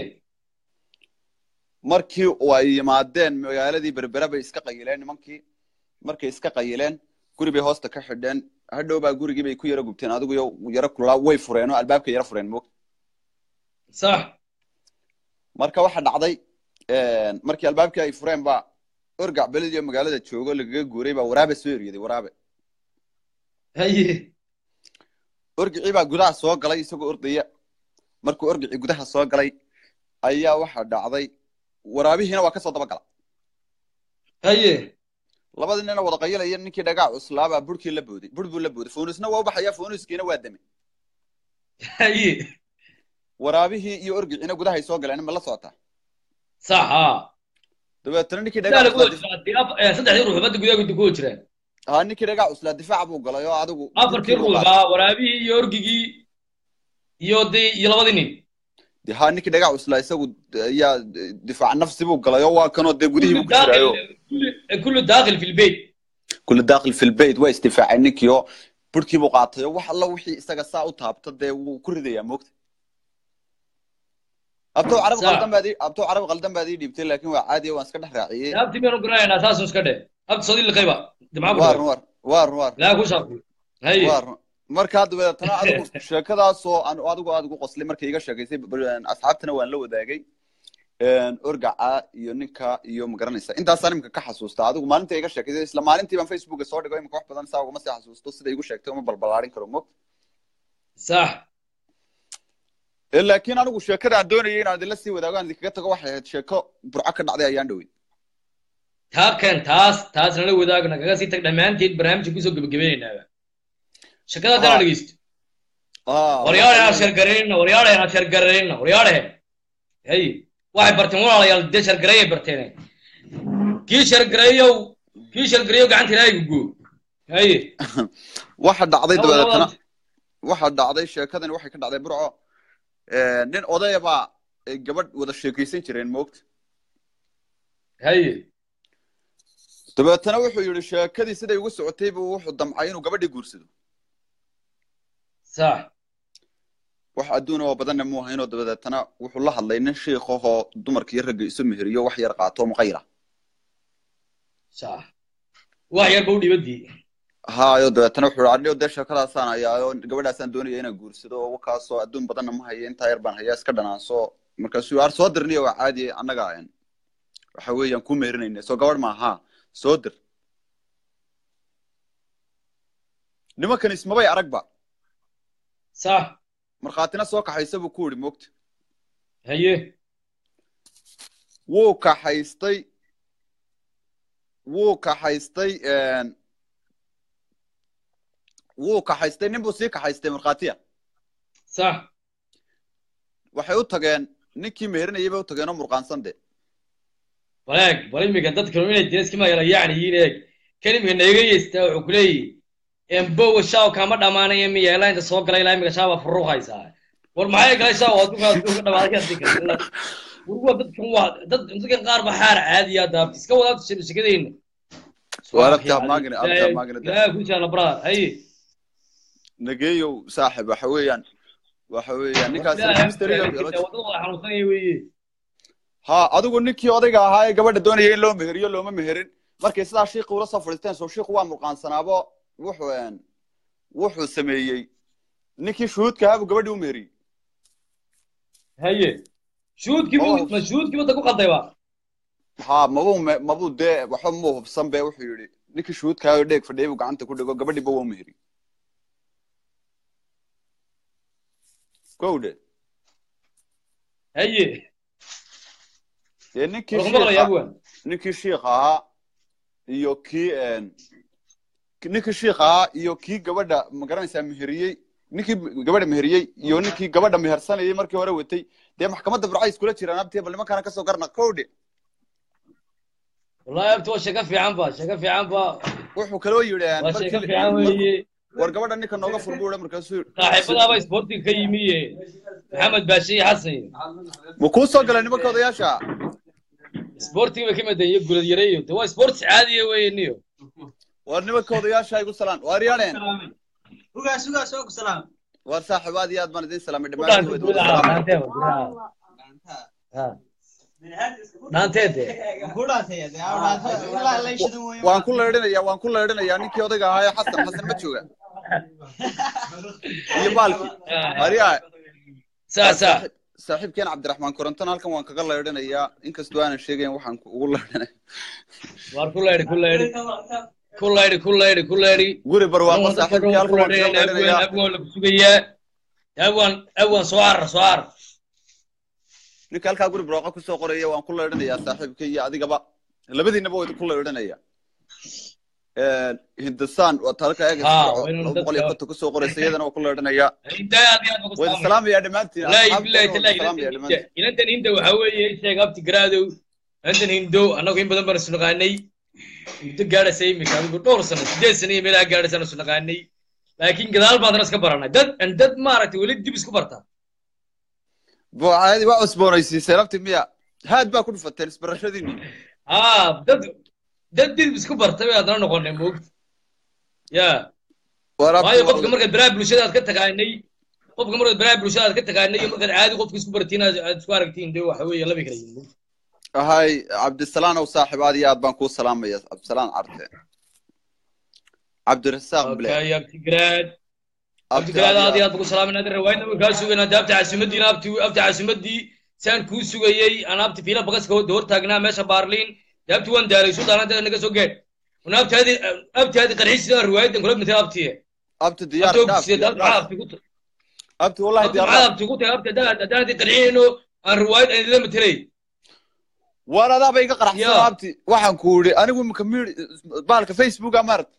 markii ay yimaadeen magaaladii berbera bay iska qayileen nimankii markay iska qayileen guri bay hoosta ka xidheen hadhow baa gurigii bay ku yara gubteen adigu yara kulaa way fureen oo albaabka yara fureen moog sax marka waxa dhacday markii albaabkii ay fureen baa orgac belediyo magaalada joogo lagaga guuray baa waraabe soo eriyaday waraabe haye orgicii baa gudaha soo galay isagoo ordaya markuu orgicii gudaha soo galay ayaa waxa dhacday waraabihiina waa ka soo daba gala haye labada nin wada qayilaya ninkii dhagac cuslaaba burkii la booday bur buu la booday foonusna waa u baxaya foonuskiina waa damay haye waraabihii iyo orgicina gudaha soo galeen ma la socota saxa dabeetana ninkii dhagac saddex ruux bada gudaha ku jiraan ha ninkii dhagac cuslaa difaac buu galay oo adigu afartii ruux baa waraabihii iyo orgigii iyo dii iyo labadii nin ها نيك دقع وصلا يسوي يا دفاع نفسي بوق لا يوا كانوا دقوديه بكسرايو كله داخل في البيت كله داخل في البيت وايش دفاع نيك يو بركي بقاطه wax alla wixii isaga saa u taabta de uu ku ridaya moogta abto arab qaldan baadi abto arab qaldan baadi dhibtay laakiin waa caadi waan iska dhex raaciyay abti meenu garaayna asaas iska dhe abti sadiil qayba dimca war war war war la ku shaqo hay war marka dabeetana adigu sheekadaas oo aan adigu adigu qoslay markii iga sheekaysay asxaabtana waan la wadaagay een orgaca iyo ninka iyo magaranaysa intaas animka ka xasuusta adigu maalinta iga sheekaysay isla maalintii baan Facebook soo dhigay imka wax badan saa uga ma sii xasuusto sida igu sheegtay uma balbalaarin karo moog sax laakiin anigu sheekada aan doonayay in aad la sii wadaago aan kaga tago waxay ahayd sheeko burco ka dhacday ayaan dhawey taakan taas taasna la wadaagna kaga sii tag dhamaanteed barnaamijka ku soo gabagabeynayna شكلها ده لقيت اه ورياض انا شرقرين ورياض انا شرقرين ورياض هي واحد برتمون على يال ده شرقريه برتين كي شرقريه كي شرقريه قاعد تلاقي يقول هي واحد عضي دبلتنا واحد عضي شيكدن waxay ka dhacday burco ee nin odaya ba gabadh wada sheekaysan jireen moogta hay dabeetana wuxuu yiri sheekadii sida ugu socotay buu wuxuu damcay inuu gabadhii guursado صح wax adduun oo badan ma hayno dabadeetana wuxuu la hadlay nin sheekh oo dumarkii ragga isu meheriyo wax yar qaato muqayra sax wax yar buu dhibadii ها يو ده تنو حرا عليه ودش كذا سنة يا يو قبل أسان دوني أنا جورسدو وكاسو أدون بدنا ما هي أنت يربان هي أسكدنا سو مركزو عار صدرني وعادي أنا قاين حوي ينكون مهرنين سو قبل ما ها صدر نما كان اسمه بي عرقبة صح مرخاتنا سوق حيسبو كوري موقت هي وو كحيستي وو كحيستي ان wuu kaxaystay nin buu sii kaxaystay markhaatiya sax waxay u tageen ninkii meerinayay bay u tageen oo murqaansan de walaag bal imika dadka inay deeski ma yala yacni yineeg kelimka naga yeesta wuxuu ku leeyahay embo shaaw kama dhamaanaya mi yeela inta soo galay ilaa imika shaaba furuqaysaa war maxay galay shaaw oo duka duka dhamaanaya dadka warwa dadkan waa dad dadkan qaar ba xaar caadi ah daabti iska wada shaqadeena waarabta maagna abta maagna لا كل شيء برا اي نجيو صاحب وحويان وحويان نكاس مستريو ها adigu ninkii odayga ahaa ee gabadha doonayay in loo meheriyo looma meherin markay sidaa sheekhu ula soo fadhiisteen soo sheekhu waa murqaansanaabo wuxuu een wuxuu sameeyay ninkii shuudka ahaa gabadhii u meheriyay haye shuudkii ma shuudkii wada ku qaldayba ha mabu mabu de waxa muu hubsan bay wuxuu yiri ninkii shuudka ahaa dheeg fadhiyay uu gacanta ku dhigo gabadhii ba waa meheriyay كودة هي نكى شيخ نكى شيخها يوكي ان نكى شيخها يوكي قبضة مقارنة سامهرية نكى قبضة مهرية يو نكى قبضة مهرسانة يمر كورة وتي ده محكمة برعايز كلها تيران أبتي بل ما كان كسر قرنا كودة والله أبتوه شكل في عنبا شكل في عنبا وحو كلو يولان شكل في عنبا wargabadha ninka nooga furbuuray markaasuu saaxiibada bay sporting ka yimiye maxamed baashi xasan ma ku soo galay nimanka odayaasha sporting ba kamid yahay gulad yareeyo waa sports caadi ah weeyniyo war nimanka odayaasha ay ku salaan war yaaleen uga suga soo ku salaam war saaxiibaad iyo aad baan idin salaamay dhamaantood naanteede waan ku leedhinayaa waan ku leedhinayaa ninkii odayga ahaa xasan xasan ma jooga iyo baalki ariya saasa saaxiibkeen cabdiraxmaan korontan halkan waan kaga leedhinayaa inkastoo aanan sheegayn waxaan ugu leedhinay war ku leedhi ku leedhi ku leedhi ku leedhi ku leedhi guri barwaaqo saaxiibkii halkan waan kaga leedhinayaa abwan la sugayaa abwan abwan soar soar ninka halka guri barwaaqo ku soo qoraya waan ku leedhinayaa saaxiibkii iyo adigaba labadiinaba way ku leedhinayaa ee hindasaan waa talka eeg boqol iyo konton ku soo qoraysa iyadana waa ku leedhinayaa way salaamaya dhamaantiin la ilaahay inantan hinda waxa weeye sheeg abti garaadow intan hindo anagu in badan baan isku naqaanay muddo gaadhaysay imika adigu dhowr sano sideed sano iyo meelaha gaadhaysaan isku naqaanay laakiin gadaal baadna iska baranay dad dad maaragtay weli dib isku bartaa بو عادي واسبونيسي سلامتي ميا هاد با كل فتن اسبرشديني اه دد دد دي بسكو برتبي هذا نقولنا موقت يا واي قفك مركه برا بلشداد ka taqaanay qofka markad برا بلشداد ka taqaanay markad caadi qofka isku bartiina isku aragtiin de waxa weeye laba kale هاي عبد السلام وصاحب هذه ياد بان كو سلام يا عبد السلام عرته عبد الرزاق بلا يا تجراد abti galaada aad aad ku salaaminaa rawaayna ka sugayna daabta caasimadii abti abti caasimadii san ku sugayay aan abti fiila baqaska door taagnaa meesha baarliin daabti wan daaray soo daanada naga soo geed una abti hadi abti hadi qarxisida rawaayada kula mid abti abti diyaar abti abti wallahi diyaar abti ku tahay abti daad daad qarxiino aan rawaayad ay la matelay wala da bay ka qarxsan abti waxaan ku yiri anigu ma kamir baalka facebook amart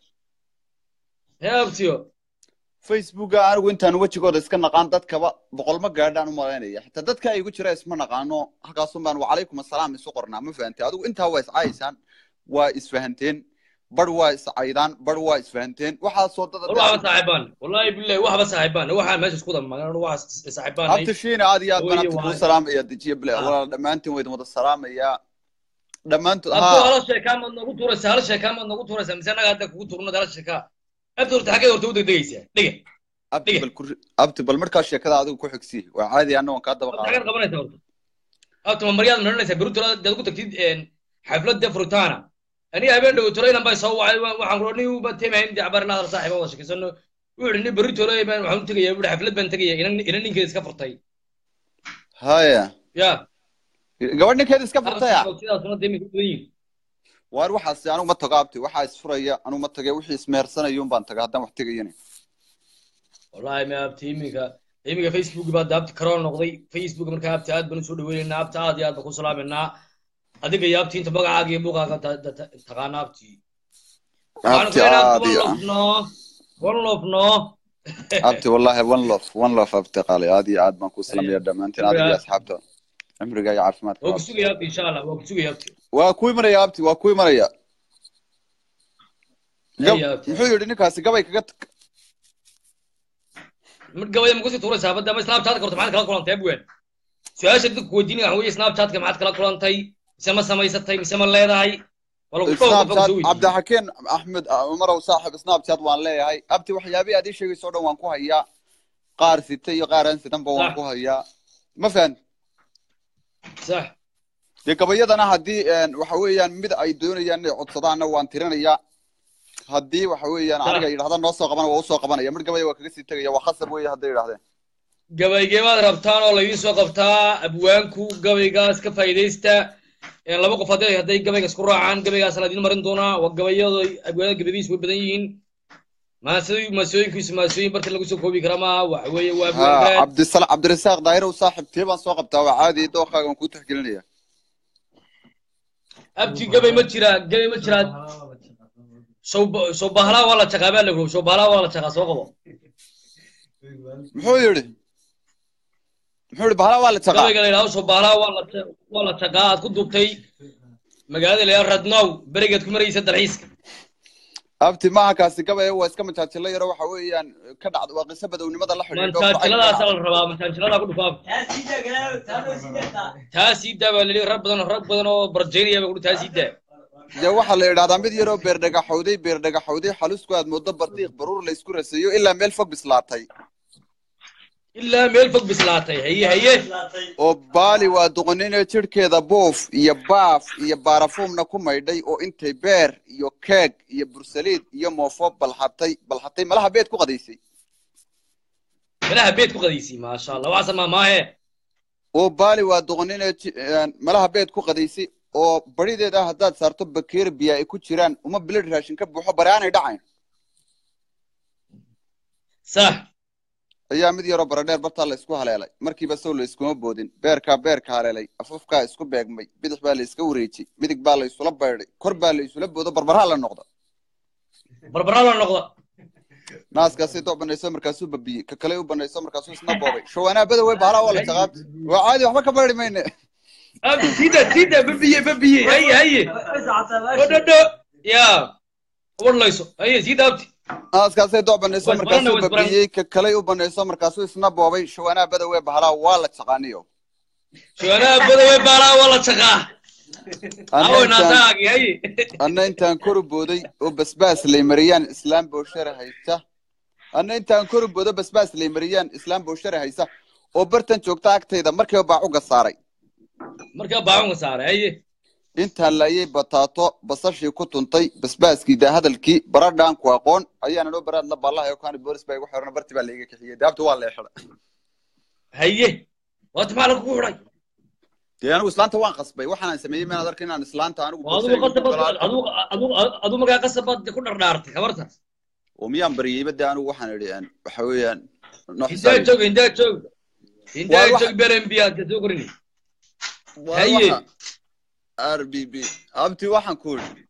ya abti Facebook anigu intaan wajigooda iska naqaan dadkaba boqol ma gaadhaan u maleynaya xitaa dadka ay ugu jira isma naqaano halkaas un baan wa calaykum assalaam isu qornaa ma fahantay adigu intaa waa iscaayisaan waa isfahanteen bar waa iscaydaan bar waa isfahanteen waxaa soo dada waxa saaxiibaan wallahi billahi waxa saaxiibaan waxa meesha isku damaan waxa saaxiibaan abti shiina aad iyo aad baan abti ku salaamaya dijiye billahi wala dhamaantiin way wada salaamaya dhamaantood ha abti hal shay kaama nagu tuuraysa hal shay kaama nagu tuuraysa misanaga hadda kugu tuurno hal shay ka abti horta xagee horta u degdegaysa dhiga abti bal ku abti bal markaa sheekada adigu ku xigsi waa caadi anna waan ka daba qaaday xagan qabanaysa horta abti ma maryaad marinaysa berutula dad ku tagtid een xafladda furtaana ani habeen dhow tulayna bay soo wacay waxaan roonay u ba teemayn dacbar la saaxiibo wada shaqeysano wuxuu ni berutula baan waxaan tagayaa buu xaflad baan tagayaa inan inan ninkeeda iska furtay haya ya gabadh ninkeeda iska furtay sidaasna deemi ku weyn waar waxaas anu ma tago abti waxa isfuraya anu ma tagay wixii ismeersanayo baan tagaa haddaan wax tagayeen wallahi ma abti imiga imiga facebook baa daabti karoon noqday facebook markaa abti aad baan soo dhaweynaa abti aad iyo aad baan ku salaaminaa adiga iyo abti inta magacaaga iyo buuqaaga taqaana abti abti aad iyo one love no abti wallahi one love one love abti qaali aad iyo aad baan ku salaamayaa dhamaantiin adiga iyo asxaabta cimriga iyo caafimaadka waa ku sugaya abti insha Allah waa ku sugaya abti waa ku imanaya abti waa ku imanaya muxuu yidhi ninkaasi gabay kaga mid gabay ma ku sii tuuraysaa badda ma snapchat ka horta maxaad kala kulantay abween su-aasha dadku weydiinaya waxa weeye snapchat ka maxaad kala kulantay mise ma samaysatay mise ma leedahay cabdixakiin axmed umarow saaxib snapchat waan leeyahay abti waxyaabihii aad ii sheegayso o dhan waan ku hayaa qaar sita iyo qaar aan sitanba waan ku hayaa ma fahan sax dee gabayadana haddii waxa weeyaan mid ay doonayaan inay codsadaanna waan tirinayaa haddii waxa weeyaan aniga yidhahda noo soo qabana waa usoo qabanaya mid gabaya waa kaga sii tegaya waa khasab weeye hadday yidhahdeen gabaygee baad rabtaan oo laydin soo qabtaa abwaanku gabaygaas ka faa'iidaysta laba qof hadday hadday gabayga isku raacaan gabaygaas la idin marin doonaa waa gabayada abwaanada gabadiis way badan yihiin maasooy maasooyinkiisu maasooyin barta lagu soo koobi karaa maaha waxa weeye waa abwaanka cabdisalaam cabdirasaaq daahirow saaxib tee baan soo qabtaa waa caadi dooqaaga waan kuu tixgelinaya abti gabay ma jira gabay ma jira soo soo bahala wala chaqaba la soo bahala wala chaqa soo qabo muxuu yiri muxuu yiri bahala wala chaqa gabayga leeyahay soo bahala wala wala chaqa aad ku dubtay magaalada leeyahay radnow barigeed ku maraysa dalxiiska abti maaha kaasi gabay waa iska majaajilo yaro waxa weeyaan ka dhacdo waa qiso badownimada la xiriirto majaajiladaas la rabaa majaajilada ku dhufaab taasida baa leeyahay rab badan rab badan oo barjeeriya baa ku taasida ya waxa la yiraahdaa mid yaro beer dhagaxowday beer dhagaxowday xalusku aad moodo bartiiq baruur la isku rasayo ilaa meel fog bislaatay ilaa meel fog bislaatay haye haye oo baali waa duqonina jirkeeda boof iyo baaf iyo baarafuumna ku maydhay oo intay beer iyo keeg iyo bursaliid iyo moofo balxatay balxatay malaha beed ku qadaysay malaha beed ku qadaysay ma sha Allah waa sama maahe oo baali waa duqonina malaha beed ku qadaysay oo barideeda haddaad saarto bakeer biya ay ku jiraan uma bilad raashin ka buuxo baraanay dhacayn sax ayaa mid yaro baradheer bartaa la isku haleelay markiiba sow la iskuma boodin beerkaa beerka haleelay afafkaa isku beegmay bidix baa la iska wareejiyey midig baa la isula baydhay kor baa la isula boodo barbaraa la noqda barbaraa la noqda naaskaasi doo banayso markaasuu babiyey ka kale u banayso markaasuu isna boobay shawaanaa bada way bahalaa waa la jaqaab waa caadi waxba ka bayri mayne أب سيدا سيدا ببيه ببيه هي هي ودو يا والله يسو هي سيدا أبتي naaskaasay doo banayso markaasuu babiyey ka kale u banayso markaasuu isna boobay shawaanaa bada way bahalaa waa la jaqaaniyo shawaanaa bada way bahalaa waa la jaqaa awo naataagi hay anna intaan koru booday oo basbaas lay mariyaan islaam booshara haysta anna intaan koru boodo basbaas lay mariyaan islaam booshara haysta oo bartan joogta agtayda markiiba baa uga saaray markaa baacunga saaray haye intaan laayay bataato basashii ku tuntay basbaaskii daa hadalkii baradhaan ku aqoon ayaana noo baraad la baalahayo kaani boolis baa igu xirana barti baa laiga kixiyey daabta waa la xidhay haye waata maxaa lagu xidhay dee anigu islaanta waan qasbay waxaan sameeyey maan arkin inaan islaanta anigu aduu markaa qasabaad ku dhardhaartay habartaas oo miyaan bariyeyba dee anigu waxaan idhi waxa weeyaan indaa joog indaa joog indaa joog berenbiyaad ka soo korini haye r b b abti waxaan ku yidhi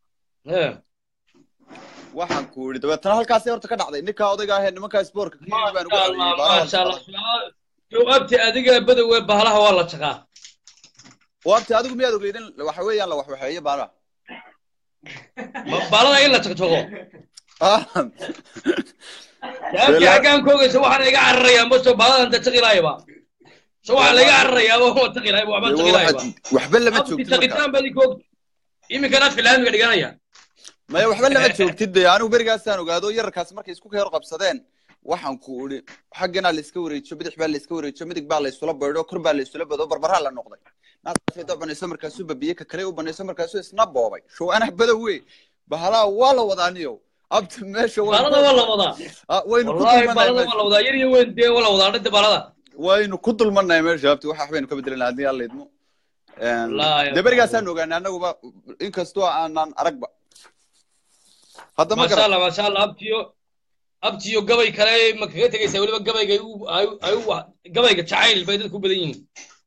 waxaan ku yidhi dabeetana halkaasay horta ka dhacday ninkaa odayga ahee nimankaa isboorka ka yimi baan ugu celiyey abti adiga badowee bahalaha waa la jaqaa oo abti adigu miyaad ogeydin waxa weeyaan la waxwaxeeyo baalaha baalada in la jaqjaqo abti xaggaan ka ogeysa waxaan iga cararayaa maso baaladan da jaqilaayaba سواء لا يعرى يا هو تقيل هاي وعمل تقيل هاي وحبل لما تشوف تقيتان بدي كوك يمكن كانت في العالم قاعد يا ما وحبل لما تشوف تدي أنا وبرجع سان وقعدوا يركز مركز كوك يرقب صدين waxaan ku uri xaggana la iska wareejiyo bidix baa la iska wareejiyo midig baa la isula beedho kor baa la isula beedho barbaraa la noqday naasay dabanayso markaasuu babiye ka kale u banayso markaasuu isna boobay show ana badawe bahala wala wadaaniyo abta meesha balada wala wadaa ah waynu ku wallahi balada wala wadaa yar iyo weyn dee wala wadaa dhada balada waynu ku dulmanay meesha abta waxa waxbaynu ka bedelanaa hadii alla idmo een dabarigaasaan ogaanay anaguba inkastoo aanan aragba hadda ma garan ma sha Allah abtiyo abtiyo gabay kale ma kaga tagaysaa waliba gabayga ay gabayga jacayl bay dadku badan yihiin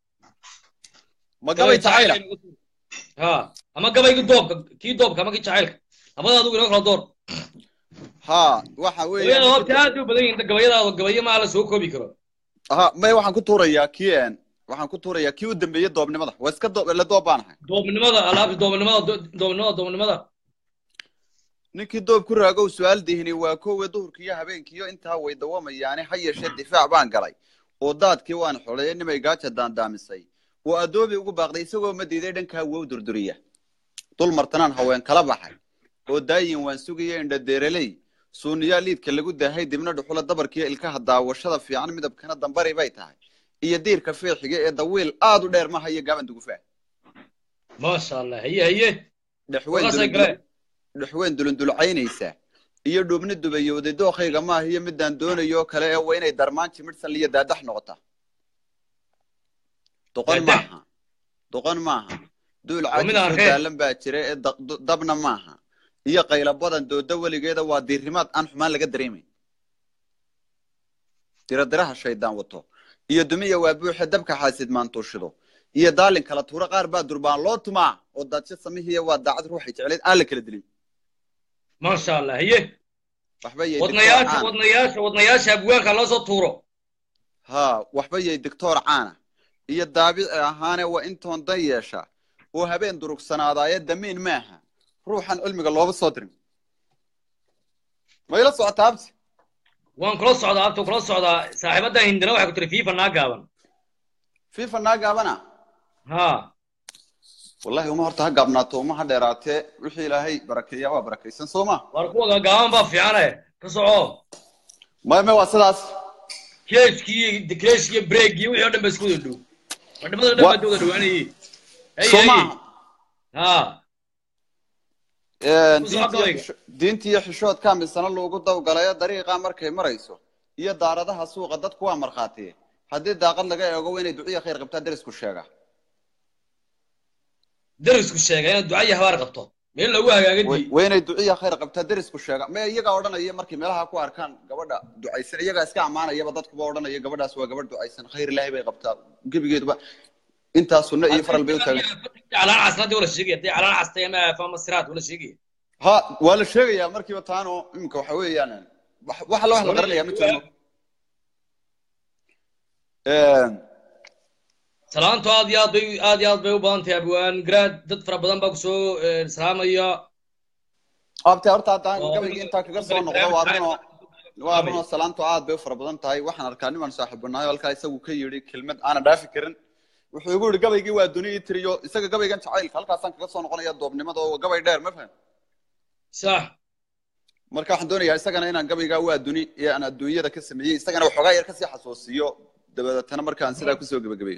ma gabay jacayl ha ama gabayga doobka kii doobka ama kii jacaylka labada adigu inoo kala door ha waxa weeyaan oo taad u badan yihiin gabayada gabayo ma la soo koobi karo ha may waxaan ku tuurayaa kii waxaan ku tuurayaa kii u dambeeyay doobnimada waa iska doob la doobaanahay doobnimada alaab doobnimada doobnimada doobnimada ninkii doob ku raago su'aal diini waa koowe duhurkii iyo habeenkii intaa way dawamayaani ha yeeshee difaac baan galay oo daadkii waan xoreeyay nimay gaaja daandaamisay oo adoobi ugu baaqday isagoo ma diiday dhanka wow durduriya dul martanaan haween kala baxay oo daayin waan sugayay indha deerelay suuniya liidka lagu daahay dibna dhuxula dabarkii ilkaha daawashada fiican midabkana dambari bay tahay iyo diirka feexiga ee dawiil aad u dheer ma hayo gaaban dugufaa ma sha Allah haye haye dhaxweyn dhaxweyn dulundulcaynaysa iyo dhubni dubayooday dookhayga ma ahiyo midaan doonayo kale ee waa inay darmaan jimidsan liya daadax noqota doqon maaha doqon maaha duul caadi daalan baa jira ee dabna maaha iyo qayla badan dooda waligeeda waa diirimaad aan xumaan laga dareemin diradiraha shaydaan wato iyo dumiya waa buuxa dabka xaasid maantuushido iyo daalin kala tuura qaar baa durbaan loo tumaa oo daadsho samihiya waa daacad ruuxay jecleed aan la kala dilin ما شاء الله هي waxba wadnayaasha wadnayaasha wadnayaasha abwaanka loo soo tuuro ha waxba yay doctor caana iyo daabic ahaane waa intoon dan yeesha oo habeen durugsanaadaaya damiin maaha ruuxan cilmiga looba soo dirin ma ila socotaa abti waan kula socdaa abti kula socdaa saaxiibada hindana waxay ku tiri fiifa naa gaaban fiifa naa gaabana ha والله وما هرتها قبناته وما هديراته وحي لهي بركيه وبركيسن سوما warkuwa gaaban ba fiicane ka soco ما ما واسداس keeskii dikreeskii breakii wixii oo dhan ba isku dhow wadamada dhan ba dooda dhawaanayay soma ha ee diintii xishood ka misana loogu dawgalay dariiqa markay marayso iyo daaradaha suuqa dadku waa marxaatiye hadii daaqad laga eego inay duciya khayr qabtaa darisku sheega darisku sheega inay duciya habar qabto meel lagu hagaagay weynay duciya khayr qabtaa darisku sheega ma iyaga oranaya markii meelaha ku arkaan gabadha ducaysan iyaga iska amaanayaba dadku ba oranaya gabadhaas waa gabadh ducaysan khayr ilaahay bay qabtaa gabigeeduba inta sunna iyo faral bay u taagay calaan casnadi wala sheegay tii calaan castay ma fahmo siraad wala sheegay ha wala sheegaya markii taano imka waxa weeyaan waxa loo wax qarnaya ma jiro ee salaanto aad iyo aad bay aad iyo aad bay u badan tahay abwaan garaad dad fara badan baa ku soo salaamaya abta horta hadaan gabayga inta kaga soo noqdo waa runo waa runo salaanto aad bay fara badan tahay waxaan arkaa niman saaxiibanahay halka isagu ka yiri kelmad aan dhaafi karin wuxuu igu yiri gabaygii waa duniya tiriyo isaga gabaygan jacaylka halkaasaan kaga soo noqonaya doobnimada oo gabay dheer ma faham sax marka waxaan doonayaa isagana inaan gabayga waa duni ee aan adduunyada ka sameeyay isagana waxoogaa yar ka sii xasuusiyo dabadeetana markaan sidaa ku soo gabagabay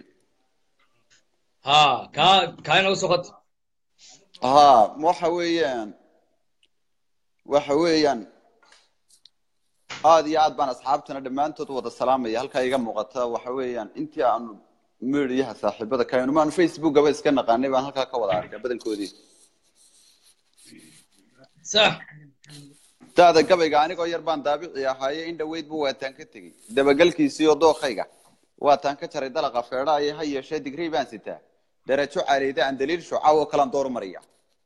ها كا كاين او سقط ها waxa weeyaan waxa weeyaan aad iyo aad baan asxaabtana dhamaantood wada salaamay halka iga muuqata waxa weeyaan intii aan meediyaha saaxiibada ka inuu Facebook gaba iska naqaanay baan halka ka wada arkay badankoodii صح taada gabayga anigoo yar baan daabici ahaayay in dhaweyd buu waataan ka tagay dabagalkiisii oo dookhayga waataan ka jaray dalaqa feedha ay ha yeeshay digrii baan sitaa darajo caleeda aan daliil shucaaw oo kala door mariya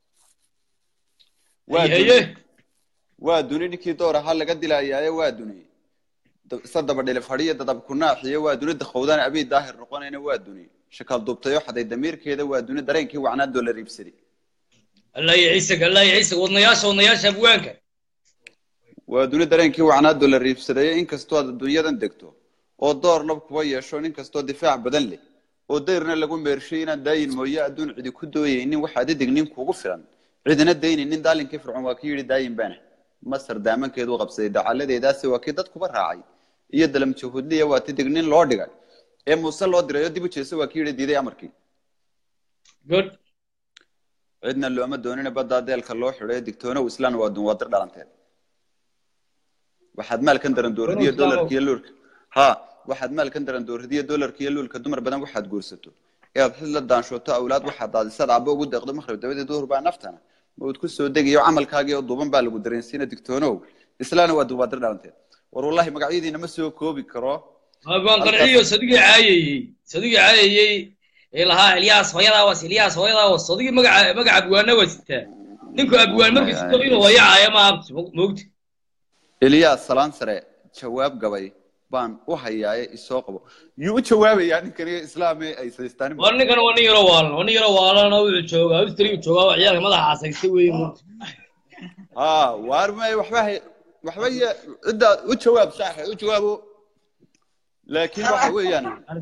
waa waa dunidkii door aha laga dilaayay waa duni sadaba dhilif hadiya dadab ku naaxiyo waa dunida khowdaan abi daahir noqonayna waa duni shakal dubtayo xaday damiirkeeda waa duni dareenkii wacnaa dollar ibsadi الله يعيسك الله يعيسك wadnayaasha wadnayaasha abwaanka waa duni dareenkii wacnaa dollar ibsaday in kastoo adduunyadan degto oo door lab kuwa yeesho nin kastoo difaac badan leh oo deyrna lagu meershay inaan daayin mooyo adduun cidi ku dooyaynin waxa aad dignin kuugu filan cidina daynin daalinka fircoon waa ka yiri daayin baana masar daamankeedu qabsaday dacaladeedaasi waa kii dadkuba raacay iyo dalam juhudliya waa tidignin loo dhigay ee muuse loo dirayo dib u jeesa waa kii yidhi diiday amarkii good cidna looma doonina baddaa deelka loo xidhay digtoonow islaan waa dunwaadir dhalanteed waxaad maalkan daran dooradiyo dolarkiiyo luulka ha waxaad maalkan daran dooradiyo dolarkiiyo luulka dumar badan waxaad guursato ee aad xid la daanshoto awlaad waxaad daadisad abbo ugu deeqdo makhrib dabadeed duhur baa naftana mawd ku soo degayo camalkaagii oo duuban baa lagu dareensiina digtoonow islaana waa dunwaadir dhalanteed war wallahi magacyadiina ma soo koobi karo abaan qanciyo sadigii caayayey sadigii caayayey ee lahaa Ilyas hooyadaa was Ilyas hooyadaa was sadigii magaca magaca abwaana wasita ninku abwaan markii sidoo inuu wayacayo ma moogti Ilyas salaan sare jawaab gabay baan u hayaaye isoo qabo yuu jawaabayaa ninkan islaamay ay saystaan war ninkan waa nin yaro waalan waa nin yaro waalan oo uu joogaa Australia joogaa waxyaalaha madaxa asaystay weey moogti ah war ma waxba waxba cidda u jawaab sax u jawaabo laakiin waxa weeyaan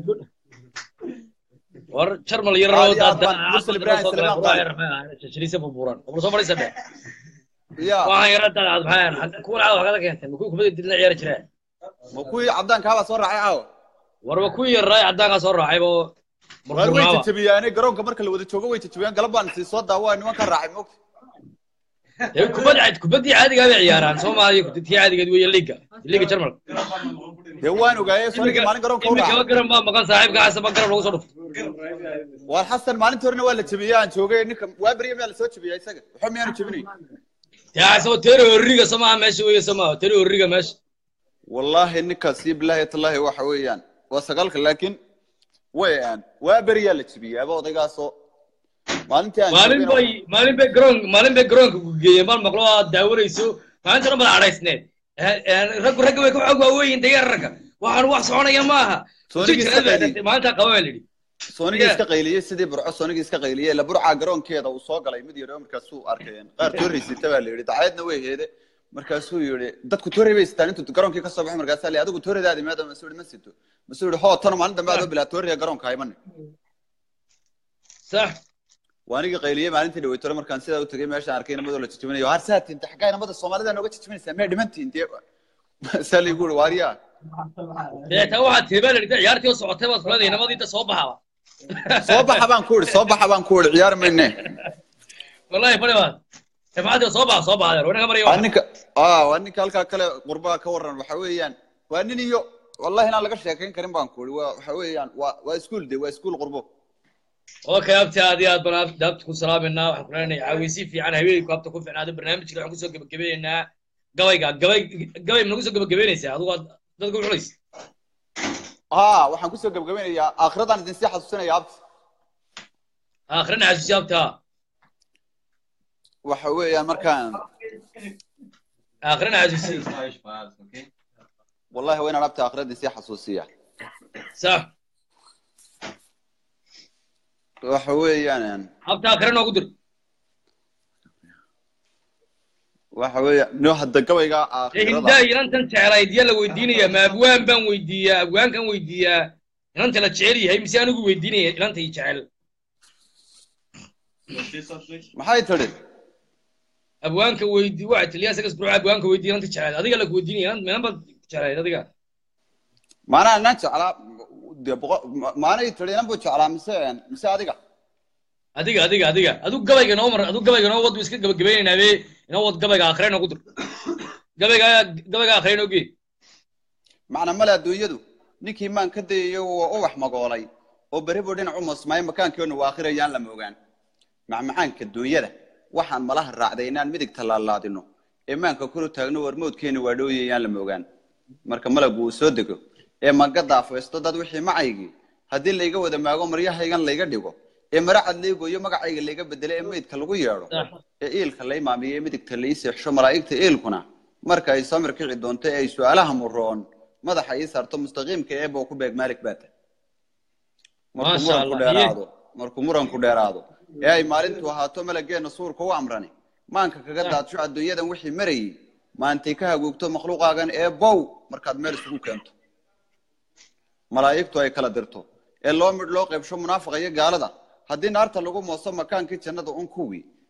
war jarmal yaro dad mursal ibrahim salaam qaayr ma shiriisa buuran oo soo fariisay ya waxaan yara dad maxaan kuwa aad waxaad keentay ma ku kubada dilna ciyaar jireen ma kuwii cadaanka haba soo raacay aaw warba kuwii yaray cadaanka soo raacay bo war way tajabiyaanay garoonka marka la wada joogo way tajabiyaan galabaan si soo daawaa niman ka raacay moogti ee kubada cid kubadii caadiga ah ciyaaraan Soomaaliya kubadii caadiga ah way liiga liiga jarmal ee waan ogaayay soo maalin garoonka u raacay garoon ma maqan saaxiibka asaba garoon lagu soo dhufto war xasan maalintii horena waa la jabiyaan joogay ninka waa bariye meel soo jabiyay isaga waxa miyaanu jabinay yaa soo teero horiga samaa meesha weeye samaa teero horiga meesha wallahi ninka si billahi tallahi waxa weeyaan waa sagaalka laakiin weeyaan waa bariye la jabiyay aba odaygaasoo maalintii aan maalin bay maalin bay garoon maalin bay garoonka ku geeyeen mal maqlo aad daawarayso maalinta ma araysneed rag rag way ku xog waaweyn dayarka waxaan wax soconaya maaha maanta qabaa lidi sooniga iska qayliyay sidii burco sooniga iska qayliyay la burca garoonkeeda uu soo galay mid yaro markaas uu arkayeen qaar tooriisita baa la yiri dacaydna way heede markaas uu yiri dadku toori bay istaan intuu garoonkii ka soo baxay markaas la adigu tooridaadi maadaama soo ma sito ma soo hoo tan maalin dambe aad bilaa tooriga garoonka ayman sax waaniga qayliyay maalintii dhaweytore markaan sida u tagay meesha arkayna madoo la jijibinayo har saat inta xaqayna mada Soomaalida nooga jijibinaysa ma dhimantii intee sali guur waariya ee taa waxa tiibaan dhigay ciyaartii oo socotay baad kuleedahay namadii soo baxaba soo baxa baan ku uri soo baxa baan ku uri ciyaar mayne wallahi fadhi baad tafaadii soo baxa soo baxa wanaga mariyo aninka ah waninka halka kale qurba ka waran waxa weeyaan waa nin iyo wallahi inaan laga sheekayn karin baan ku uri waxa weeyaan waa waa iskuul de waa iskuul qurbo اوكي ابتي هذه البنات دابت كل سلامنا وحنا عاويسي في عن هوي كابتا كون في هذا البرنامج اللي حنكون سو غبغبينا قبيقا قبي قبي من سو غبغبينيسا ادو dadku xulis ah waxaan ku soo gabagabeynaya aakhiradan idin si xasuusanaya abti aakhirana xasuusabta waxa weeyaan markaan aakhirana xasuusi wallahi wayna abti aakhiradan si xasuusiya صح waxa weeyaan abta aakhirana ugu dir waxa weeyaan no hadda gabayga aakhirada hinda inantan jecelayd yala weydiinaya ma abwaan baan weydiiyaa abwaan kan weydiiyaa inanta la jecel yahay mise anigu weydiinaya inanta i jecel maxay tiri abwaanka weydii waxa tiliyaas ka sbruuc abwaanka weydii inanta jecel adiga la weydiinaya inanta jecelayd adiga maana anna jeclaa maana tiri inanta jeclaa mise mise adiga adiga adiga adiga adu gabayga noo mar adu gabayga noo wad iska gabagabeynaa be inoo wad gabayga aakhireen ugu dir gabayga gabayga aakhireen ugu macna mala adduunyadu ninkii maan ka dayayo oo wax magoolay oo baribo dhinac u masmay makaankeenu waa aakhirayaan la moogaan macmacaanka duunyada waxaan malaha raacday inaan midig talaalaadino ee maanka kulu taagno warmoodkeenu waa dhooyayaan la moogaan marka malagu uu soo dego ee maga daafaysto dad wixii macaygi haddii layga wada maago maryahaygan layga dhigo ee maracad leegoyo magacayga layga bedelay ee meydka lagu yeedho ee iilka la imaamiyay midigta la ii seexsho malaa'igta iilkuna marka ay samir kici doonto ee ay su'aalaha muroon madaxa ii saarto mustaqiimka ee boo ku beeg maalik baata markuu muran ku dheeraado markuu muran ku dheeraado ee ay maalintu ahaato malageena suurka u amrani maanka kaga daadsho adduunyadan wixii marayay maantay ka hagoogto makhluuqaagan ee bow markaad meel isugu keento malaa'igtu ay kala dirto ee loo mid loo qaybsho munaafiqa iyo gaalada haddii naarta lagu mooso makaankii jannada un kuwii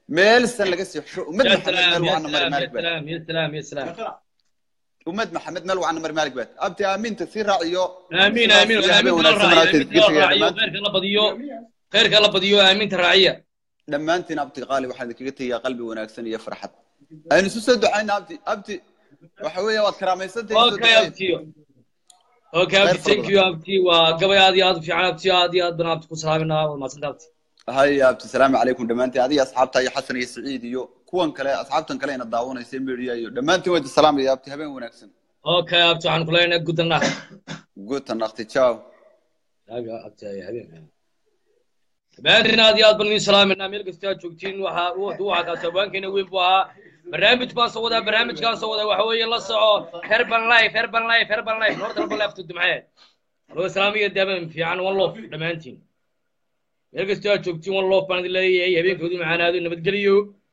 ميل سن لقى سيحشو ومد يا محمد سلام مال يا وعنا مر سلام يا مالك بات سلام يا سلام يا سلام ومد محمد مال وعنا مر مالك بات ابتي امين تسير راعيو امين امين امين الراعي امين الراعي خيرك الله بديو خيرك الله بديو امين الراعيه لما انت نبتي قالي واحد قلت يا قلبي وناكسن يا فرحت انا سو دعينا ابتي ابتي وحويه واد كراميسنتي اوكي ابتي اوكي ابتي ثانك يو ابتي وقبل هذه هذا في عنا ابتي هذه بنابتكم سلامنا وما صدقتي هاي يا ابتي السلام عليكم دمانتي هذه اصحابتي يا حسن يا سعيد يو كون كلا اصحابتن كلا نداونا سيمبيريا يو دمانتي ود السلام يا ابتي هبين وناكسن اوكي يا ابتي waxaan kuleeyahay good night good night ciao aga abti ay habeen baadina aad iyo aad baan idin salaaminaa meel kasta aad joogtiin waxa uu waxa ka sabaankeena weyn buu ahaa barnaamij baan soo wadaa barnaamijkaan soo wadaa waxa weeye la soco herban life herban life herban life horta herban life tudumxee loo salaamiyo daban fiican one love dhamaantiin meel kasta aad joogtiin one love baan idin leeyahay habeenkoodii macaanaado nabadgeliyo